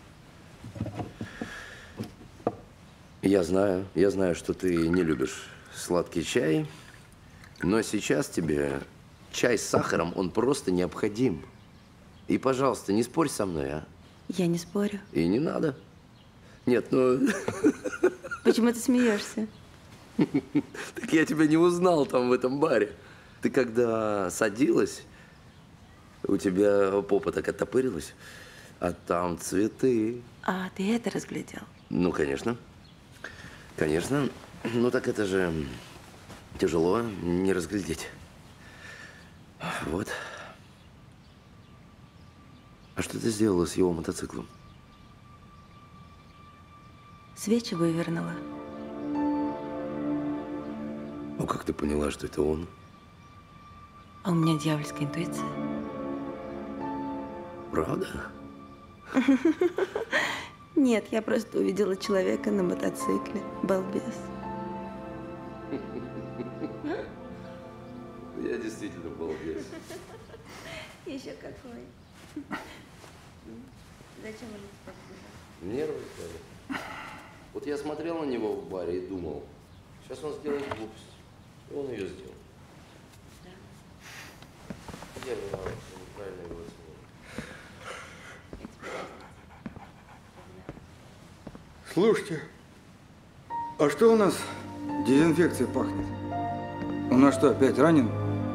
Я знаю, что ты не любишь сладкий чай, но сейчас тебе чай с сахаром, он просто необходим. И, пожалуйста, не спорь со мной, а? Я не спорю. И не надо. Нет, ну… Почему ты смеешься? Так я тебя не узнал там в этом баре. Ты когда садилась, у тебя попа так оттопырилась, а там цветы. А, ты это разглядел? Ну, конечно. Конечно. Ну, так это же тяжело не разглядеть. Вот. А что ты сделала с его мотоциклом? Свечи вывернула. Ну, как ты поняла, что это он? А у меня дьявольская интуиция. Правда? Нет, я просто увидела человека на мотоцикле. Балбес. Я действительно балбес. Еще какой. Зачем он так сказал? Нервы, что ли? Вот я смотрел на него в баре и думал, сейчас он сделает глупость. И он ее сделал. Да? Я виноват, что неправильно его оценил. Слушайте, а что у нас дезинфекция пахнет? У нас что, опять ранен?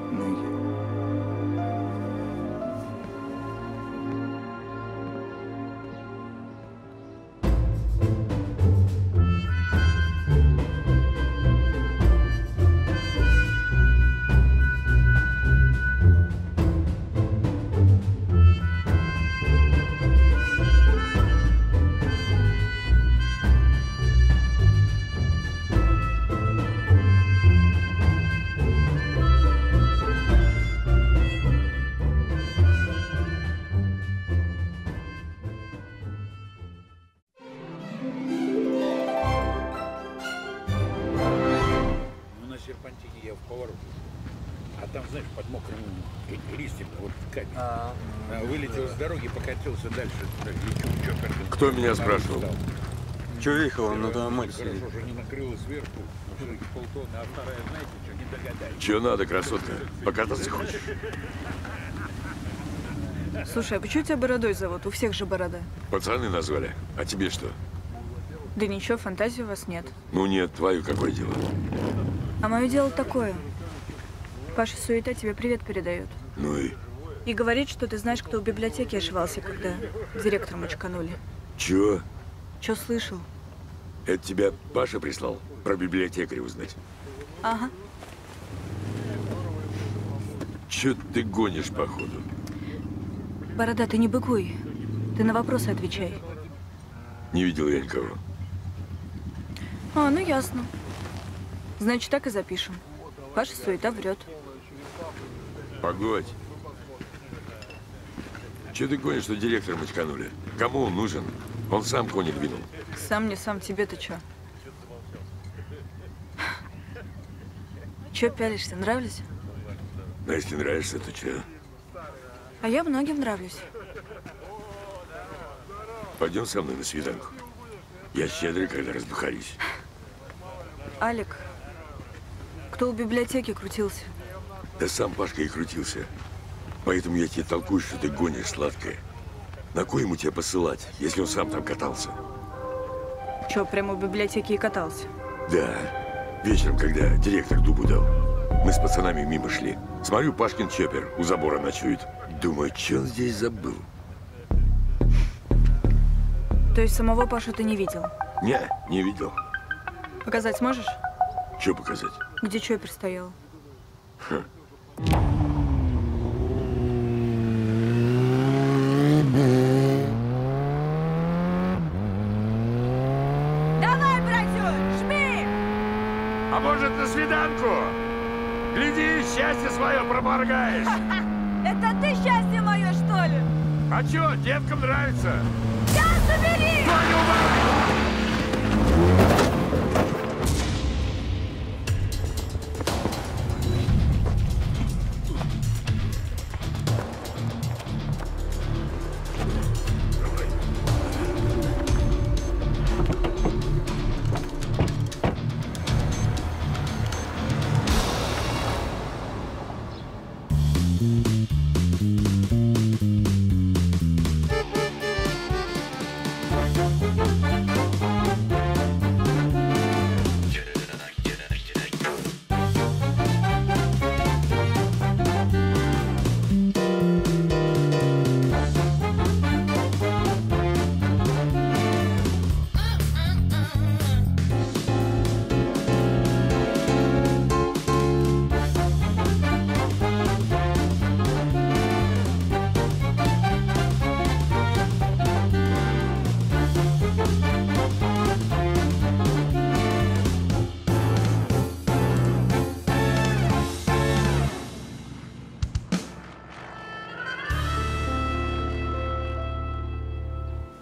Кто меня спрашивал? Че ехал, он на том море сидит. Че надо, красотка? Покататься хочешь? Слушай, а почему тебя Бородой зовут? У всех же борода. Пацаны назвали. А тебе что? Да ничего, фантазии у вас нет. Ну нет, твое какое дело? А мое дело такое. Паша Суета тебе привет передает. Ну и? И говорит, что ты знаешь, кто в библиотеке ошивался, когда директором очканули. Чё? Чё слышал? Это тебя Паша прислал про библиотекаря узнать? Ага. Чё ты гонишь, походу? Борода, ты не быкуй. Ты на вопросы отвечай. Не видел я никого. А, ну ясно. Значит, так и запишем. Паша Суета врет. Погодь. Че ты гонишь, что директором очканули? Кому он нужен? Он сам кони двинул. Сам не сам, тебе-то чё? Чё пялишься, нравлюсь? А если нравишься, то чё? А я многим нравлюсь. Пойдем со мной на свиданку. Я щедрый, когда раздухарюсь. Алик, кто в библиотеке крутился? Да сам Пашка и крутился. Поэтому я тебе толкую, что ты гонишь сладкое. На кой ему тебя посылать, если он сам там катался? Чё, прямо в библиотеке и катался? Да. Вечером, когда директор дубу дал, мы с пацанами мимо шли. Смотрю, Пашкин чоппер у забора ночует. Думаю, что он здесь забыл? То есть самого Пашу ты не видел? Не видел. Показать сможешь? Что показать? Где чоппер стоял? Хм. Давай, братюк, жми! А может, на свиданку? Гляди, счастье свое проморгаешь. Это ты счастье мое, что ли? А чё, деткам нравится? Сейчас забери!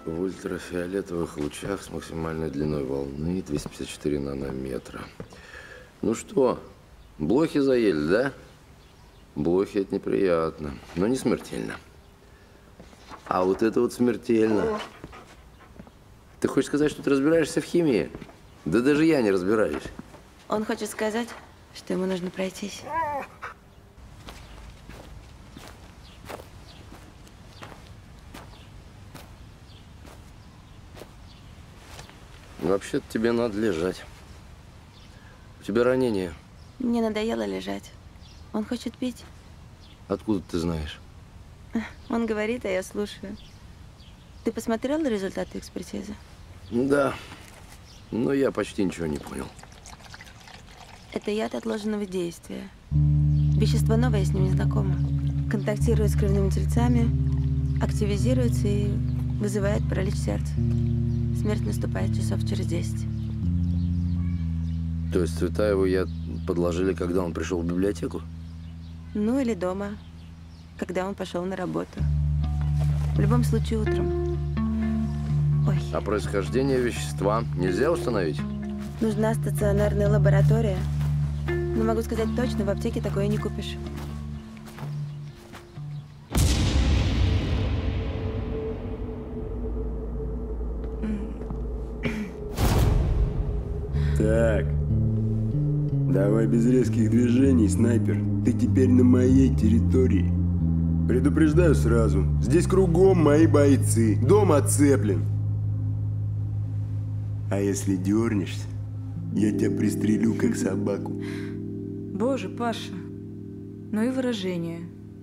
В ультрафиолетовых лучах с максимальной длиной волны 254 нанометра. Ну что, блохи заели, да? Блохи – это неприятно, но не смертельно. А вот это вот смертельно. Ты хочешь сказать, что ты разбираешься в химии? Да даже я не разбираюсь. Он хочет сказать, что ему нужно пройтись. Вообще-то тебе надо лежать. У тебя ранение. Мне надоело лежать. Он хочет пить. Откуда ты знаешь? Он говорит, а я слушаю. Ты посмотрел результаты экспертизы? Да, но я почти ничего не понял. Это яд отложенного действия. Вещество новое, я с ним не знакома. Контактирует с кровными тельцами, активизируется и вызывает паралич сердца. Смерть наступает часов через 10. То есть Цветаеву яд подложили, когда он пришел в библиотеку? Ну или дома, когда он пошел на работу. В любом случае утром. Ой. А происхождение вещества нельзя установить? Нужна стационарная лаборатория. Но могу сказать точно, в аптеке такое не купишь. Так, давай без резких движений, снайпер. Ты теперь на моей территории. Предупреждаю сразу, здесь кругом мои бойцы. Дом оцеплен. А если дернешься, я тебя пристрелю, как собаку. Боже, Паша, ну и выражение.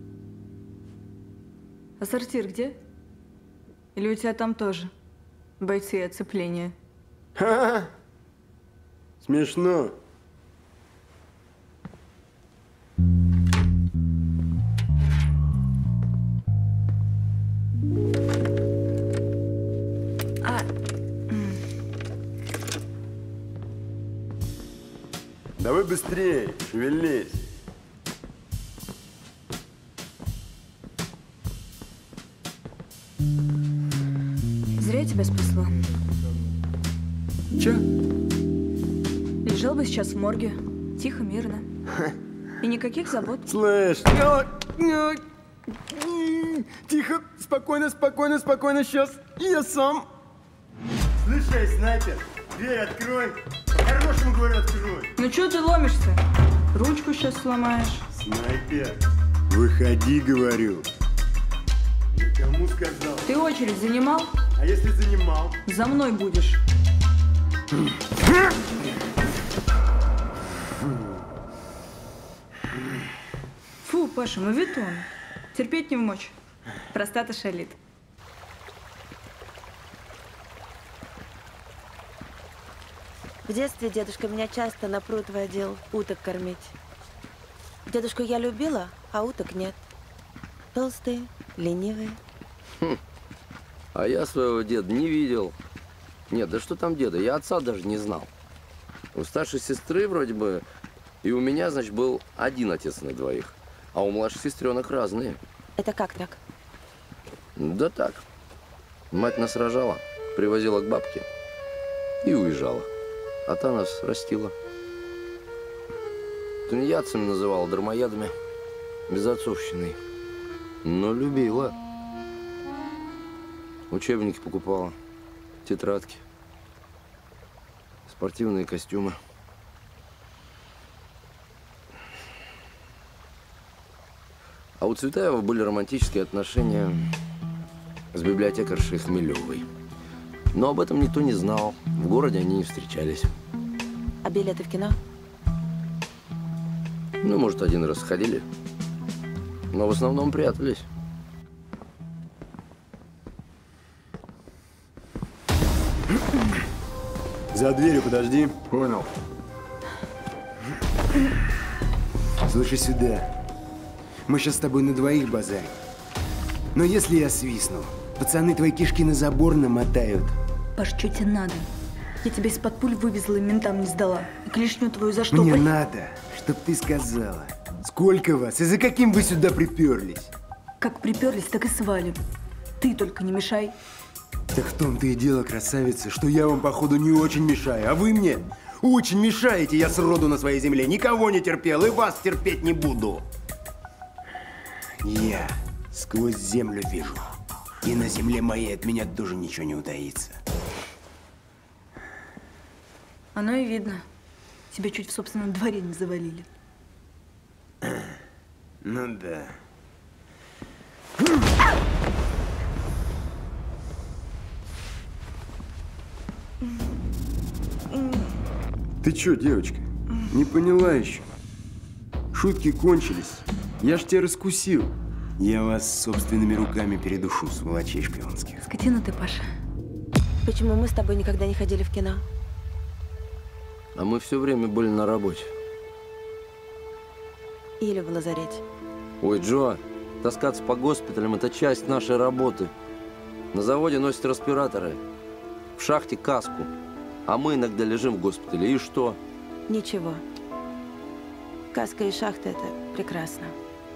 А сортир где? Или у тебя там тоже бойцы и оцепления? Ха-ха! Смешно. Давай быстрее, шевелись. Зря я тебя спасла. Че? Лежал бы сейчас в морге. Тихо, мирно. И никаких забот. Слышь, тихо, спокойно, спокойно, спокойно, сейчас я сам. Слышай, снайпер, дверь открой. Хорошему говорю, открой. Ну чё ты ломишься? Ручку сейчас сломаешь. Снайпер, выходи, говорю. Никому сказал. Ты очередь занимал? А если занимал? За мной будешь. Фу, Паша, моветон. Терпеть не мочь. Простата шалит. В детстве дедушка меня часто на пруд водил уток кормить. Дедушку я любила, а уток нет. Толстые, ленивые. А я своего деда не видел. Нет, да что там деда, я отца даже не знал. У старшей сестры вроде бы, и у меня, значит, был один отец на двоих. А у младших сестренок разные. Это как так? Да так. Мать нас рожала, привозила к бабке и уезжала. А та нас растила. Тунеядцами называла, дармоядами, безотцовщиной. Но любила. Учебники покупала, тетрадки, спортивные костюмы. А у Цветаева были романтические отношения с библиотекаршей Хмелевой. Но об этом никто не знал. В городе они не встречались. А билеты в кино? Ну, может, один раз сходили. Но в основном прятались. За дверью подожди. Понял. Слушай сюда. Мы сейчас с тобой на двоих базарим. Но если я свистну, пацаны твои кишки на забор намотают. Паш, что тебе надо? Я тебя из-под пуль вывезла и ментам не сдала. И клешню твою за что? Мне надо, чтоб ты сказала. Сколько вас и за каким вы сюда приперлись? Как приперлись, так и свалим. Ты только не мешай. Так в том-то и дело, красавица, что я вам, походу, не очень мешаю, а вы мне очень мешаете. Я сроду на своей земле никого не терпел и вас терпеть не буду. Я сквозь землю вижу, и на земле моей от меня тоже ничего не утаится. Оно и видно. Тебя чуть в собственном дворе не завалили. Ну да. Ты чё, девочка, не поняла еще? Шутки кончились. Я ж тебя раскусил. Я вас собственными руками передушу, сволочей шпионских. Скотина ты, Паша. Почему мы с тобой никогда не ходили в кино? А мы все время были на работе. Или в лазарете. Ой, Джо, таскаться по госпиталям – это часть нашей работы. На заводе носят респираторы, в шахте каску. А мы иногда лежим в госпитале. И что? Ничего. Каска и шахта – это прекрасно.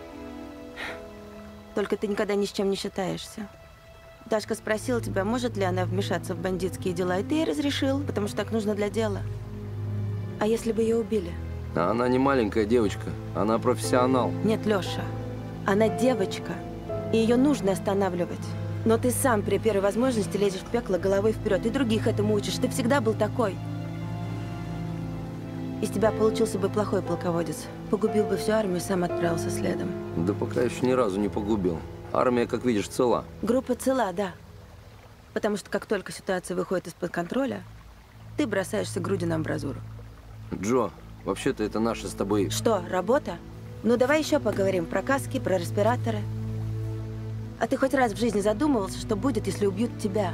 Только ты никогда ни с чем не считаешься. Дашка спросила тебя, может ли она вмешаться в бандитские дела, и ты ей разрешил, потому что так нужно для дела. А если бы ее убили? А она не маленькая девочка, она профессионал. Нет, Леша, она девочка, и ее нужно останавливать. Но ты сам при первой возможности лезешь в пекло головой вперед, и других этому учишь. Ты всегда был такой. Из тебя получился бы плохой полководец. Погубил бы всю армию, сам отправился следом. Да пока еще ни разу не погубил. Армия, как видишь, цела. Группа цела, да. Потому что как только ситуация выходит из-под контроля, ты бросаешься грудью на амбразуру. Джо, вообще-то это наша с тобой… Что, работа? Ну давай еще поговорим про каски, про респираторы. А ты хоть раз в жизни задумывался, что будет, если убьют тебя?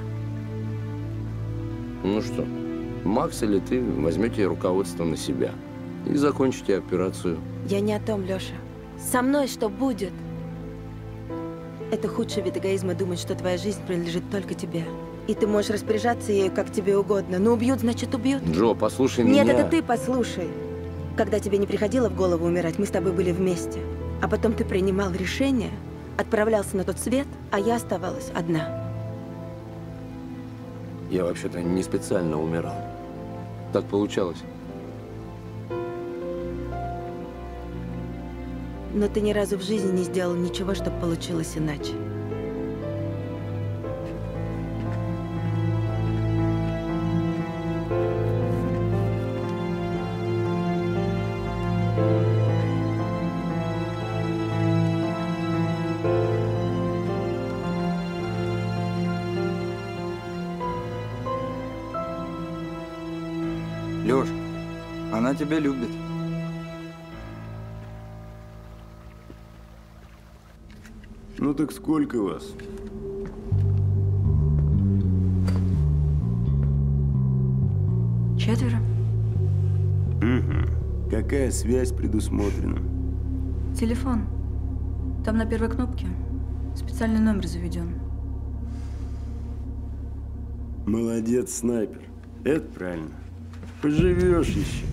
Ну что, Макс или ты возьмете руководство на себя и закончите операцию. Я не о том, Леша. Со мной что будет? Это худший вид эгоизма думать, что твоя жизнь принадлежит только тебе. И ты можешь распоряжаться ею как тебе угодно. Но убьют, значит убьют. Джо, послушай меня. Нет, это ты послушай. Когда тебе не приходило в голову умирать, мы с тобой были вместе. А потом ты принимал решение, отправлялся на тот свет, а я оставалась одна. Я вообще-то не специально умирал. Так получалось. Но ты ни разу в жизни не сделал ничего, чтобы получилось иначе. Лёш, она тебя любит. Ну так сколько вас? Четверо. Угу. Какая связь предусмотрена? Телефон. Там на первой кнопке специальный номер заведен. Молодец, снайпер. Это правильно. Поживешь еще.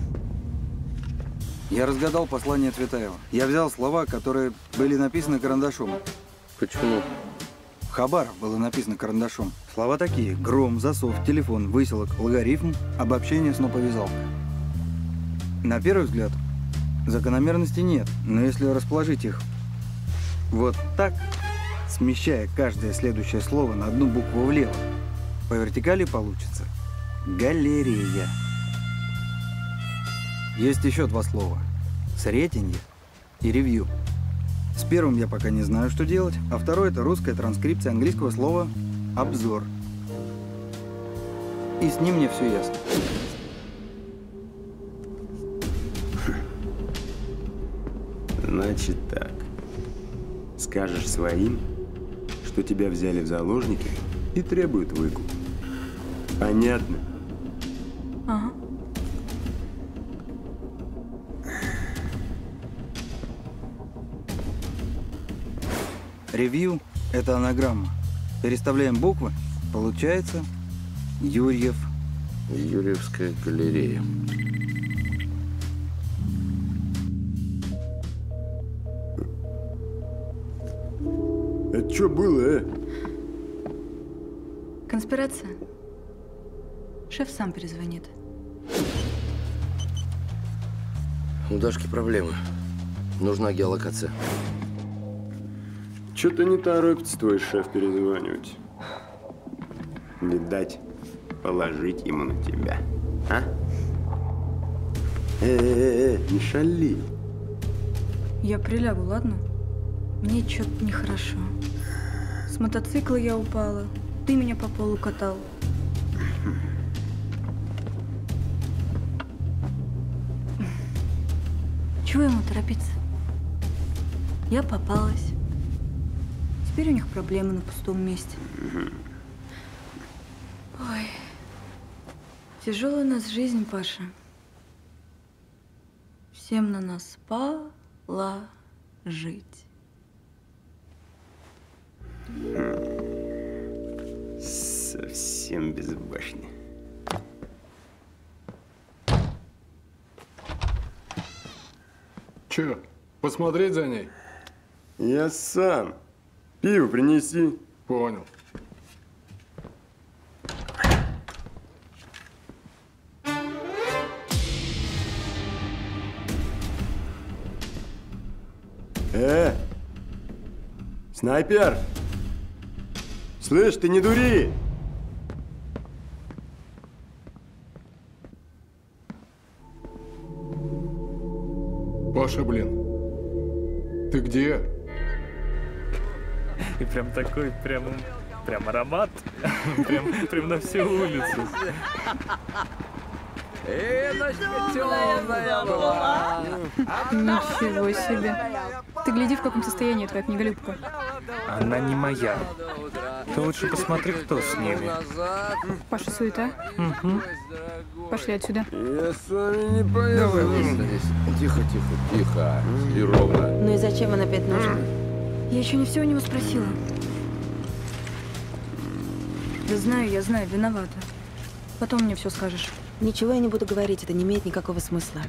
Я разгадал послание Цветаева. Я взял слова, которые были написаны карандашом. Почему? В Хабаров было написано карандашом. Слова такие: гром, засов, телефон, выселок, логарифм, обобщение, сноповязалка. На первый взгляд закономерности нет, но если расположить их вот так, смещая каждое следующее слово на одну букву влево, по вертикали получится галерея. Есть еще два слова: сретенье и ревью. С первым я пока не знаю, что делать, а второй – это русская транскрипция английского слова «обзор». И с ним мне все ясно. Значит так. Скажешь своим, что тебя взяли в заложники и требуют выкуп. Понятно? Ага. Ревью – это анаграмма. Переставляем буквы, получается Юрьев. Юрьевская галерея. Это что было, Конспирация? Шеф сам перезвонит. У Дашки проблемы. Нужна геолокация. Что-то не торопится твой шеф перезванивать. Видать, положить ему на тебя. А? Не шали. Я прилягу, ладно? Мне что-то нехорошо. С мотоцикла я упала. Ты меня по полу катал. Чего ему торопиться? Я попалась. Теперь у них проблемы на пустом месте. Ой. Тяжелая у нас жизнь, Паша. Всем на нас положить. Совсем безбашня. Че, посмотреть за ней? Я сам. Пиво принеси. Понял. Снайпер! Слышь, ты не дури! Паша, блин, ты где? И прям такой, прям аромат, прям на всю улицу. Темная была. Ничего себе. Ты гляди, в каком состоянии твоя книголюбка. Она не моя. Ты лучше посмотри, кто с ними. Паша, суета. Угу. Пошли отсюда. Я с вами не пойду. Тихо, тихо, тихо. И ровно. Ну и зачем он опять нужен? Я еще не все у него спросила. Да знаю, я знаю, виновата. Потом мне все скажешь. Ничего я не буду говорить, это не имеет никакого смысла.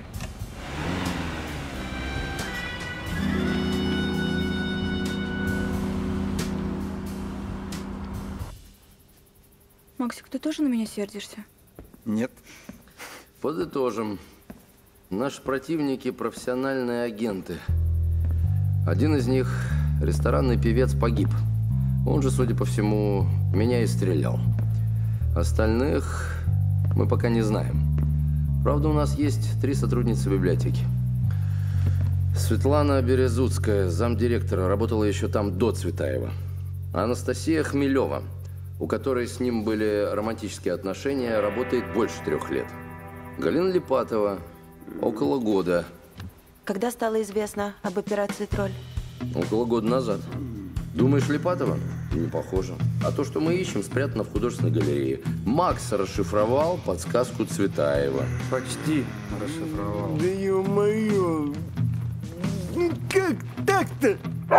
Максик, ты тоже на меня сердишься? Нет. Подытожим. Наши противники – профессиональные агенты. Один из них, ресторанный певец, погиб. Он же, судя по всему, меня и стрелял. Остальных мы пока не знаем. Правда, у нас есть 3 сотрудницы библиотеки. Светлана Березуцкая, замдиректора, работала еще там до Цветаева. Анастасия Хмелева, у которой с ним были романтические отношения, работает больше 3 лет. Галина Липатова, около года. Когда стало известно об операции «Тролль»? Около года назад. Думаешь, Липатова? Не похоже. А то, что мы ищем, спрятано в художественной галерее. Макс расшифровал подсказку Цветаева. Почти расшифровал. Да ё-моё! Как так-то?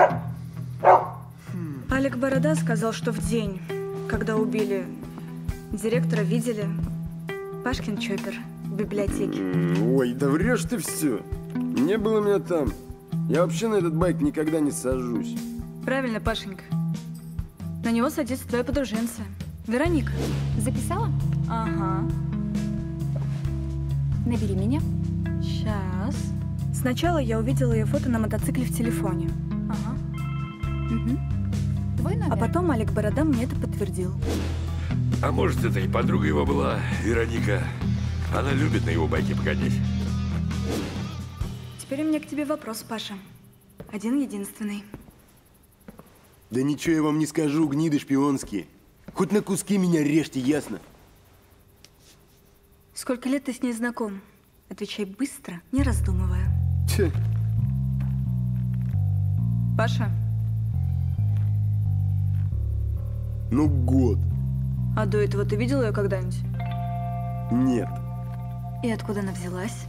Алек Борода сказал, что в день, когда убили директора, видели Пашкин Чоппер в библиотеке. Ой, да врешь ты все. Не было меня там. Я вообще на этот байк никогда не сажусь. Правильно, Пашенька. На него садится твоя подруженца, Вероника. Записала? Ага. Набери меня. Сейчас. Сначала я увидела ее фото на мотоцикле в телефоне. Ага. Угу. Твой номер? А потом Алек Борода мне это подтвердил. А может, это и подруга его была, Вероника. Она любит на его байке погонять. Теперь у меня к тебе вопрос, Паша. Один-единственный. Да ничего я вам не скажу, гниды шпионские. Хоть на куски меня режьте, ясно? Сколько лет ты с ней знаком? Отвечай быстро, не раздумывая. Че? Паша. Ну, год. А до этого ты видел ее когда-нибудь? Нет. И откуда она взялась?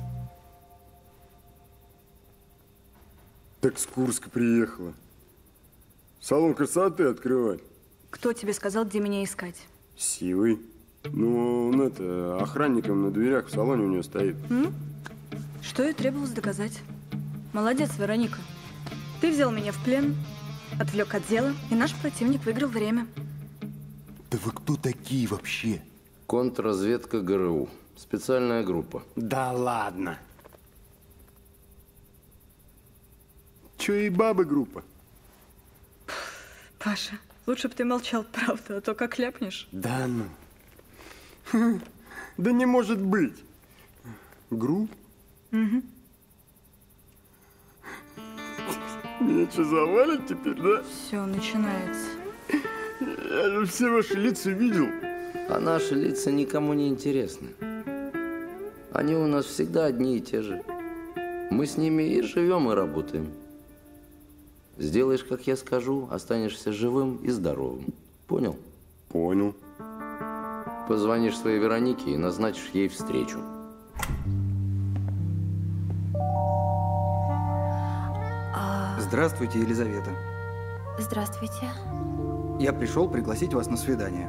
Так с Курска приехала. Салон красоты открывать. Кто тебе сказал, где меня искать? Сивый. Ну, он это, охранником на дверях в салоне у нее стоит. Что и требовалось доказать. Молодец, Вероника. Ты взял меня в плен, отвлек от дела, и наш противник выиграл время. Да вы кто такие вообще? Контрразведка ГРУ. Специальная группа. Да ладно. Че и бабы группа? Паша, лучше бы ты молчал, правда, а то как ляпнешь. Да ну. Да не может быть. ГРУ? Угу. Меня что, завалят теперь, да? Все, начинается. Я же все ваши лица видел. А наши лица никому не интересны. Они у нас всегда одни и те же. Мы с ними и живем, и работаем. Сделаешь, как я скажу, останешься живым и здоровым. Понял? Понял. Позвонишь своей Веронике и назначишь ей встречу. Здравствуйте, Елизавета. Здравствуйте. Я пришел пригласить вас на свидание.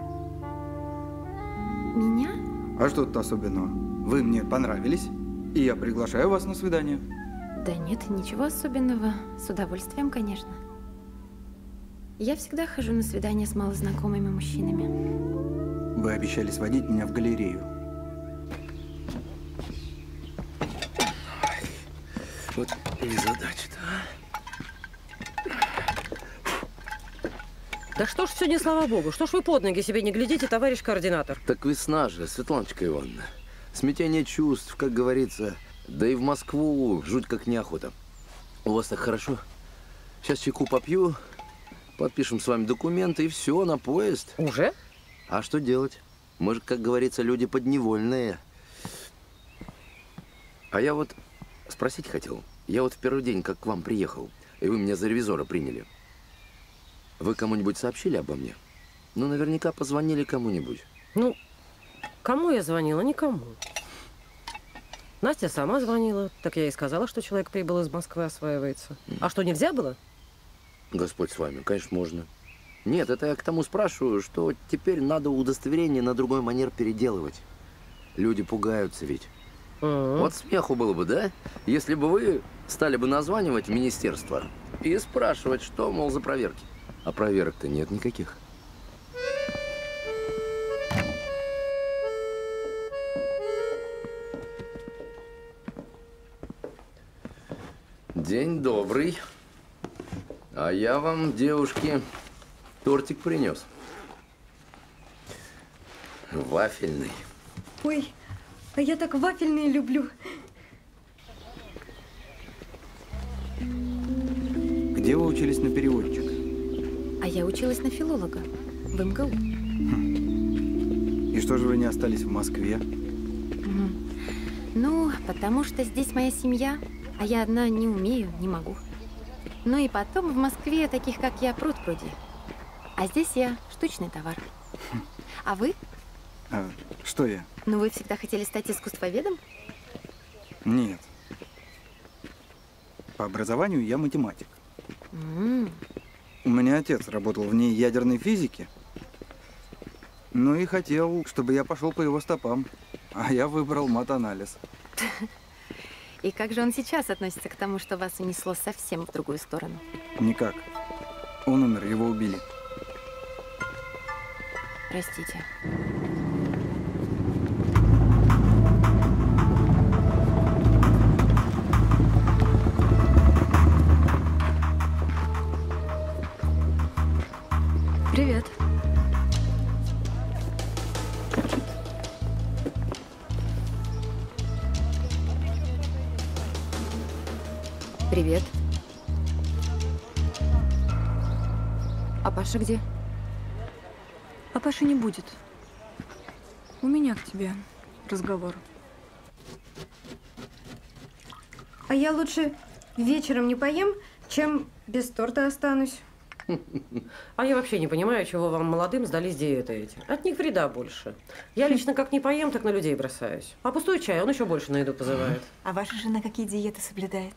Меня? А что тут особенного? Вы мне понравились, и я приглашаю вас на свидание. Да нет, ничего особенного. С удовольствием, конечно. Я всегда хожу на свидания с малознакомыми мужчинами. Вы обещали сводить меня в галерею. Вот незадача-то, а? Да что ж все не слава богу, что ж вы под ноги себе не глядите, товарищ координатор? Так весна же, Светланочка Ивановна. Смятение чувств, как говорится. Да и в Москву жуть как неохота. У вас так хорошо? Сейчас чайку попью, подпишем с вами документы и все, на поезд. Уже? А что делать? Мы же, как говорится, люди подневольные. А я вот спросить хотел. Я вот в первый день, как к вам приехал, и вы меня за ревизора приняли. Вы кому-нибудь сообщили обо мне? Ну, наверняка позвонили кому-нибудь. Ну, кому я звонила? Никому. Настя сама звонила. Так я и сказала, что человек прибыл из Москвы, осваивается. А что, нельзя было? Господь с вами, конечно, можно. Нет, это я к тому спрашиваю, что теперь надо удостоверение на другой манер переделывать. Люди пугаются ведь. Вот смеху было бы, да? Если бы вы стали бы названивать в министерство и спрашивать, что, мол, за проверки. А проверок-то нет никаких. День добрый. А я вам, девушки, тортик принес. Вафельный. Ой, а я так вафельные люблю. Где вы учились на переводчика? А я училась на филолога в МГУ. И что же вы не остались в Москве? Ну, потому что здесь моя семья, а я одна не умею, не могу. Ну и потом в Москве таких, как я, пруд-пруди. А здесь я штучный товар. А вы? А, что я? Ну, вы всегда хотели стать искусствоведом? Нет. По образованию я математик. У меня отец работал в ней ядерной физике. Ну и хотел, чтобы я пошел по его стопам. А я выбрал мат-анализ. И как же он сейчас относится к тому, что вас унесло совсем в другую сторону? Никак. Он умер, его убили. Простите. Привет. Привет. А Паша где? А Паши не будет. У меня к тебе разговор. А я лучше вечером не поем, чем без торта останусь. А я вообще не понимаю, чего вам, молодым, сдались диеты эти. От них вреда больше. Я лично как не поем, так на людей бросаюсь. А пустой чай, он еще больше на еду позывает. А ваша жена какие диеты соблюдает?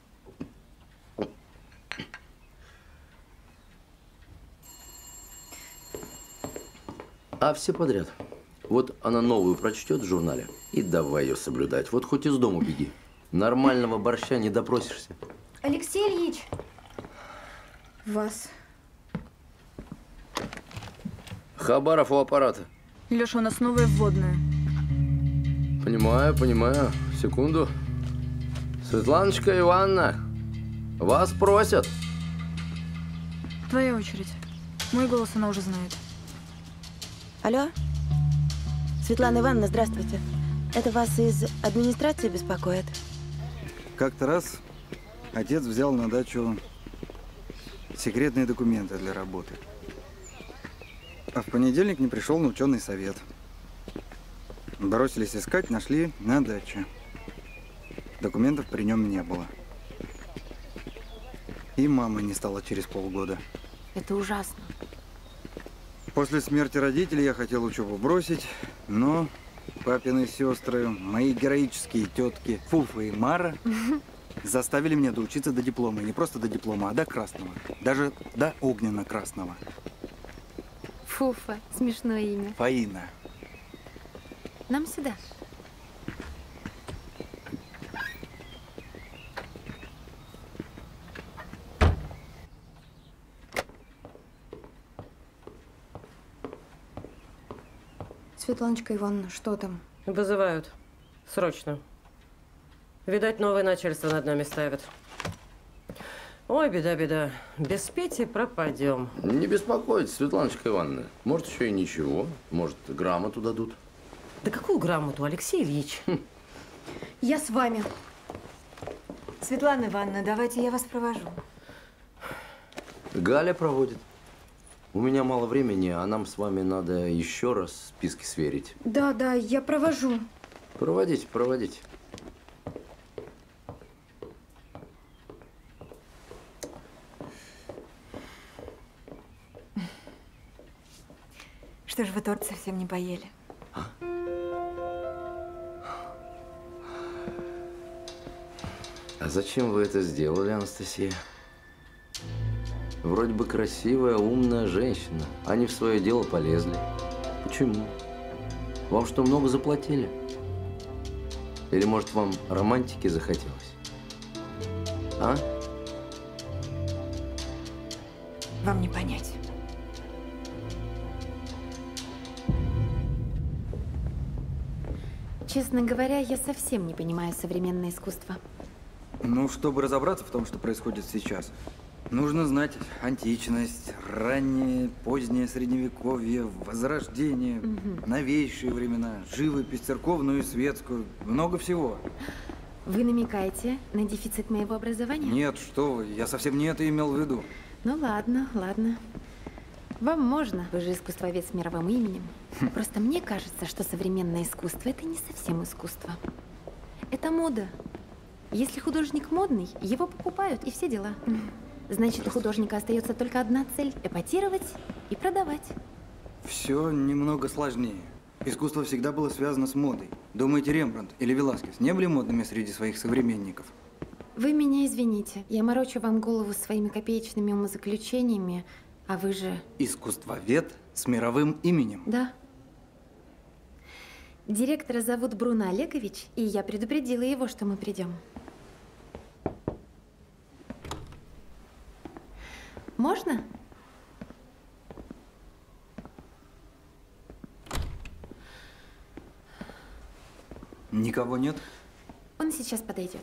А все подряд. Вот она новую прочтет в журнале и давай ее соблюдать. Вот хоть из дому беги. Нормального борща не допросишься. Алексей Ильич! Вас. Хабаров у аппарата. Леша, у нас новая вводная. Понимаю, понимаю. Секунду. Светланочка Ивановна, вас просят. Твоя очередь. Мой голос она уже знает. Алло? Светлана Ивановна, здравствуйте. Это вас из администрации беспокоит? Как-то раз отец взял на дачу секретные документы для работы. А в понедельник не пришел на ученый совет. Бросились искать, нашли на даче. Документов при нем не было. И мамы не стало через полгода. Это ужасно. После смерти родителей я хотел учебу бросить, но папины сестры, мои героические тетки Фуфа и Мара заставили меня доучиться до диплома. И не просто до диплома, а до красного. Даже до огненно-красного. Фуфа. Смешное имя. Фаина. Нам сюда. Светланочка Ивановна, что там? Вызывают. Срочно. Видать, новое начальство над нами ставит. Ой, беда, беда. Без Пети пропадем. Не беспокойтесь, Светланочка Ивановна. Может, еще и ничего. Может, грамоту дадут. Да какую грамоту, Алексей Ильич? Я с вами. Светлана Ивановна, давайте я вас провожу. Галя проводит. У меня мало времени, а нам с вами надо еще раз списки сверить. Да, да, я провожу. Проводите, проводите. Что ж вы торт совсем не поели? А зачем вы это сделали, Анастасия? Вроде бы красивая, умная женщина. Они в свое дело полезли. Почему? Вам что, много заплатили? Или, может, вам романтики захотелось? А? Вам не понять. Честно говоря, я совсем не понимаю современное искусство. Ну, чтобы разобраться в том, что происходит сейчас, нужно знать античность, раннее, позднее средневековье, возрождение, новейшие времена, живопись церковную и светскую, много всего. Вы намекаете на дефицит моего образования? Нет, что вы, я совсем не это имел в виду. Ну ладно, ладно. Вам можно, вы же искусствовед с мировым именем. Просто мне кажется, что современное искусство – это не совсем искусство. Это мода. Если художник модный, его покупают и все дела. Значит, у художника остается только одна цель – эпатировать и продавать. Все немного сложнее. Искусство всегда было связано с модой. Думаете, Рембрандт или Веласкес не были модными среди своих современников? Вы меня извините. Я морочу вам голову своими копеечными умозаключениями, а вы же… Искусствовед с мировым именем. Да. Директора зовут Бруно Олегович, и я предупредила его, что мы придем. Можно? Никого нет? Он сейчас подойдет.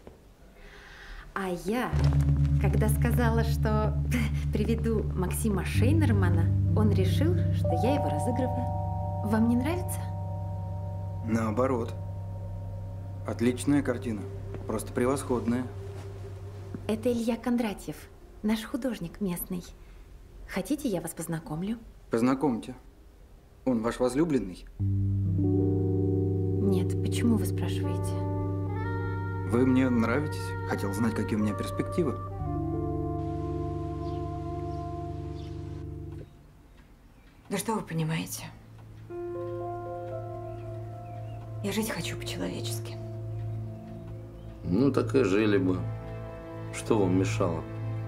А я, когда сказала, что приведу Максима Шейнермана, он решил, что я его разыгрываю. Вам не нравится? Наоборот. Отличная картина. Просто превосходная. Это Илья Кондратьев, наш художник местный. Хотите, я вас познакомлю? Познакомьте. Он ваш возлюбленный? Нет, почему вы спрашиваете? Вы мне нравитесь. Хотел знать, какие у меня перспективы. Да что вы понимаете? Я жить хочу по-человечески. Ну, так и жили бы. Что вам мешало?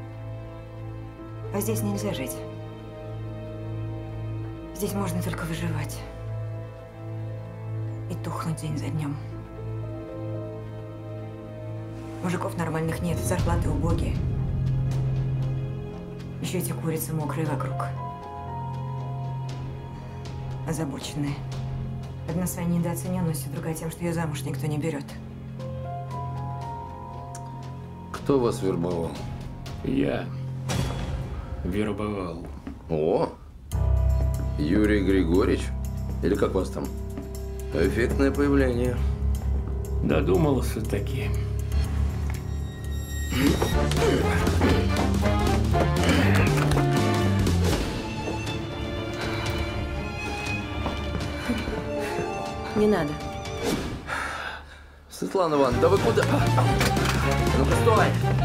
А здесь нельзя жить. Здесь можно только выживать. И тухнуть день за днем. Мужиков нормальных нет, зарплаты убогие. Еще эти курицы мокрые вокруг. озабоченные. Одна своей недооцененностью, другая тем, что ее замуж никто не берет. Кто вас вербовал? Я вербовал. О, Юрий Григорьевич? Или как вас там? Эффектное появление. Додумался таки. Не надо. Светлана Ивановна, да вы куда? Ну-ка, стой!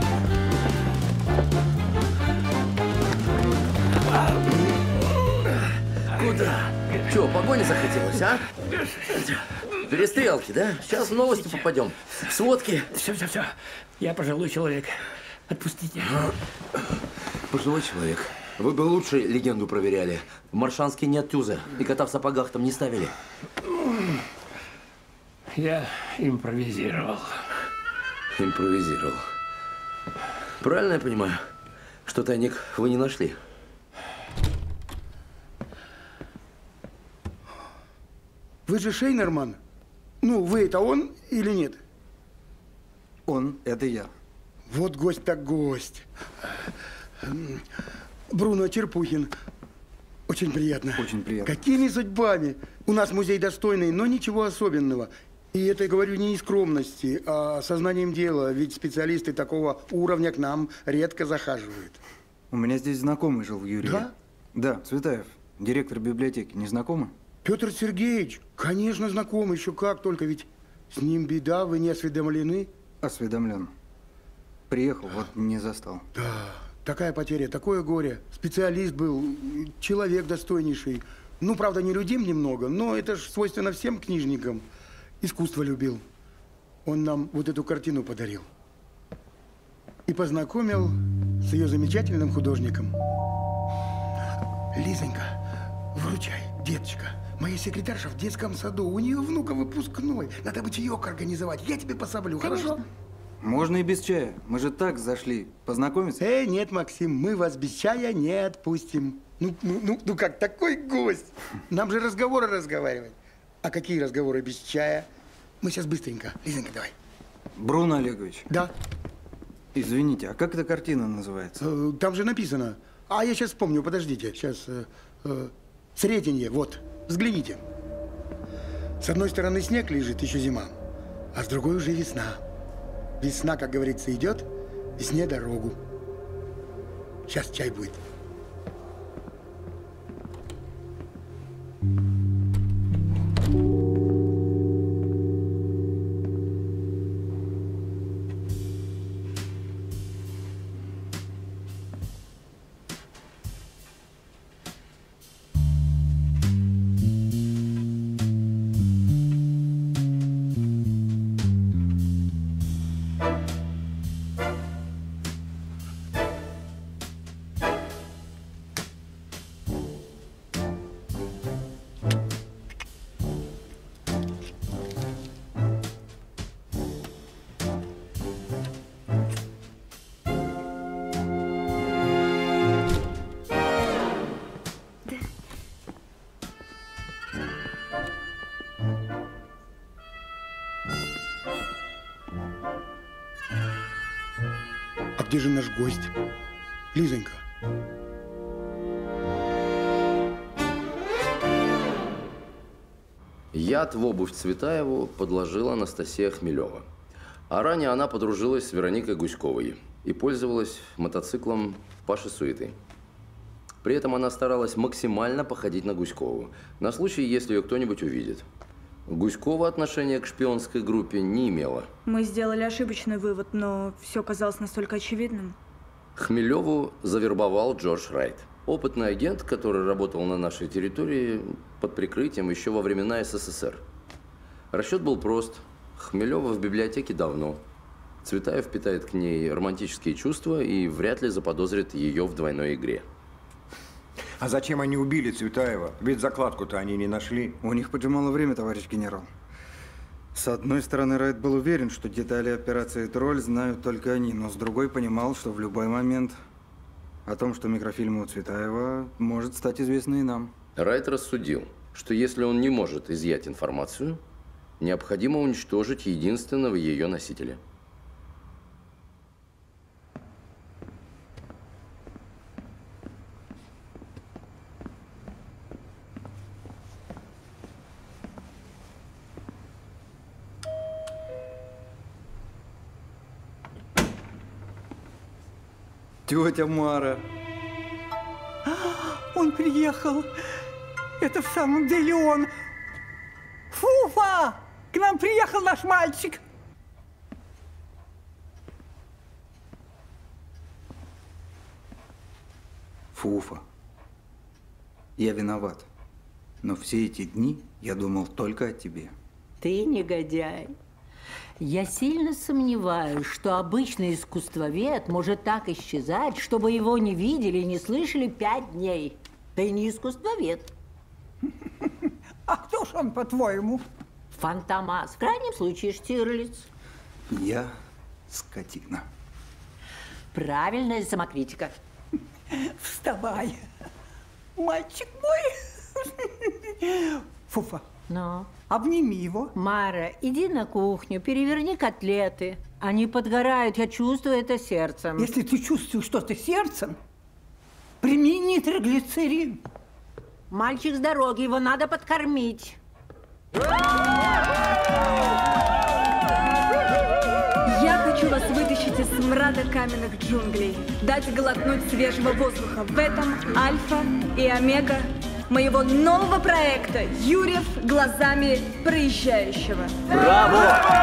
Куда? Чего, погони захотелось, а? Перестрелки, да? Сейчас в новости попадем. Сводки. Все. Я пожилой человек. Отпустите. Пожилой человек. Вы бы лучше легенду проверяли. В Маршанске нет тюза. И кота в сапогах там не ставили. Я импровизировал. Импровизировал. Правильно я понимаю, что тайник вы не нашли? Вы же Шейнерман. Ну, вы это он или нет? Он, это я. Вот гость так гость. Бруно Черпухин. Очень приятно. Очень приятно. Какими судьбами? У нас музей достойный, но ничего особенного. И это, я говорю, не из скромности, а сознанием дела. Ведь специалисты такого уровня к нам редко захаживают. У меня здесь знакомый жил в Юрьеве. Да? Да, Цветаев, директор библиотеки. Не знакомы? Петр Сергеевич, конечно, знакомый, еще как только, ведь с ним беда, вы не осведомлены? Осведомлен. Приехал, вот не застал. Да, такая потеря, такое горе. Специалист был, человек достойнейший. Ну, правда, не людим немного, но это ж свойственно всем книжникам. Искусство любил. Он нам вот эту картину подарил. И познакомил с ее замечательным художником. Лизонька, выручай, деточка. Моя секретарша в детском саду. У нее внука выпускной. Надо бы чаек организовать. Я тебе пособлю, хорошо? Можно и без чая. Мы же так зашли. Познакомиться? Нет, Максим, мы вас без чая не отпустим. Ну как, такой гость. Нам же разговоры разговаривать. А какие разговоры без чая? Мы сейчас быстренько. Лизонька, давай. Бруно Олегович. Да. Извините, а как эта картина называется? Там же написано. А я сейчас вспомню, подождите. Сейчас. Сретенье, вот. Взгляните. С одной стороны снег лежит, еще зима. А с другой уже весна. Весна, как говорится, идет, весне дорогу. Сейчас чай будет. Где же наш гость? Лизонька. Яд в обувь Цветаеву подложила Анастасия Хмелева. А ранее она подружилась с Вероникой Гуськовой и пользовалась мотоциклом Паши Суеты. При этом она старалась максимально походить на Гуськову, на случай, если ее кто-нибудь увидит. Гуськова отношения к шпионской группе не имела. Мы сделали ошибочный вывод, но все казалось настолько очевидным. Хмелеву завербовал Джордж Райт. Опытный агент, который работал на нашей территории под прикрытием еще во времена СССР. Расчет был прост. Хмелева в библиотеке давно. Цветаев питает к ней романтические чувства и вряд ли заподозрит ее в двойной игре. А зачем они убили Цветаева? Ведь закладку-то они не нашли. У них поджимало время, товарищ генерал. С одной стороны, Райт был уверен, что детали операции «Тролль» знают только они, но с другой понимал, что в любой момент о том, что микрофильмы у Цветаева, может стать известно и нам. Райт рассудил, что если он не может изъять информацию, необходимо уничтожить единственного ее носителя. Тетя Мара. Он приехал. Это в самом деле он. Фуфа! К нам приехал наш мальчик. Фуфа. Я виноват. Но все эти дни я думал только о тебе. Ты негодяй. Я сильно сомневаюсь, что обычный искусствовед может так исчезать, чтобы его не видели и не слышали 5 дней. Ты не искусствовед. А кто ж он, по-твоему? Фантомас. В крайнем случае Штирлиц. Я скотина. Правильная самокритика. Вставай. Мальчик мой. Фуфа. Ну? Обними его. Мара, иди на кухню, переверни котлеты. Они подгорают, я чувствую это сердцем. Если ты чувствуешь что-то сердцем, прими нитроглицерин. Мальчик с дороги, его надо подкормить. Я хочу вас вытащить из смрада каменных джунглей, дать глотнуть свежего воздуха. В этом альфа и омега моего нового проекта «Юрьев глазами проезжающего». Браво!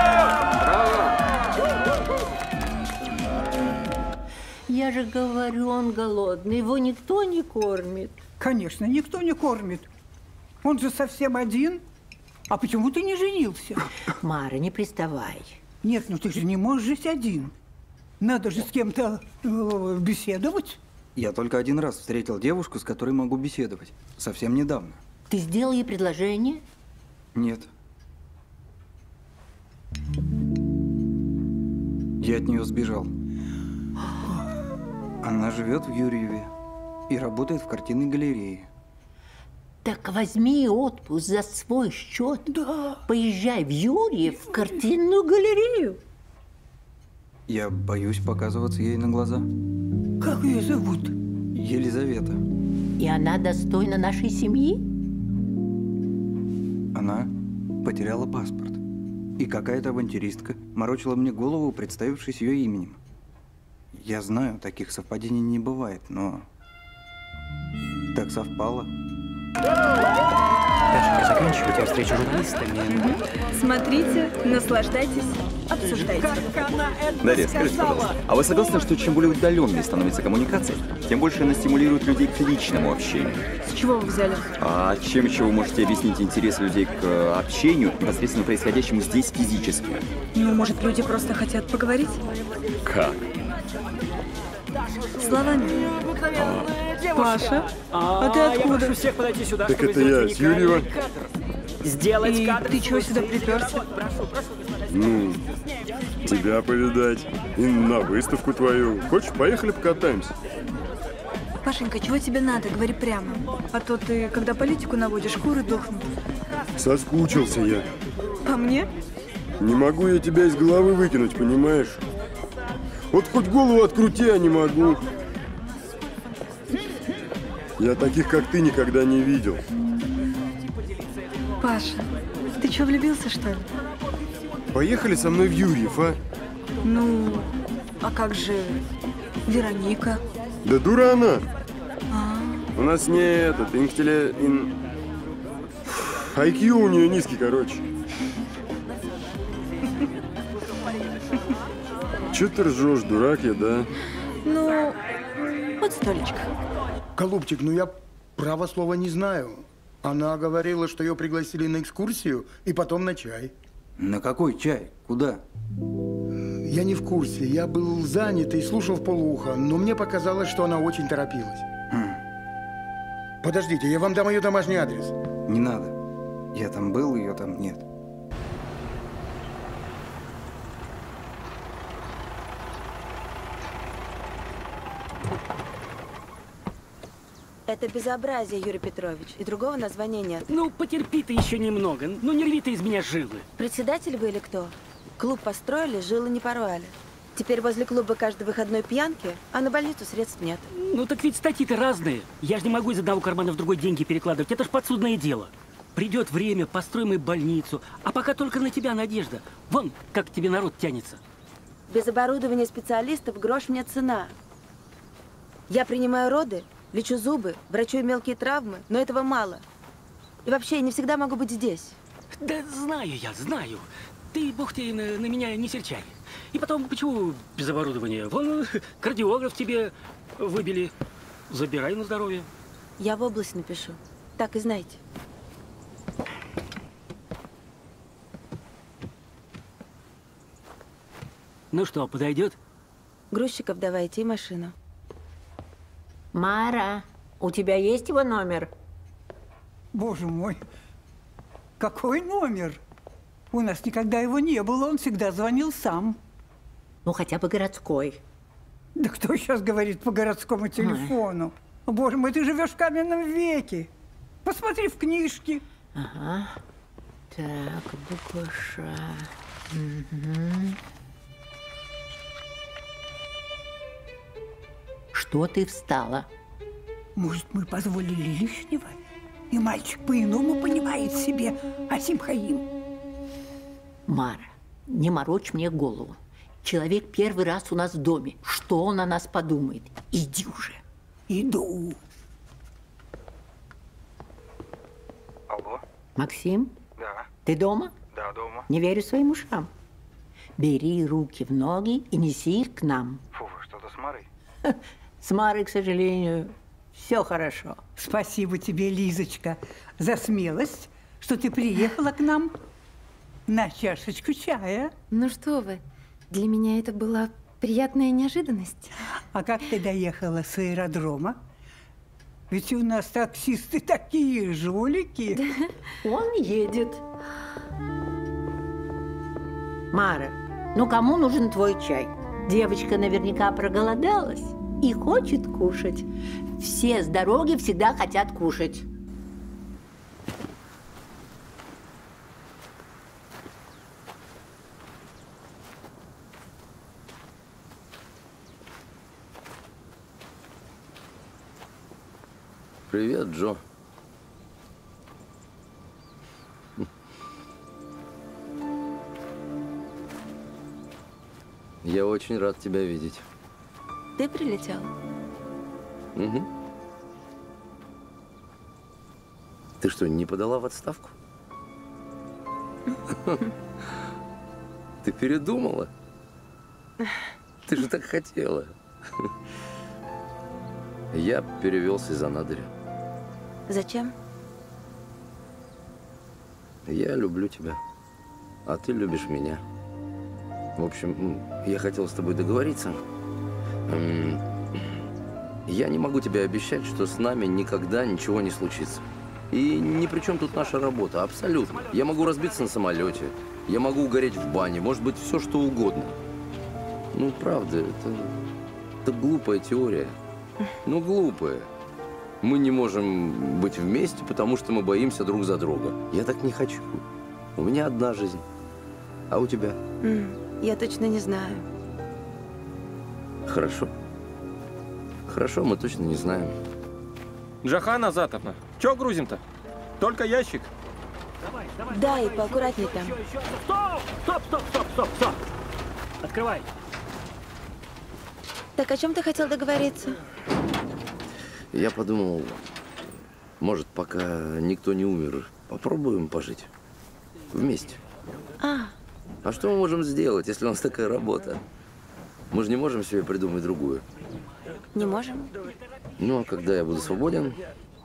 Я же говорю, он голодный, его никто не кормит. Конечно, никто не кормит. Он же совсем один. А почему ты не женился? Мара, не приставай. Нет, ну ты же не можешь жить один. Надо же с кем-то беседовать. Я только один раз встретил девушку, с которой могу беседовать. Совсем недавно. Ты сделал ей предложение? Нет. Я от нее сбежал. Она живет в Юрьеве и работает в картинной галерее. Так возьми отпуск за свой счет. Да. Поезжай в Юрьев в картинную галерею. Я боюсь показываться ей на глаза. Как ее зовут? Елизавета. И она достойна нашей семьи? Она потеряла паспорт. И какая-то авантюристка морочила мне голову, представившись ее именем. Я знаю, таких совпадений не бывает, но так совпало. Дашенька, заканчивайте встречу с журналистами. Смотрите, наслаждайтесь, обсуждайте. Дарья, скажите, пожалуйста, а вы согласны, что чем более удаленной становится коммуникация, тем больше она стимулирует людей к личному общению? С чего вы взяли? А чем еще вы можете объяснить интерес людей к общению, непосредственно происходящему здесь физически? Ну, может, люди просто хотят поговорить? Как? Словами. Паша, а ты откуда? Я прошу всех подойти сюда, Так чтобы это я, сделать с Юрьева. Сделать И кадр. ты чего сюда приперся? Ну, тебя повидать. И на выставку твою. Хочешь, поехали покатаемся? Пашенька, чего тебе надо? Говори прямо. А то ты, когда политику наводишь, куры дохнут. Соскучился я. По мне? Не могу я тебя из головы выкинуть, понимаешь? Вот хоть голову открути, а не могу. Я таких, как ты, никогда не видел. Паша, ты что, влюбился, что ли? Поехали со мной в Юрьев, а? Ну, а как же Вероника? Да дура она. А, У нас не этот, IQ у нее низкий, короче. Че ты ржешь, дурак я, да? ну, вот столечко. Голубчик, ну я право слова не знаю. Она говорила, что ее пригласили на экскурсию и потом на чай. На какой чай? Куда? Я не в курсе. Я был занят и слушал вполуха, но мне показалось, что она очень торопилась. Подождите, я вам дам ее домашний адрес. Не надо. Я там был, ее там нет. Это безобразие, Юрий Петрович. И другого названия нет. Ну, потерпи ты еще немного. Ну, не рви ты из меня жилы. Председатель вы или кто? Клуб построили, жилы не порвали. Теперь возле клуба каждый выходной пьянки, а на больницу средств нет. Ну, так ведь статьи-то разные. Я же не могу из одного кармана в другой деньги перекладывать. Это ж подсудное дело. Придет время, построим и больницу. А пока только на тебя надежда. Вон, как к тебе народ тянется. Без оборудования специалистов грош мне цена. Я принимаю роды, лечу зубы, врачую мелкие травмы, но этого мало. И вообще, я не всегда могу быть здесь. Да знаю я, знаю. Ты, бог ты, на меня не серчай. И потом, почему без оборудования? Вон, кардиограф тебе выбили. Забирай на здоровье. Я в область напишу. Так и знайте. Ну что, подойдет? Грузчиков давайте и машину. Мара, у тебя есть его номер? Боже мой, какой номер? У нас никогда его не было, он всегда звонил сам. Ну, хотя бы городской. Да кто сейчас говорит по городскому телефону? Боже мой, ты живешь в каменном веке. Посмотри в книжке. Ага. Так, буква Ш. Угу. Что ты встала? Может, мы позволили лишнего? И мальчик по-иному понимает себе Асим-Хаим. Мара, не морочь мне голову. Человек первый раз у нас в доме. Что он о нас подумает? Иди уже. Иду. Алло? Максим? Да. Ты дома? Да, дома. Не верю своим ушам. Бери руки в ноги и неси их к нам. Фу, что-то с Марой? С Марой, к сожалению, все хорошо. Спасибо тебе, Лизочка, за смелость, что ты приехала к нам на чашечку чая. Ну что вы, для меня это была приятная неожиданность. А как ты доехала с аэродрома? Ведь у нас таксисты такие жулики. Да. Он едет. Мара, ну кому нужен твой чай? Девочка наверняка проголодалась и хочет кушать. Все с дороги всегда хотят кушать. Привет, Джо. Я очень рад тебя видеть. Ты прилетел? Угу. Ты что, не подала в отставку? Ты передумала? Ты же так хотела. Я перевелся из Анадыря. Зачем? Я люблю тебя, а ты любишь меня. В общем, я хотел с тобой договориться. Я не могу тебе обещать, что с нами никогда ничего не случится. И ни при чем тут наша работа, абсолютно. Я могу разбиться на самолете, я могу угореть в бане, может быть, все что угодно. Ну, правда, это глупая теория. Ну, глупая. Мы не можем быть вместе, потому что мы боимся друг за друга. Я так не хочу. У меня одна жизнь. А у тебя? Я точно не знаю. Хорошо. Хорошо, мы точно не знаем. Джахан Азатовна, чё грузим-то? Только ящик? Давай, давай. Да, давай, и поаккуратней там. Еще. Стоп. Открывай. Так о чем ты хотел договориться? Я подумал, может, пока никто не умер, попробуем пожить вместе. А что мы можем сделать, если у нас такая работа? Мы же не можем себе придумать другую. Не можем. Ну, а когда я буду свободен,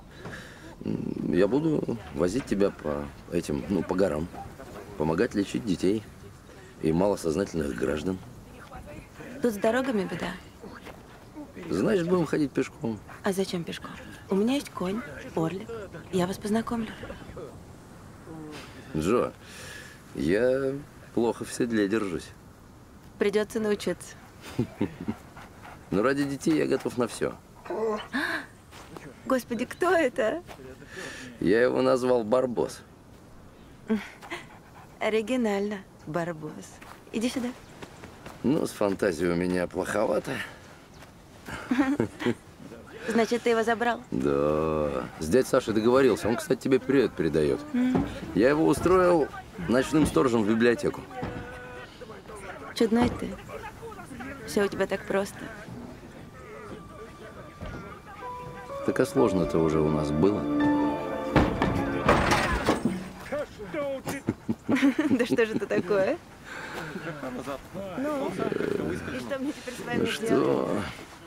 я буду возить тебя по этим, по горам, помогать лечить детей и малосознательных граждан. Тут с дорогами беда. Значит, будем ходить пешком. А зачем пешком? У меня есть конь, орлик. Я вас познакомлю. Джо, я плохо в седле держусь. Придется научиться. Но ради детей я готов на все. Господи, кто это? Я его назвал Барбос. Оригинально, Барбос. Иди сюда. Ну, с фантазией у меня плоховато. Значит, ты его забрал? Да. С дядей Сашей договорился. Он, кстати, тебе привет передает. Я его устроил ночным сторожем в библиотеку. Чудной ты. Все у тебя так просто. Так а сложно-то уже у нас было. Да что же это такое? Ну, и что мне теперь с вами делать?